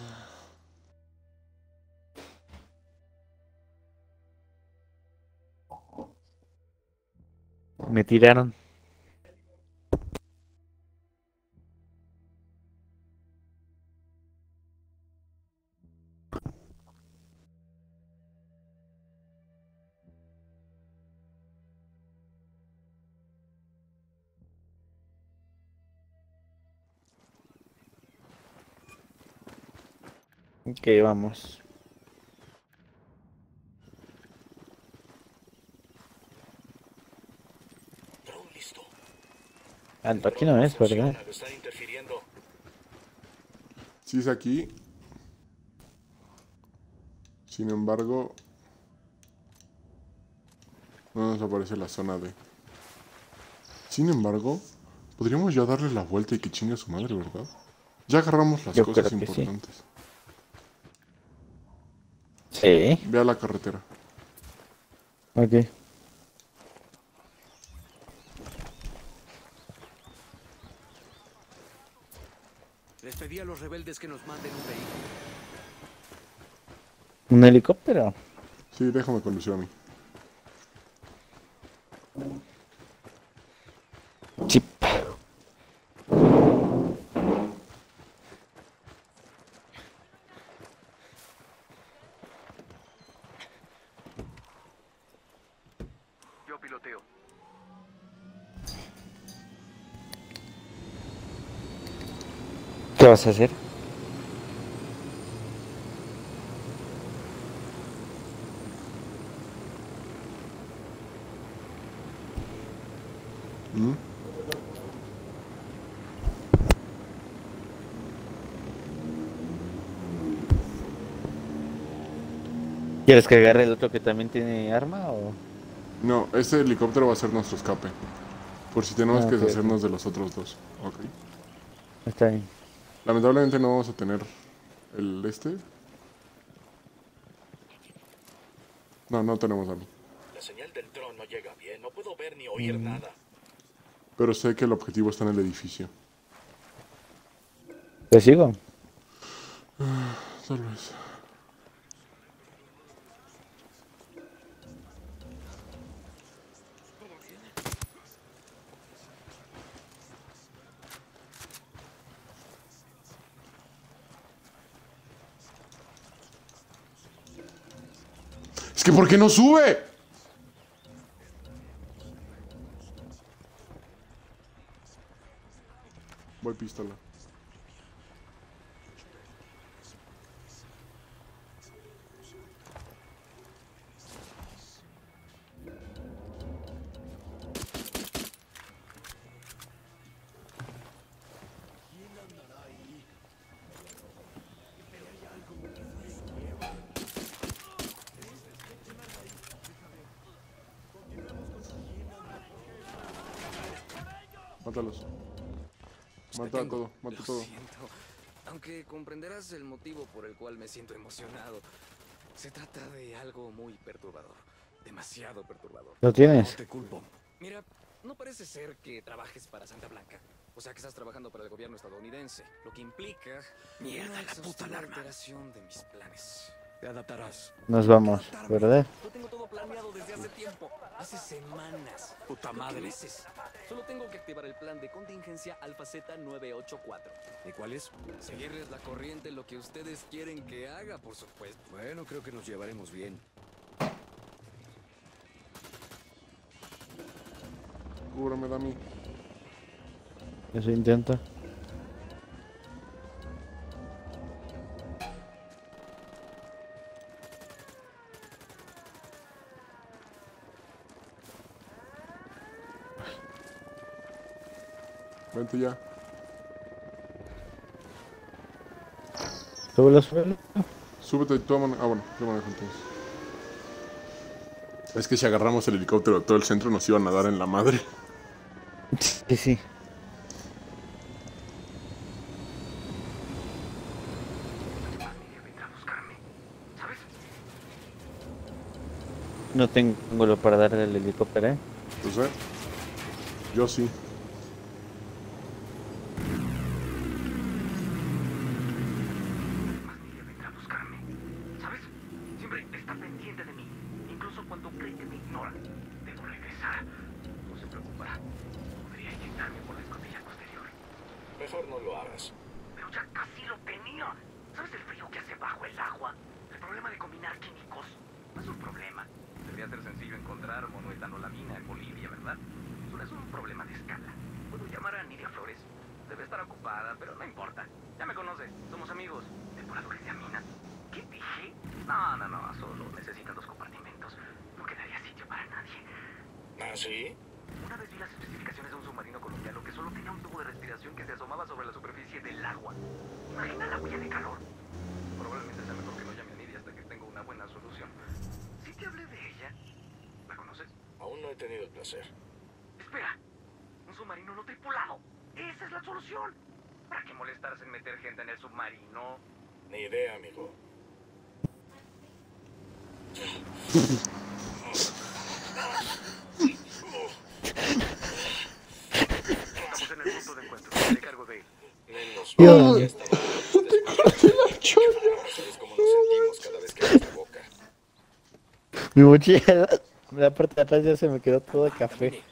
Me tiraron. Ok, vamos. Drone listo. Alto, aquí no es, ¿verdad? Funciona, lo está interfiriendo. Sí es aquí. Sin embargo... no nos aparece la zona de... Sin embargo... podríamos ya darle la vuelta y que chingue a su madre, ¿verdad? Ya agarramos las Yo cosas creo que sí. importantes. Sí. Ve a la carretera. Ok. Les pedí a los rebeldes que nos manden un vehículo. ¿Un helicóptero? Sí, déjame conducir a mí. Chip. Yo piloteo. ¿Qué vas a hacer? ¿Mm? ¿Quieres que agarre el otro que también tiene arma o...? No, este helicóptero va a ser nuestro escape. Por si tenemos Ah, que ok, deshacernos ok. de los otros dos. Ok. Está bien. Lamentablemente no vamos a tener el este. No, no tenemos arma. La señal del dron no llega bien. No puedo ver ni oír Mm. nada. Pero sé que el objetivo está en el edificio. ¿Te sigo? Tal vez. Es que ¿por qué no sube? Voy pistola. Mátalos. Mata a todo, mata Lo todo. siento. Aunque comprenderás el motivo por el cual me siento emocionado. Se trata de algo muy perturbador. Demasiado perturbador. ¿Lo tienes? No te culpo. Mira, no parece ser que trabajes para Santa Blanca. O sea que estás trabajando para el gobierno estadounidense, lo que implica Mierda, una la puta exhaustiva alarma. alteración de mis planes. Te adaptarás. Nos vamos, ¿verdad? Lo tengo todo planeado desde hace tiempo. Hace semanas. Puta madre. Meses. Solo tengo que activar el plan de contingencia Alfa Z nueve ocho cuatro. ¿Y cuál es? Seguirles la corriente, lo que ustedes quieren que haga, por supuesto. Bueno, creo que nos llevaremos bien. Cúbrame, Dami. Eso intento. Vente ya. Súbelo, súbelo. Súbete y toma. Ah, bueno, yo manejo entonces. Es que si agarramos el helicóptero de todo el centro nos iban a dar en la madre. Sí, sí. No tengo lo para darle al helicóptero, ¿eh? Pues eh. Yo sí. ¿Sabes? Siempre está pendiente de mí, incluso cuando cree que me ignora. Debo regresar. No se preocupa. Podría inyectarme por la escotilla posterior. Mejor no lo hagas. Pero ya casi lo tenía. ¿Sabes el frío que hace bajo el agua? El problema de combinar químicos no es un problema. Debería ser sencillo encontrar monoetanolamina en Bolivia, ¿verdad? Solo es un problema de escala. Puedo llamar a Nidia Flores. Debe estar ocupada, pero no importa. Ya me conoce. Somos amigos. Depuradores de aminas. ¿Qué dije? No, no, no. Solo necesitan dos compartimentos. No quedaría sitio para nadie. ¿Ah, sí? Una vez vi las especificaciones de un submarino colombiano que solo tenía un tubo de respiración que se asomaba sobre la superficie del agua. Imagina la huella de calor. Probablemente sea mejor que no llame a Nidia hasta que tenga una buena solución. ¿Sí te hablé de ella? ¿La conoces? Aún no he tenido el placer. Espera. Un submarino no tripulado. Esa es la solución. ¿Para qué molestarse en meter gente en el submarino? Ni idea, amigo. Estamos en el punto de encuentro. Me cargo de él. Menos Dios. mal, ya estamos listos después de la cholla. ¿Sabes cómo nos sentimos cada vez que abres la boca? Mi mochila, la parte de atrás ya se me quedó todo de café.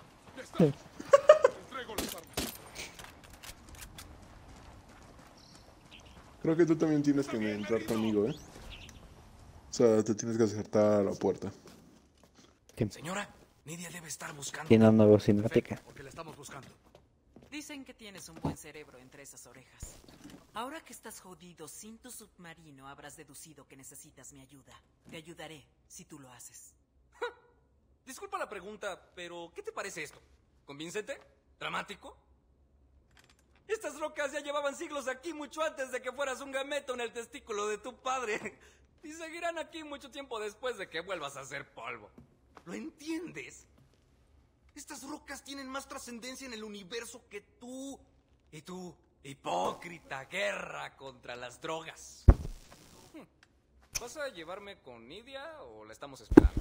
Creo que tú también tienes que entrar conmigo, ¿eh? O sea, te tienes que acercar a la puerta. Señora, Nidia debe estar buscando. Tiene una nueva cinemática. Porque la estamos buscando. Dicen que tienes un buen cerebro entre esas orejas. Ahora que estás jodido sin tu submarino, habrás deducido que necesitas mi ayuda. Te ayudaré si tú lo haces. Disculpa la pregunta, pero ¿qué te parece esto? ¿Convincente? ¿Dramático? Estas rocas ya llevaban siglos aquí mucho antes de que fueras un gameto en el testículo de tu padre. Y seguirán aquí mucho tiempo después de que vuelvas a ser polvo. ¿Lo entiendes? Estas rocas tienen más trascendencia en el universo que tú. Y tu hipócrita guerra contra las drogas. ¿Vas a llevarme con Nidia o la estamos esperando?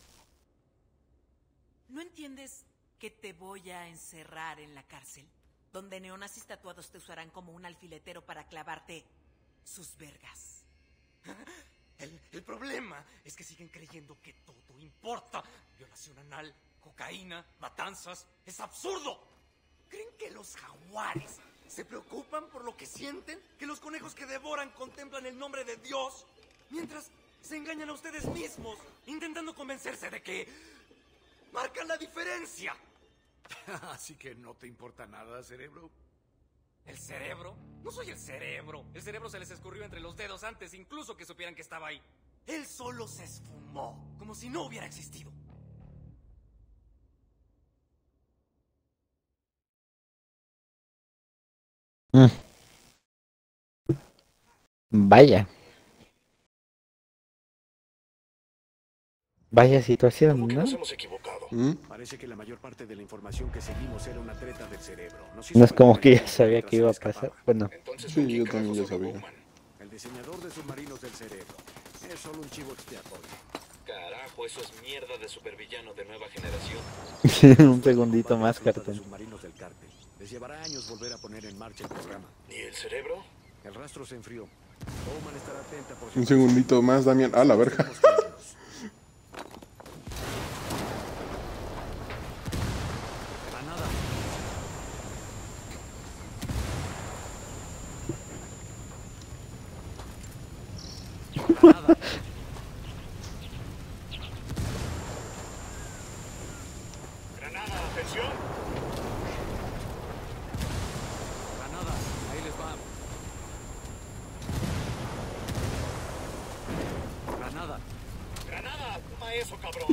¿No entiendes que te voy a encerrar en la cárcel? Donde neonazis tatuados te usarán como un alfiletero para clavarte sus vergas. El, el problema es que siguen creyendo que todo importa. Violación anal, cocaína, matanzas. ¡Es absurdo! ¿Creen que los jaguares se preocupan por lo que sienten? ¿Que los conejos que devoran contemplan el nombre de Dios? Mientras se engañan a ustedes mismos, intentando convencerse de que marcan la diferencia. Así que no te importa nada, cerebro. ¿El cerebro? No soy el cerebro. El cerebro se les escurrió entre los dedos antes incluso que supieran que estaba ahí. Él solo se esfumó, como si no hubiera existido. Mm. Vaya. Vaya situación, ¿no? Nos hemos equivocado. ¿Mm? Parece que la mayor parte de la información que seguimos era una treta del cerebro. Nos No es hizo como parecer que ya el sabía planeta que iba a se le pasar. escapaba. Bueno, Sí, yo también ya sabía. El diseñador de submarinos del cerebro. Es solo un chivo expiatorio. Carajo, eso es mierda de supervillano de nueva generación. Un segundito más, cartón. Submarinos del cártel. Les llevará años volver a poner en marcha el programa. ¿Y el cerebro? El rastro se enfrió. Bowman estará atenta por si Un segundito más, Damián. Ah, la verga. Granada. Granada. Granada, atención. Granada, ahí les va. Granada. Granada, toma eso, cabrón.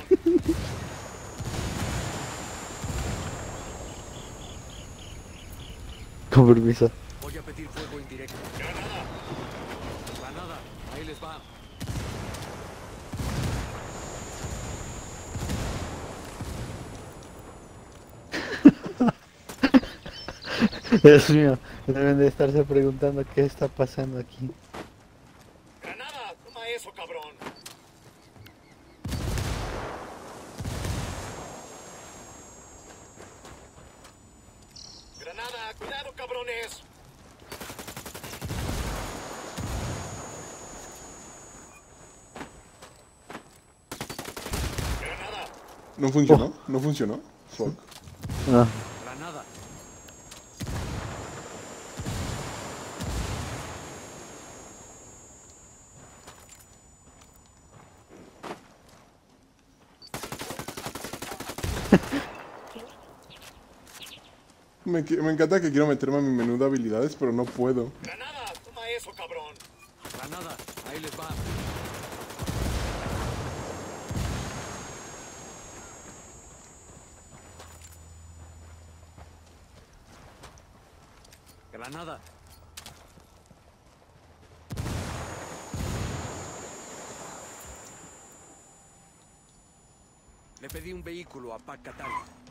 Con permiso. Voy a pedir fuego indirecto. Granada. Granada, ahí les va. Dios mío, deben de estarse preguntando qué está pasando aquí. Granada, toma eso, cabrón. Granada, cuidado, cabrones. Granada. No funcionó, no funcionó. Fuck. No. Granada. Me, qui- me encanta que quiero meterme a mi menú de habilidades, pero no puedo. Granada, toma eso, cabrón. Granada, ahí les va. Granada. Le pedí un vehículo a Pac-Katari.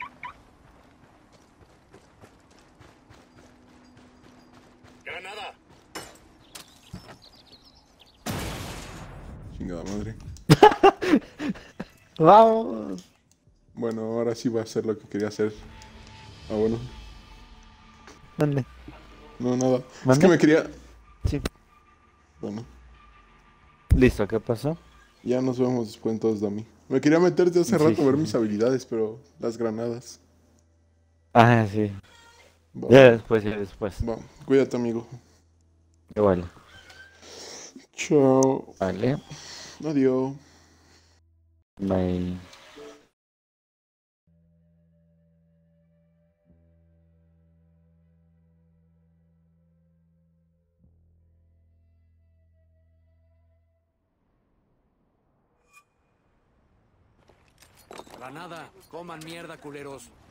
Granada. Chingada madre. Vamos. Bueno, ahora sí va a hacer lo que quería hacer. Ah, bueno. ¿Dónde? No, nada. Es ¿Mande? que me quería... Sí. Bueno, Listo, ¿qué pasó? ya nos vemos después entonces, Dami. Me quería meterte hace Sí, rato a ver sí. mis habilidades, pero las granadas. Ah, sí. Va, Ya después, ya después. va. Cuídate, amigo. Igual. Chao. Vale. Adiós. Bye. Granada, coman mierda, culeros.